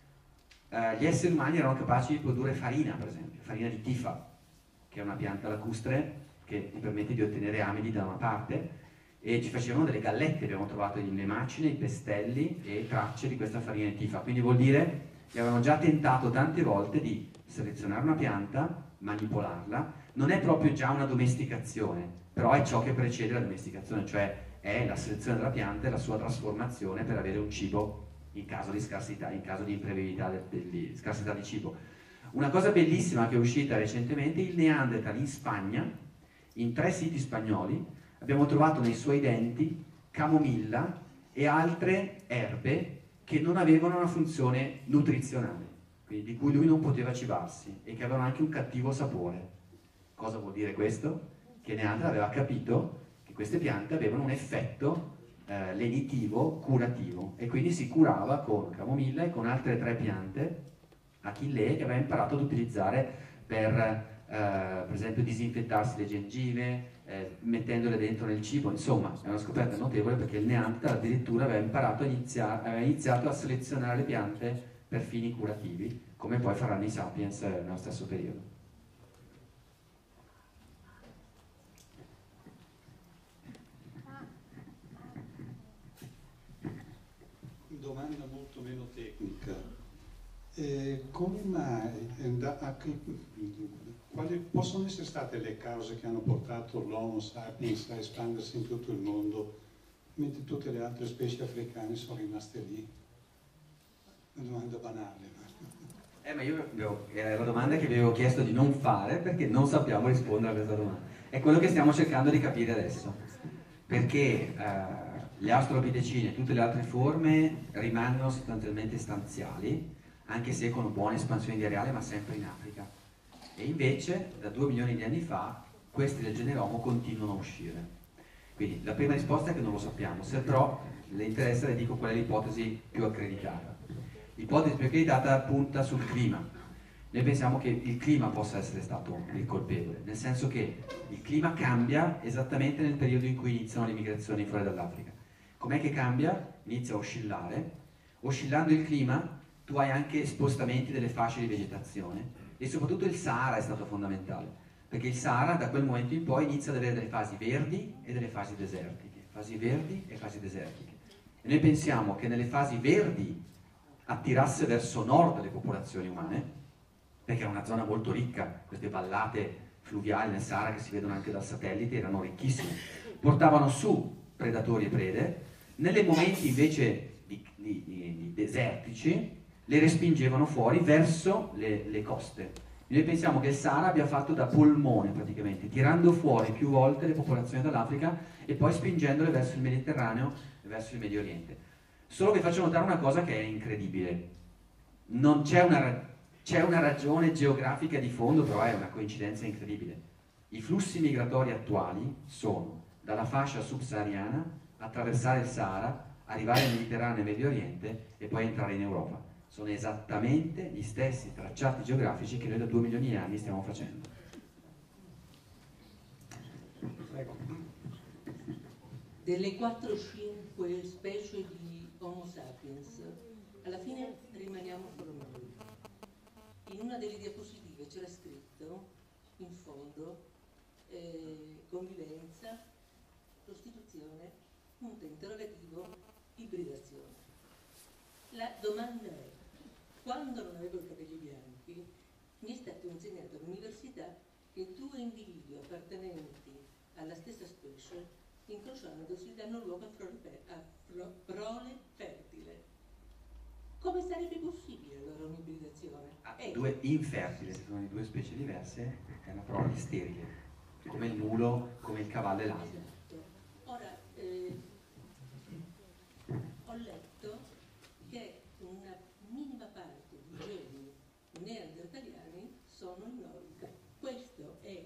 eh, gli esseri umani erano capaci di produrre farina, per esempio, farina di tifa, che è una pianta lacustre che ti permette di ottenere amidi da una parte, e ci facevano delle gallette, abbiamo trovato nelle macine, i pestelli e tracce di questa farina di tifa, quindi vuol dire che avevano già tentato tante volte di selezionare una pianta, manipolarla, non è proprio già una domesticazione, però è ciò che precede la domesticazione, cioè è la selezione della pianta e la sua trasformazione per avere un cibo in caso di scarsità, in caso di imprevedibilità di scarsità di cibo. Una cosa bellissima che è uscita recentemente, il Neanderthal in Spagna, in tre siti spagnoli, abbiamo trovato nei suoi denti camomilla e altre erbe che non avevano una funzione nutrizionale, quindi di cui lui non poteva cibarsi e che avevano anche un cattivo sapore. Cosa vuol dire questo? Che Neanderthal aveva capito che queste piante avevano un effetto eh, lenitivo, curativo, e quindi si curava con camomilla e con altre tre piante achillee che aveva imparato ad utilizzare per, eh, per esempio, disinfettarsi le gengive, eh, mettendole dentro nel cibo. Insomma, è una scoperta notevole perché il Neanderthal addirittura aveva imparato a iniziare, aveva iniziato a selezionare le piante per fini curativi, come poi faranno i sapiens nello stesso periodo. Domanda molto meno tecnica. Eh, come mai, a che, quali possono essere state le cause che hanno portato l'Homo sapiens a espandersi in tutto il mondo, mentre tutte le altre specie africane sono rimaste lì? Una domanda banale. Eh, ma io avevo, era la domanda che vi avevo chiesto di non fare perché non sappiamo rispondere a questa domanda. È quello che stiamo cercando di capire adesso. Perché eh, le australopitecine e tutte le altre forme rimangono sostanzialmente stanziali, anche se con buone espansioni di areale, ma sempre in Africa. E invece, da due milioni di anni fa, questi del genere Homo continuano a uscire. Quindi la prima risposta è che non lo sappiamo, se però le interessa le dico qual è l'ipotesi più accreditata. L'ipotesi più accreditata punta sul clima. Noi pensiamo che il clima possa essere stato il colpevole, nel senso che il clima cambia esattamente nel periodo in cui iniziano le migrazioni fuori dall'Africa. Com'è che cambia? Inizia a oscillare. Oscillando il clima tu hai anche spostamenti delle fasce di vegetazione e soprattutto il Sahara è stato fondamentale, perché il Sahara da quel momento in poi inizia ad avere delle fasi verdi e delle fasi desertiche, fasi verdi e fasi desertiche. E noi pensiamo che nelle fasi verdi attirasse verso nord le popolazioni umane, perché era una zona molto ricca, queste vallate fluviali nel Sahara che si vedono anche dal satellite erano ricchissime, portavano su predatori e prede. Nelle momenti invece di, di, di, di desertici le respingevano fuori verso le, le coste. Noi pensiamo che il Sahara abbia fatto da polmone praticamente, tirando fuori più volte le popolazioni dall'Africa e poi spingendole verso il Mediterraneo e verso il Medio Oriente. Solo vi faccio notare una cosa che è incredibile. Non c'è una, c'è una ragione geografica di fondo, però è una coincidenza incredibile. I flussi migratori attuali sono dalla fascia subsahariana, attraversare il Sahara, arrivare al Mediterraneo e Medio Oriente e poi entrare in Europa. Sono esattamente gli stessi tracciati geografici che noi da due milioni di anni stiamo facendo. Prego. Delle quattro o cinque specie di Homo sapiens, alla fine rimaniamo solo noi. In una delle diapositive c'era scritto, in fondo, eh, convivenza, prostituzione, punto interrogativo, ibridazione. La domanda è, quando non avevo i capelli bianchi, mi è stato insegnato all'università che due individui appartenenti alla stessa specie, incrociandosi, danno luogo a prole, a prole fertile. Come sarebbe possibile allora un'ibridazione? Ah, ecco. Due infertili, se sono di due specie diverse, è una prole sterile, come il mulo, come il cavallo e l'asino. Esatto. Ora, eh, ho letto che una minima parte di geni neandertaliani sono in Nord. Questo è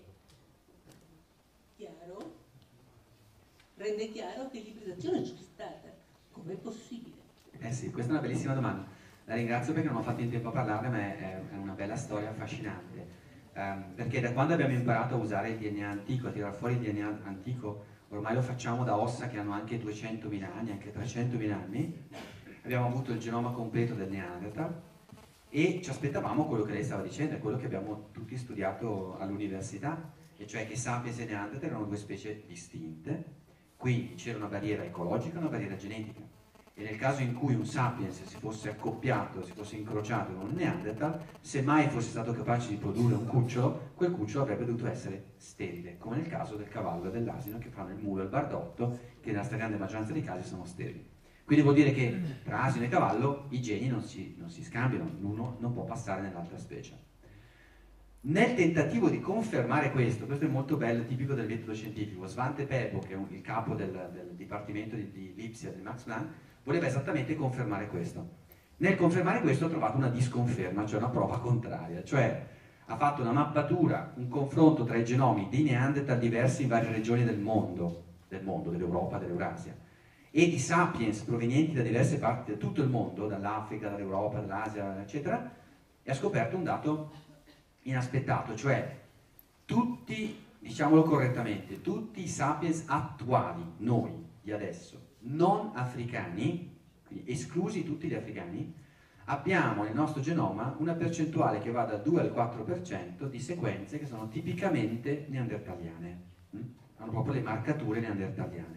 chiaro? Rende chiaro che l'ibridazione c'è stata. Com'è possibile? Eh sì, questa è una bellissima domanda. La ringrazio perché non ho fatto in tempo a parlarne, ma è, è una bella storia affascinante. Um, perché da quando abbiamo imparato a usare il D N A antico, a tirare fuori il D N A antico, ormai lo facciamo da ossa che hanno anche duecentomila anni, anche trecentomila anni, abbiamo avuto il genoma completo del Neanderthal e ci aspettavamo quello che lei stava dicendo, è quello che abbiamo tutti studiato all'università, e cioè che Sapiens e Neanderthal erano due specie distinte, quindi c'era una barriera ecologica e una barriera genetica. E nel caso in cui un Sapiens si fosse accoppiato, si fosse incrociato con un Neanderthal, se mai fosse stato capace di produrre un cucciolo, quel cucciolo avrebbe dovuto essere sterile, come nel caso del cavallo e dell'asino che fanno il mulo e il bardotto, che nella stragrande maggioranza dei casi sono sterili. Quindi vuol dire che tra asino e cavallo i geni non si, non si scambiano, l'uno non può passare nell'altra specie. Nel tentativo di confermare questo, questo è molto bello, tipico del metodo scientifico, Svante Pääbo, che è un, il capo del, del dipartimento di, di Lipsia del Max Planck, voleva esattamente confermare questo. Nel confermare questo ha trovato una disconferma, cioè una prova contraria, cioè ha fatto una mappatura, un confronto tra i genomi di Neanderthal diversi in varie regioni del mondo, del mondo, dell'Europa, dell'Eurasia, e di Sapiens provenienti da diverse parti di tutto il mondo, dall'Africa, dall'Europa, dall'Asia, eccetera, e ha scoperto un dato inaspettato, cioè tutti, diciamolo correttamente, tutti i Sapiens attuali, noi di adesso, non africani, quindi esclusi tutti gli africani, abbiamo nel nostro genoma una percentuale che va dal due al quattro per cento di sequenze che sono tipicamente neandertaliane, hm? hanno proprio le marcature neandertaliane.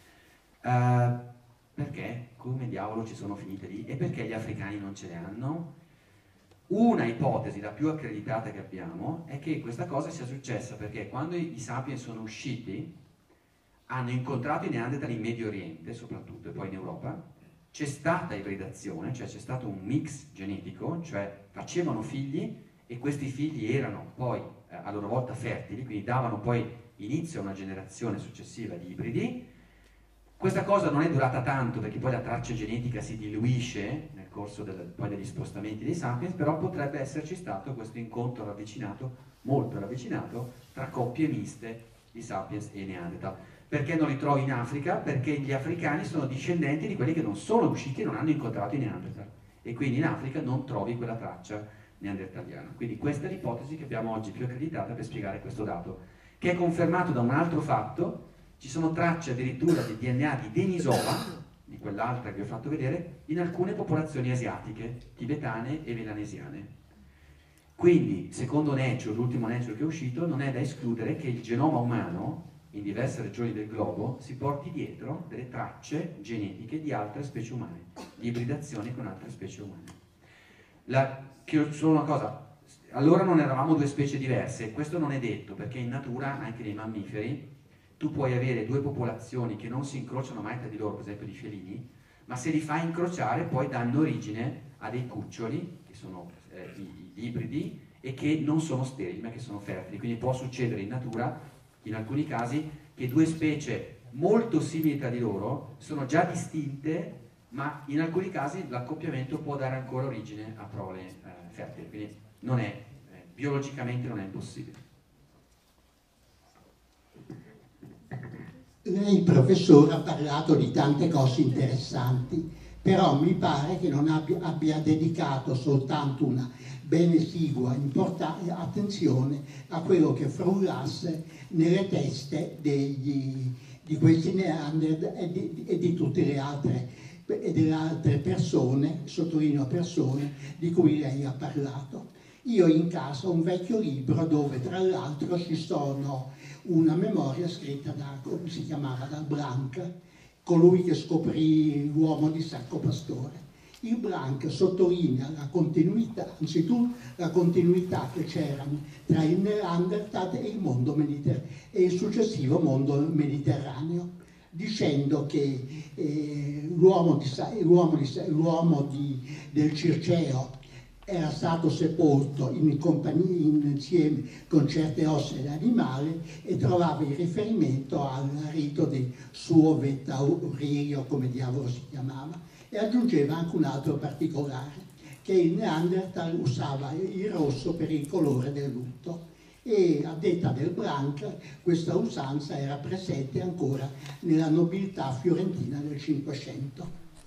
Uh, perché? Come diavolo ci sono finite lì? E perché gli africani non ce le hanno? Una ipotesi, la più accreditata che abbiamo, è che questa cosa sia successa perché quando i, i Sapiens sono usciti hanno incontrato i Neanderthal in Medio Oriente soprattutto e poi in Europa, c'è stata ibridazione, cioè c'è stato un mix genetico, cioè facevano figli e questi figli erano poi eh, a loro volta fertili, quindi davano poi inizio a una generazione successiva di ibridi. Questa cosa non è durata tanto perché poi la traccia genetica si diluisce nel corso del, poi degli spostamenti dei Sapiens, però potrebbe esserci stato questo incontro ravvicinato, molto ravvicinato, tra coppie miste di Sapiens e Neanderthal. Perché non li trovi in Africa? Perché gli africani sono discendenti di quelli che non sono usciti e non hanno incontrato i Neanderthal, e quindi in Africa non trovi quella traccia neandertaliana. Quindi questa è l'ipotesi che abbiamo oggi più accreditata per spiegare questo dato, che è confermato da un altro fatto. Ci sono tracce addirittura di D N A di Denisova, di quell'altra che vi ho fatto vedere, in alcune popolazioni asiatiche, tibetane e melanesiane. Quindi, secondo Nature, l'ultimo Nature che è uscito, non è da escludere che il genoma umano, in diverse regioni del globo, si porti dietro delle tracce genetiche di altre specie umane, di ibridazione con altre specie umane. La, che solo una cosa, allora non eravamo due specie diverse, questo non è detto, perché in natura, anche nei mammiferi, tu puoi avere due popolazioni che non si incrociano mai tra di loro, per esempio di felini, ma se li fai incrociare poi danno origine a dei cuccioli, che sono eh, gli ibridi, e che non sono sterili, ma che sono fertili. Quindi può succedere in natura, in alcuni casi, che due specie molto simili tra di loro sono già distinte, ma in alcuni casi l'accoppiamento può dare ancora origine a prole eh, fertili. Quindi non è, eh, biologicamente non è impossibile. Lei, professore, ha parlato di tante cose interessanti, però mi pare che non abbia, abbia dedicato soltanto una ben esigua attenzione a quello che frullasse nelle teste degli, di questi Neanderthal e di, e di tutte le altre, e delle altre persone, sottolineo persone, di cui lei ha parlato. Io in casa ho un vecchio libro dove tra l'altro ci sono una memoria scritta da, come si chiamava, da Blanc, colui che scoprì l'uomo di Sacco Pastore. Il Blanc sottolinea la continuità, anzitutto la continuità che c'era tra il Neanderthal e il mondo mediterraneo e il successivo mondo mediterraneo, dicendo che eh, l'uomo di, l'uomo di, l'uomo di, del Circeo era stato sepolto in compagnia, insieme con certe ossa dell'animale, e trovava il riferimento al rito del suo Vetauririo, come diavolo si chiamava, e aggiungeva anche un altro particolare, che il Neanderthal usava il rosso per il colore del lutto, e a detta del Blanc questa usanza era presente ancora nella nobiltà fiorentina del Cinquecento.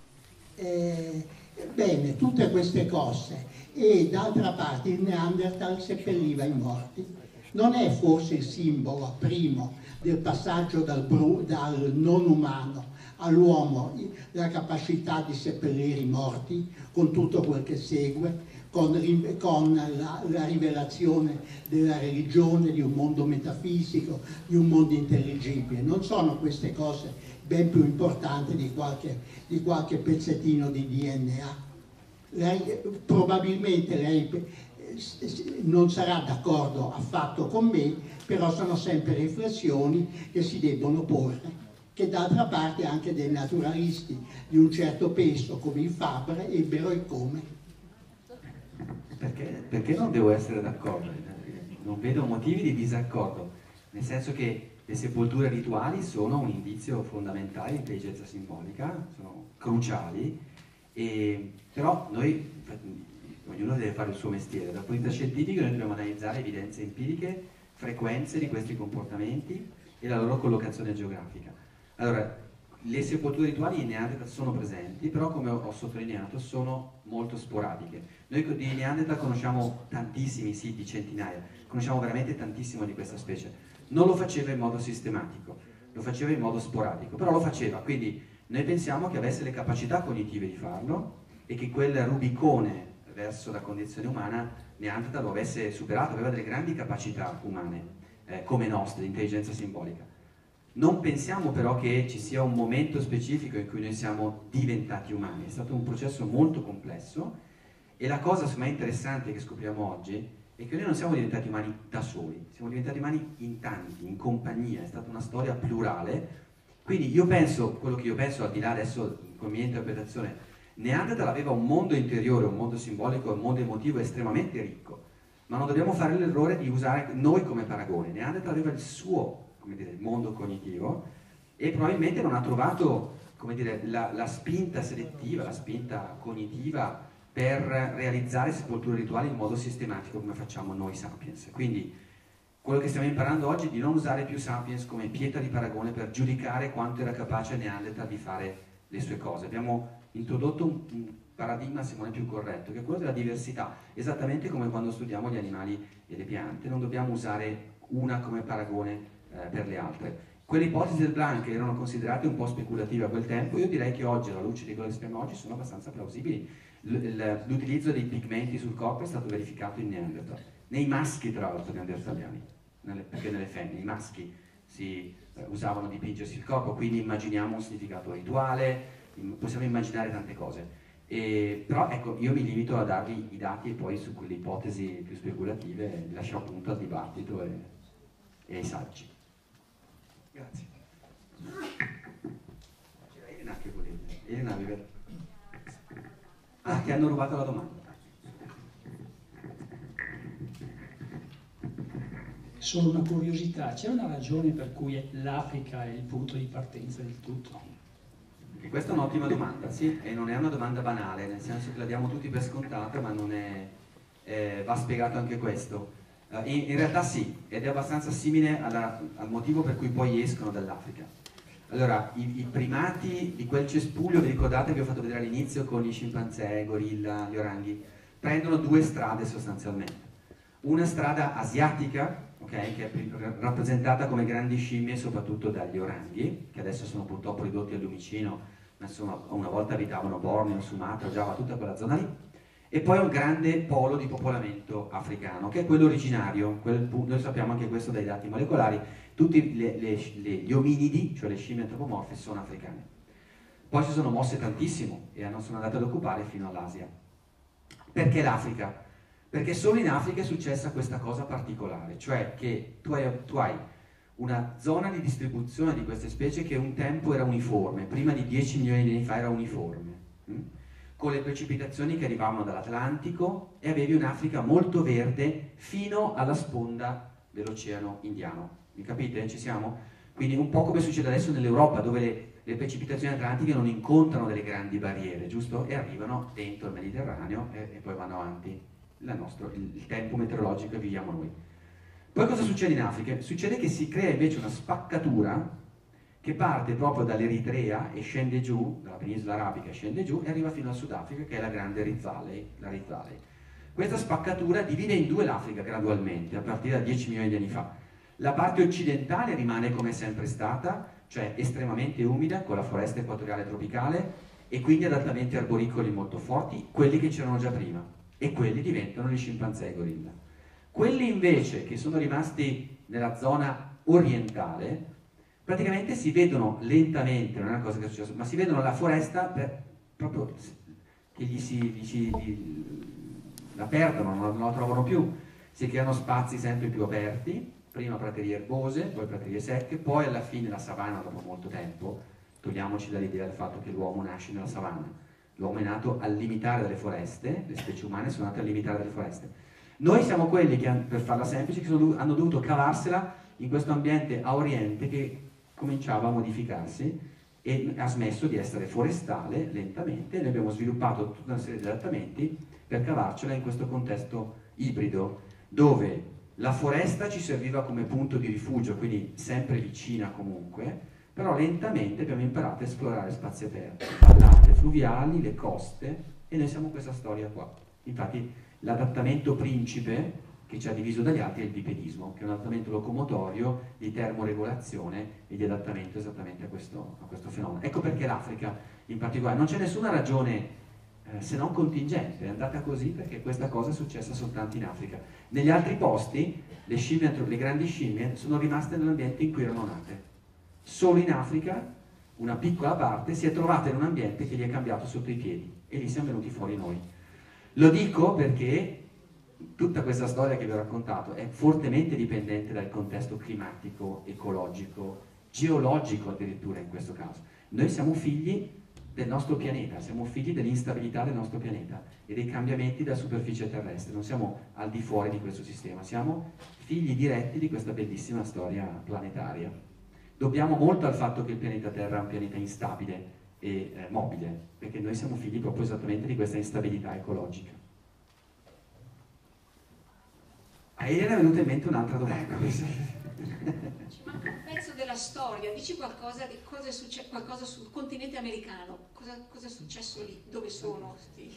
Eh, bene, tutte queste cose. E d'altra parte il Neanderthal seppelliva i morti. Non è forse il simbolo primo del passaggio dal, bru, dal non umano all'uomo, la capacità di seppellire i morti, con tutto quel che segue, con, con la, la rivelazione della religione, di un mondo metafisico, di un mondo intelligibile? Non sono queste cose ben più importanti di qualche, di qualche pezzettino di D N A? Lei, probabilmente lei non sarà d'accordo affatto con me, però sono sempre riflessioni che si debbono porre, che d'altra parte anche dei naturalisti di un certo peso come il Fabre ebbero il come. Perché, perché non devo essere d'accordo? Non vedo motivi di disaccordo, nel senso che le sepolture rituali sono un indizio fondamentale di intelligenza simbolica, sono cruciali. E, però noi, ognuno deve fare il suo mestiere. Dal punto di vista scientifico noi dobbiamo analizzare evidenze empiriche, frequenze di questi comportamenti e la loro collocazione geografica. Allora, le sepolture rituali in Neanderthal sono presenti, però come ho sottolineato sono molto sporadiche. Noi di Neanderthal conosciamo tantissimi siti, centinaia, conosciamo veramente tantissimo di questa specie. Non lo faceva in modo sistematico, lo faceva in modo sporadico, però lo faceva, quindi noi pensiamo che avesse le capacità cognitive di farlo e che quel Rubicone verso la condizione umana Neanderthal lo avesse superato, aveva delle grandi capacità umane, eh, come nostre, di intelligenza simbolica. Non pensiamo però che ci sia un momento specifico in cui noi siamo diventati umani, è stato un processo molto complesso, e la cosa secondo me interessante che scopriamo oggi è che noi non siamo diventati umani da soli, siamo diventati umani in tanti, in compagnia, è stata una storia plurale. Quindi io penso, quello che io penso, al di là adesso con mia interpretazione, Neanderthal aveva un mondo interiore, un mondo simbolico, un mondo emotivo estremamente ricco, ma non dobbiamo fare l'errore di usare noi come paragone. Neanderthal aveva il suo, come dire, il mondo cognitivo, e probabilmente non ha trovato, come dire, la, la spinta selettiva, la spinta cognitiva per realizzare sepolture rituali in modo sistematico come facciamo noi sapiens. Quindi quello che stiamo imparando oggi è di non usare più Sapiens come pietra di paragone per giudicare quanto era capace Neanderthal di fare le sue cose. Abbiamo introdotto un, un paradigma, se non è più corretto, che è quello della diversità, esattamente come quando studiamo gli animali e le piante, non dobbiamo usare una come paragone eh, per le altre. Quelle ipotesi del Blanc erano considerate un po' speculative a quel tempo, io direi che oggi, alla luce di quello che sappiamo oggi, sono abbastanza plausibili. L'utilizzo dei pigmenti sul corpo è stato verificato in Neanderthal, nei maschi tra l'altro neanderthaliani, nelle, perché nelle femmine i maschi si eh, usavano dipingersi il corpo, quindi immaginiamo un significato rituale, possiamo immaginare tante cose. E, però ecco, io mi limito a darvi i dati e poi su quelle ipotesi più speculative vi lascio appunto al dibattito e, e ai saggi. Grazie. C'era Elena che voleva. Elena aveva... Ah, ti hanno rubato la domanda. Solo una curiosità, c'è una ragione per cui l'Africa è il punto di partenza del tutto? E questa è un'ottima domanda, sì, e non è una domanda banale, nel senso che la diamo tutti per scontata, ma non è, eh, va spiegato anche questo. Uh, in, in realtà sì, ed è abbastanza simile alla, al motivo per cui poi escono dall'Africa. Allora, i, i primati di quel cespuglio, vi ricordate che vi ho fatto vedere all'inizio con gli scimpanzé, gorilla, gli oranghi, prendono due strade sostanzialmente. Una strada asiatica, okay, che è rappresentata come grandi scimmie soprattutto dagli oranghi, che adesso sono purtroppo ridotti al lumicino, ma insomma una volta abitavano Borneo, Sumatra, Giava, tutta quella zona lì. E poi un grande polo di popolamento africano, che è quello originario, quel, noi sappiamo anche questo dai dati molecolari, tutti le, le, le, gli ominidi, cioè le scimmie antropomorfe, sono africane. Poi si sono mosse tantissimo e non sono andate ad occupare fino all'Asia. Perché l'Africa? Perché solo in Africa è successa questa cosa particolare, cioè che tu hai, tu hai una zona di distribuzione di queste specie che un tempo era uniforme, prima di dieci milioni di anni fa era uniforme, hm? con le precipitazioni che arrivavano dall'Atlantico, e avevi un'Africa molto verde fino alla sponda dell'Oceano Indiano. Mi capite? Ci siamo? Quindi un po' come succede adesso nell'Europa, dove le, le precipitazioni atlantiche non incontrano delle grandi barriere, giusto? E arrivano dentro il Mediterraneo e, e poi vanno avanti la nostro, il, il tempo meteorologico che viviamo noi. Poi cosa succede in Africa? Succede che si crea invece una spaccatura che parte proprio dall'Eritrea e scende giù, dalla penisola arabica scende giù e arriva fino al Sudafrica, che è la grande Rift Valley, la Rift Valley. Questa spaccatura divide in due l'Africa gradualmente, a partire da dieci milioni di anni fa. La parte occidentale rimane come è sempre stata, cioè estremamente umida, con la foresta equatoriale tropicale, e quindi adattamenti arboricoli molto forti, quelli che c'erano già prima, e quelli diventano gli scimpanzé e gorilla. Quelli invece che sono rimasti nella zona orientale, praticamente si vedono lentamente, non è una cosa che è successa, ma si vedono la foresta per, proprio che gli si, gli si gli, la perdono, non, non la trovano più, si creano spazi sempre più aperti, prima praterie erbose, poi praterie secche, poi alla fine la savana dopo molto tempo. Togliamoci dall'idea del fatto che l'uomo nasce nella savana, l'uomo è nato al limitare delle foreste, le specie umane sono nate al limitare delle foreste. Noi siamo quelli che, per farla semplice, che sono, hanno dovuto cavarsela in questo ambiente a oriente che cominciava a modificarsi e ha smesso di essere forestale lentamente, e noi abbiamo sviluppato tutta una serie di adattamenti per cavarcela in questo contesto ibrido, dove la foresta ci serviva come punto di rifugio, quindi sempre vicina comunque, però lentamente abbiamo imparato a esplorare spazi aperti, vallate fluviali, le coste, e noi siamo questa storia qua. Infatti l'adattamento principe che ci ha diviso dagli altri è il bipedismo, che è un adattamento locomotorio di termoregolazione e di adattamento esattamente a questo, a questo fenomeno. Ecco perché l'Africa in particolare, non c'è nessuna ragione eh, se non contingente, è andata così perché questa cosa è successa soltanto in Africa. Negli altri posti le, scimmie, le grandi scimmie sono rimaste nell'ambiente in cui erano nate. Solo in Africa una piccola parte si è trovata in un ambiente che gli è cambiato sotto i piedi, e lì siamo venuti fuori noi. Lo dico perché tutta questa storia che vi ho raccontato è fortemente dipendente dal contesto climatico, ecologico, geologico addirittura in questo caso. Noi siamo figli del nostro pianeta, siamo figli dell'instabilità del nostro pianeta e dei cambiamenti della superficie terrestre, non siamo al di fuori di questo sistema, siamo figli diretti di questa bellissima storia planetaria. Dobbiamo molto al fatto che il pianeta Terra è un pianeta instabile e eh, mobile, perché noi siamo figli proprio esattamente di questa instabilità ecologica. A Elena è venuta in mente un'altra domanda. Ci manca un pezzo della storia, dici qualcosa di cosa è successo, qualcosa sul continente americano, cosa, cosa è successo lì, dove sono? Sti...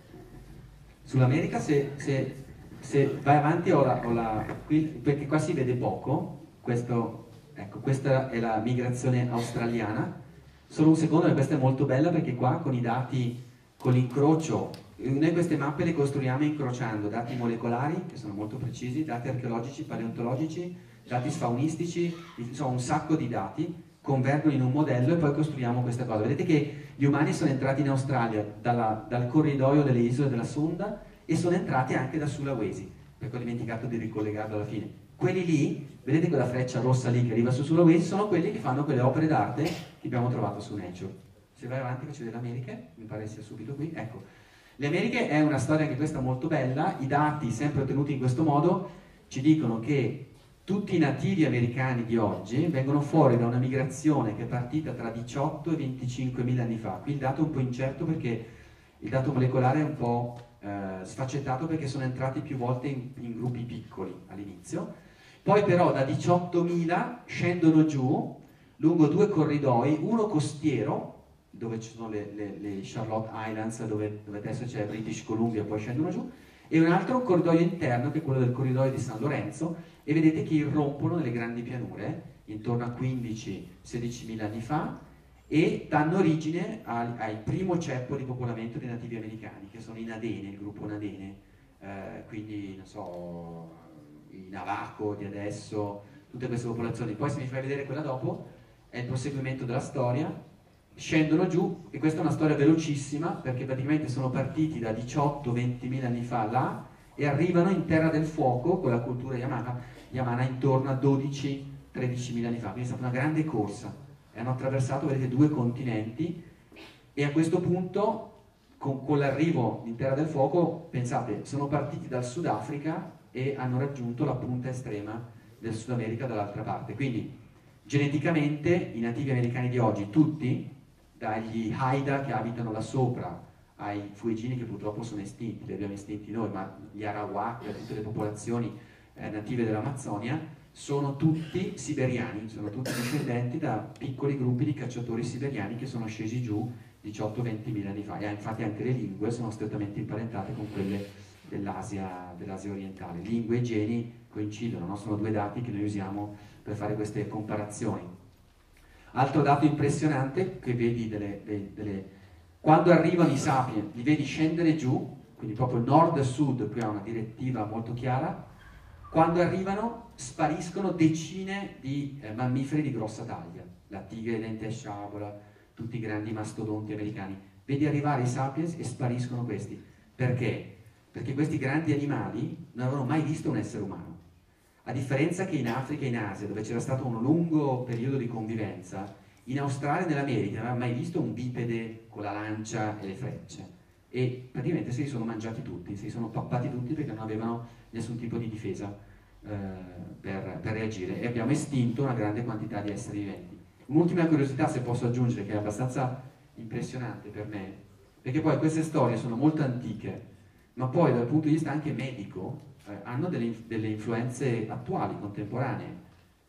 Sull'America, se, se, se vai avanti, ho la, ho la, qui, perché qua si vede poco, questo, ecco, questa è la migrazione australiana. Solo un secondo, perché questa è molto bella, perché qua con i dati, con l'incrocio, noi queste mappe le costruiamo incrociando dati molecolari, che sono molto precisi, dati archeologici, paleontologici, dati faunistici, insomma un sacco di dati, convergono in un modello e poi costruiamo questa cosa. Vedete che gli umani sono entrati in Australia dalla, dal corridoio delle isole della Sonda e sono entrati anche da Sulawesi, perché ho dimenticato di ricollegarlo alla fine. Quelli lì, vedete quella freccia rossa lì che arriva su Sulawesi, sono quelli che fanno quelle opere d'arte che abbiamo trovato su Nature. Se vai avanti faccio vedere le Americhe, mi pare sia subito qui, ecco. Le Americhe è una storia anche questa molto bella, i dati sempre ottenuti in questo modo ci dicono che tutti i nativi americani di oggi vengono fuori da una migrazione che è partita tra diciotto e venticinquemila anni fa. Qui il dato è un po' incerto perché il dato molecolare è un po' eh, sfaccettato perché sono entrati più volte in, in gruppi piccoli all'inizio. Poi però da diciottomila scendono giù lungo due corridoi, uno costiero, dove ci sono le, le, le Charlotte Islands, dove, dove adesso c'è British Columbia, poi scendono giù, e un altro corridoio interno che è quello del corridoio di San Lorenzo, e vedete che irrompono nelle grandi pianure intorno a quindici sedicimila anni fa e danno origine al, al primo ceppo di popolamento dei nativi americani, che sono i Nadene, il gruppo Nadene, eh, quindi non so, i Navajo di adesso, tutte queste popolazioni. Poi se mi fai vedere quella dopo è il proseguimento della storia, scendono giù, e questa è una storia velocissima perché praticamente sono partiti da diciotto ventimila anni fa là e arrivano in Terra del Fuoco con la cultura Yamana, Yamana intorno a dodici tredicimila anni fa, quindi è stata una grande corsa e hanno attraversato, vedete, due continenti, e a questo punto con, con l'arrivo in Terra del Fuoco, pensate, sono partiti dal Sudafrica e hanno raggiunto la punta estrema del Sud America dall'altra parte, quindi geneticamente i nativi americani di oggi, tutti, dagli Haida che abitano là sopra ai Fueggini che purtroppo sono estinti, li abbiamo estinti noi, ma gli Arawak, tutte le popolazioni eh, native dell'Amazzonia, sono tutti siberiani, sono tutti discendenti da piccoli gruppi di cacciatori siberiani che sono scesi giù diciotto ventimila anni fa, e infatti anche le lingue sono strettamente imparentate con quelle dell'Asia, dell'Asia orientale. Lingue e geni coincidono, no? Sono due dati che noi usiamo per fare queste comparazioni. Altro dato impressionante che vedi delle, delle, delle... quando arrivano i sapiens, li vedi scendere giù, quindi proprio nord-sud, qui ha una direttiva molto chiara. Quando arrivano spariscono decine di eh, mammiferi di grossa taglia, la tigre dente a sciabola, tutti i grandi mastodonti americani. Vedi arrivare i sapiens e spariscono questi. Perché? Perché questi grandi animali non avevano mai visto un essere umano. A differenza che in Africa e in Asia, dove c'era stato un lungo periodo di convivenza, in Australia e nell'America non aveva mai visto un bipede con la lancia e le frecce. E praticamente se li sono mangiati tutti, se li sono pappati tutti perché non avevano nessun tipo di difesa eh, per, per reagire. E abbiamo estinto una grande quantità di esseri viventi. Un'ultima curiosità, se posso aggiungere, che è abbastanza impressionante per me, perché poi queste storie sono molto antiche, ma poi dal punto di vista anche medico, hanno delle, delle influenze attuali, contemporanee,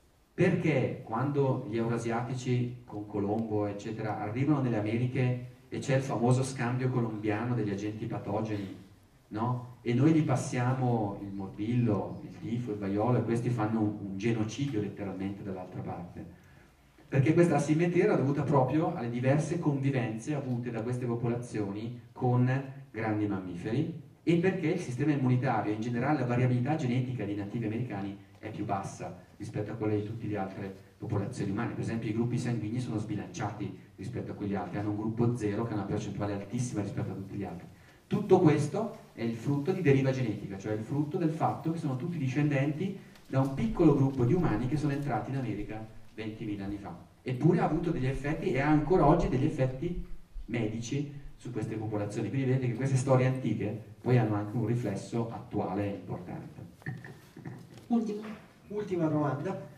perché quando gli eurasiatici con Colombo eccetera arrivano nelle Americhe e c'è il famoso scambio colombiano degli agenti patogeni, no? E noi gli passiamo il morbillo, il tifo, il vaiolo, e questi fanno un, un genocidio letteralmente dall'altra parte, perché questa asimmetria era dovuta proprio alle diverse convivenze avute da queste popolazioni con grandi mammiferi, e perché il sistema immunitario e in generale la variabilità genetica dei nativi americani è più bassa rispetto a quella di tutte le altre popolazioni umane. Per esempio i gruppi sanguigni sono sbilanciati rispetto a quegli altri, hanno un gruppo zero che ha una percentuale altissima rispetto a tutti gli altri. Tutto questo è il frutto di deriva genetica, cioè il frutto del fatto che sono tutti discendenti da un piccolo gruppo di umani che sono entrati in America ventimila anni fa. Eppure ha avuto degli effetti e ha ancora oggi degli effetti medici su queste popolazioni. Quindi vedete che queste storie antiche poi hanno anche un riflesso attuale importante. Ultima, Ultima domanda.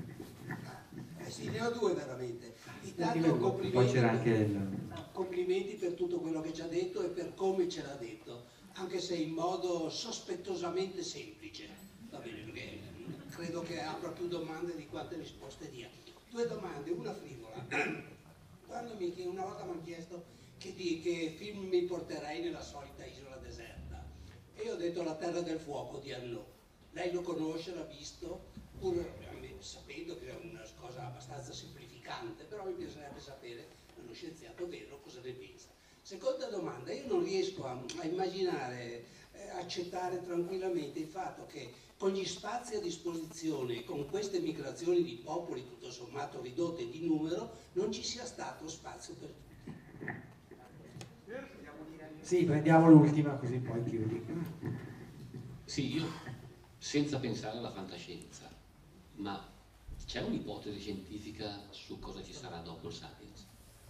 Eh sì, ne ho due veramente. Intanto complimenti, poi c'era anche il... complimenti per tutto quello che ci ha detto e per come ce l'ha detto, anche se in modo sospettosamente semplice. Va bene, perché credo che apra più domande di quante risposte dia. Due domande, una frivola. Quando mi, una volta mi hanno chiesto che, di, che film mi porterei nella solita isola deserta, e io ho detto La Terra del Fuoco di Arnaud. Lei lo conosce, l'ha visto, pur sapendo che è una cosa abbastanza semplificante, però mi piacerebbe sapere, da uno scienziato vero, cosa ne pensa. Seconda domanda, io non riesco a, a immaginare, eh, accettare tranquillamente il fatto che con gli spazi a disposizione, con queste migrazioni di popoli tutto sommato ridotte di numero, non ci sia stato spazio per tutti. Sì, prendiamo l'ultima così poi chiudi. Sì, io senza pensare alla fantascienza, ma c'è un'ipotesi scientifica su cosa ci sarà dopo il Sapiens?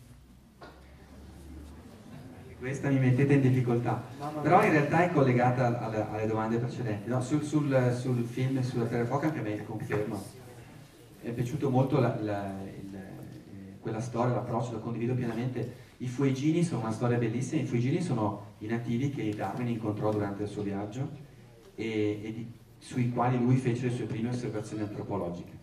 Questa mi mettete in difficoltà, però in realtà è collegata alle, alle domande precedenti. No, sul, sul, sul film e sulla Terra del Fuoco anche a me confermo, mi è piaciuto molto la, la, il, quella storia, l'approccio, lo condivido pienamente. I fueggini sono una storia bellissima. I fueggini sono i nativi che Darwin incontrò durante il suo viaggio e, e di, sui quali lui fece le sue prime osservazioni antropologiche.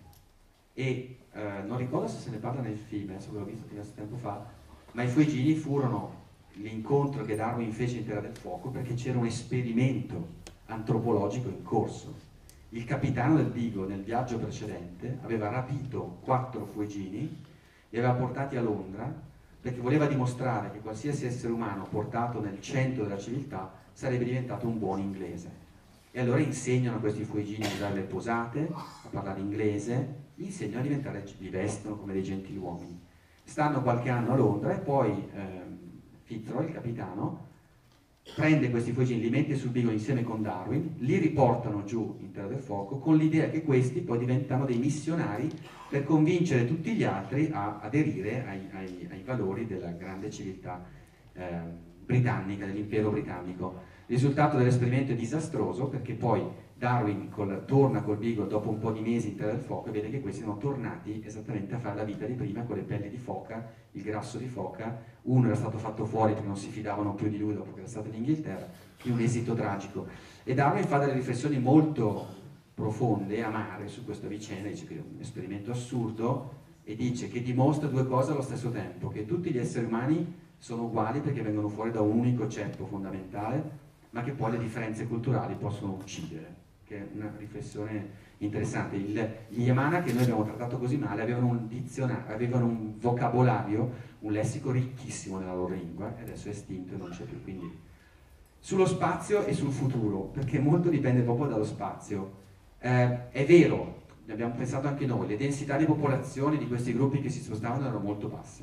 E eh, non ricordo se se ne parla nel film, adesso l'ho visto diverso tempo fa, ma i fueggini furono l'incontro che Darwin fece in Terra del Fuoco perché c'era un esperimento antropologico in corso. Il capitano del Beagle nel viaggio precedente aveva rapito quattro fueggini, li aveva portati a Londra perché voleva dimostrare che qualsiasi essere umano portato nel centro della civiltà sarebbe diventato un buon inglese. E allora insegnano a questi fueggini a usare le posate, a parlare inglese, gli insegnano a diventare, li vestono come dei gentiluomini. Stanno qualche anno a Londra e poi ehm, Fitzroy, il capitano, prende questi fueggini, li mette sul Beagle insieme con Darwin, li riportano giù in Terra del Fuoco con l'idea che questi poi diventano dei missionari per convincere tutti gli altri a aderire ai, ai, ai valori della grande civiltà eh, britannica, dell'impero britannico. Il risultato dell'esperimento è disastroso perché poi Darwin col, torna col Beagle dopo un po' di mesi in Terra del Fuoco e vede che questi sono tornati esattamente a fare la vita di prima con le pelli di foca, il grasso di foca. Uno era stato fatto fuori perché non si fidavano più di lui dopo che era stato in Inghilterra, in un esito tragico. E Darwin fa delle riflessioni molto profonde e amare su questa vicenda, dice che è un esperimento assurdo e dice che dimostra due cose allo stesso tempo, che tutti gli esseri umani sono uguali perché vengono fuori da un unico ceppo fondamentale, ma che poi le differenze culturali possono uccidere, che è una riflessione interessante. Il, gli Yamana, che noi abbiamo trattato così male, avevano un dizionario, avevano un vocabolario, un lessico ricchissimo nella loro lingua, e adesso è estinto e non c'è più. Quindi sullo spazio e sul futuro, perché molto dipende proprio dallo spazio. Eh, è vero, ne abbiamo pensato anche noi, le densità di popolazione di questi gruppi che si spostavano erano molto basse.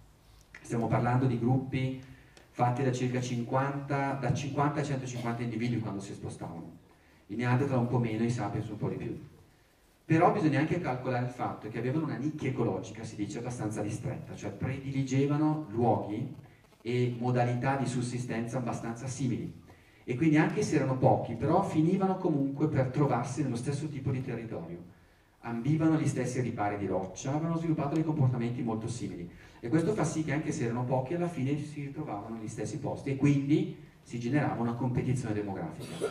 Stiamo parlando di gruppi fatti da circa cinquanta, da cinquanta a centocinquanta individui quando si spostavano. I Neanderthal un po' meno, i Sapiens un po' di più. Però bisogna anche calcolare il fatto che avevano una nicchia ecologica, si dice, abbastanza ristretta, cioè prediligevano luoghi e modalità di sussistenza abbastanza simili. E quindi anche se erano pochi, però finivano comunque per trovarsi nello stesso tipo di territorio. Ambivano gli stessi ripari di roccia, avevano sviluppato dei comportamenti molto simili. E questo fa sì che anche se erano pochi, alla fine si ritrovavano negli stessi posti e quindi si generava una competizione demografica.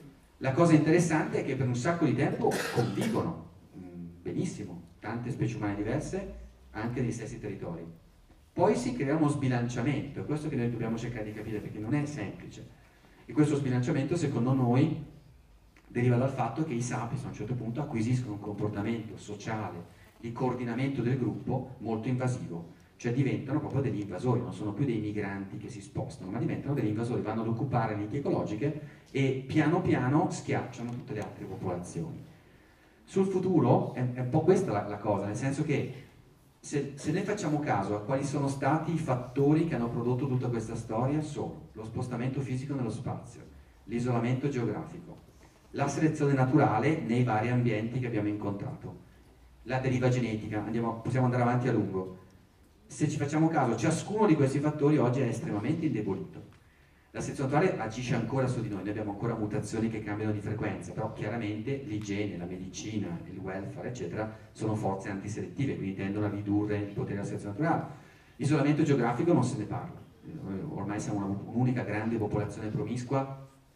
La cosa interessante è che per un sacco di tempo convivono mh, benissimo, tante specie umane diverse, anche negli stessi territori. Poi si crea uno sbilanciamento, è questo che noi dobbiamo cercare di capire perché non è semplice. E questo sbilanciamento, secondo noi, deriva dal fatto che i sapiens a un certo punto acquisiscono un comportamento sociale di coordinamento del gruppo molto invasivo, cioè diventano proprio degli invasori, non sono più dei migranti che si spostano, ma diventano degli invasori, vanno ad occupare nicchie ecologiche e piano piano schiacciano tutte le altre popolazioni. Sul futuro è, è un po' questa la, la cosa, nel senso che se, se noi facciamo caso a quali sono stati i fattori che hanno prodotto tutta questa storia, sono lo spostamento fisico nello spazio, l'isolamento geografico, la selezione naturale nei vari ambienti che abbiamo incontrato, la deriva genetica, andiamo, possiamo andare avanti a lungo. Se ci facciamo caso, ciascuno di questi fattori oggi è estremamente indebolito. La selezione naturale agisce ancora su di noi, noi abbiamo ancora mutazioni che cambiano di frequenza, però chiaramente l'igiene, la medicina, il welfare, eccetera, sono forze antiselettive, quindi tendono a ridurre il potere della selezione naturale. L'isolamento geografico non se ne parla, ormai siamo un'unica grande popolazione promiscua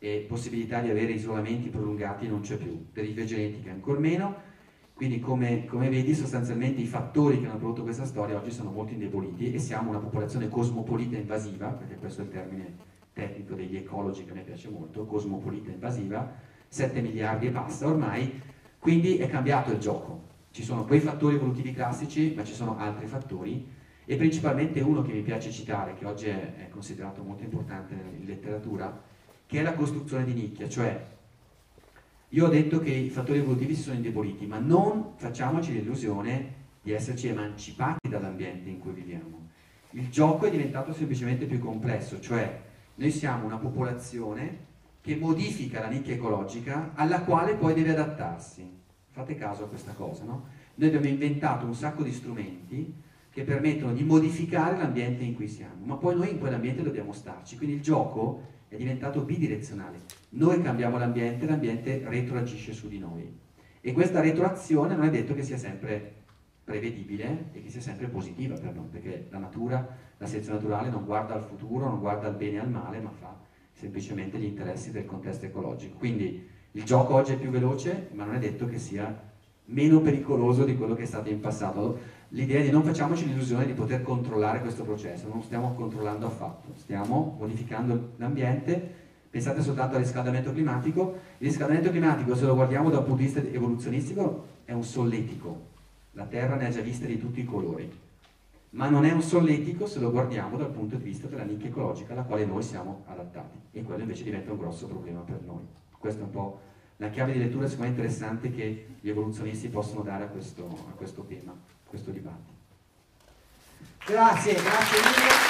e possibilità di avere isolamenti prolungati non c'è più, derive genetiche ancor meno. Quindi come, come vedi sostanzialmente i fattori che hanno prodotto questa storia oggi sono molto indeboliti e siamo una popolazione cosmopolita invasiva, perché questo è il termine tecnico degli ecologi che a me piace molto, cosmopolita invasiva, sette miliardi e passa ormai, quindi è cambiato il gioco. Ci sono quei fattori evolutivi classici, ma ci sono altri fattori, e principalmente uno che mi piace citare, che oggi è, è considerato molto importante in letteratura, che è la costruzione di nicchia, cioè io ho detto che i fattori evolutivi si sono indeboliti, ma non facciamoci l'illusione di esserci emancipati dall'ambiente in cui viviamo. Il gioco è diventato semplicemente più complesso, cioè noi siamo una popolazione che modifica la nicchia ecologica alla quale poi deve adattarsi. Fate caso a questa cosa, no? Noi abbiamo inventato un sacco di strumenti che permettono di modificare l'ambiente in cui siamo, ma poi noi in quell'ambiente dobbiamo starci, quindi il gioco è diventato bidirezionale. Noi cambiamo l'ambiente, l'ambiente retroagisce su di noi. E questa retroazione non è detto che sia sempre prevedibile e che sia sempre positiva per noi, perché la natura, la selezione naturale non guarda al futuro, non guarda al bene e al male, ma fa semplicemente gli interessi del contesto ecologico. Quindi il gioco oggi è più veloce, ma non è detto che sia meno pericoloso di quello che è stato in passato. L'idea è di non facciamoci l'illusione di poter controllare questo processo, non stiamo controllando affatto, stiamo modificando l'ambiente. Pensate soltanto al riscaldamento climatico. Il riscaldamento climatico, se lo guardiamo da un punto di vista evoluzionistico, è un solletico. La Terra ne ha già viste di tutti i colori, ma non è un solletico se lo guardiamo dal punto di vista della nicchia ecologica alla quale noi siamo adattati, e quello invece diventa un grosso problema per noi. Questa è un po' la chiave di lettura secondo me interessante che gli evoluzionisti possono dare a questo, a questo tema, a questo dibattito. Grazie, grazie mille.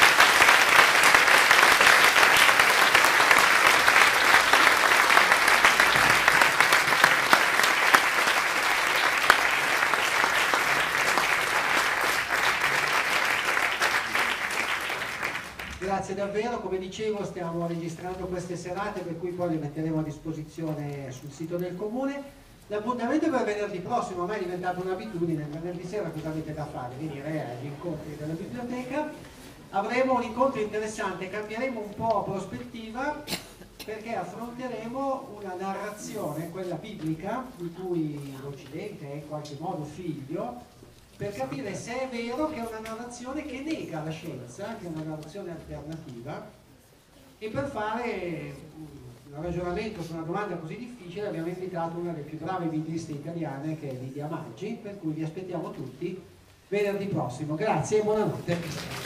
Grazie davvero, come dicevo stiamo registrando queste serate per cui poi le metteremo a disposizione sul sito del comune. L'appuntamento è per venerdì prossimo, ormai è diventata un'abitudine, venerdì sera cosa avete da fare? Venire agli incontri della biblioteca, avremo un incontro interessante, cambieremo un po' prospettiva perché affronteremo una narrazione, quella biblica, di cui l'Occidente è in qualche modo figlio, per capire se è vero che è una narrazione che nega la scienza, che è una narrazione alternativa, e per fare un ragionamento su una domanda così difficile abbiamo invitato una delle più brave bibliste italiane, che è Lidia Maggi, per cui vi aspettiamo tutti venerdì prossimo. Grazie e buonanotte.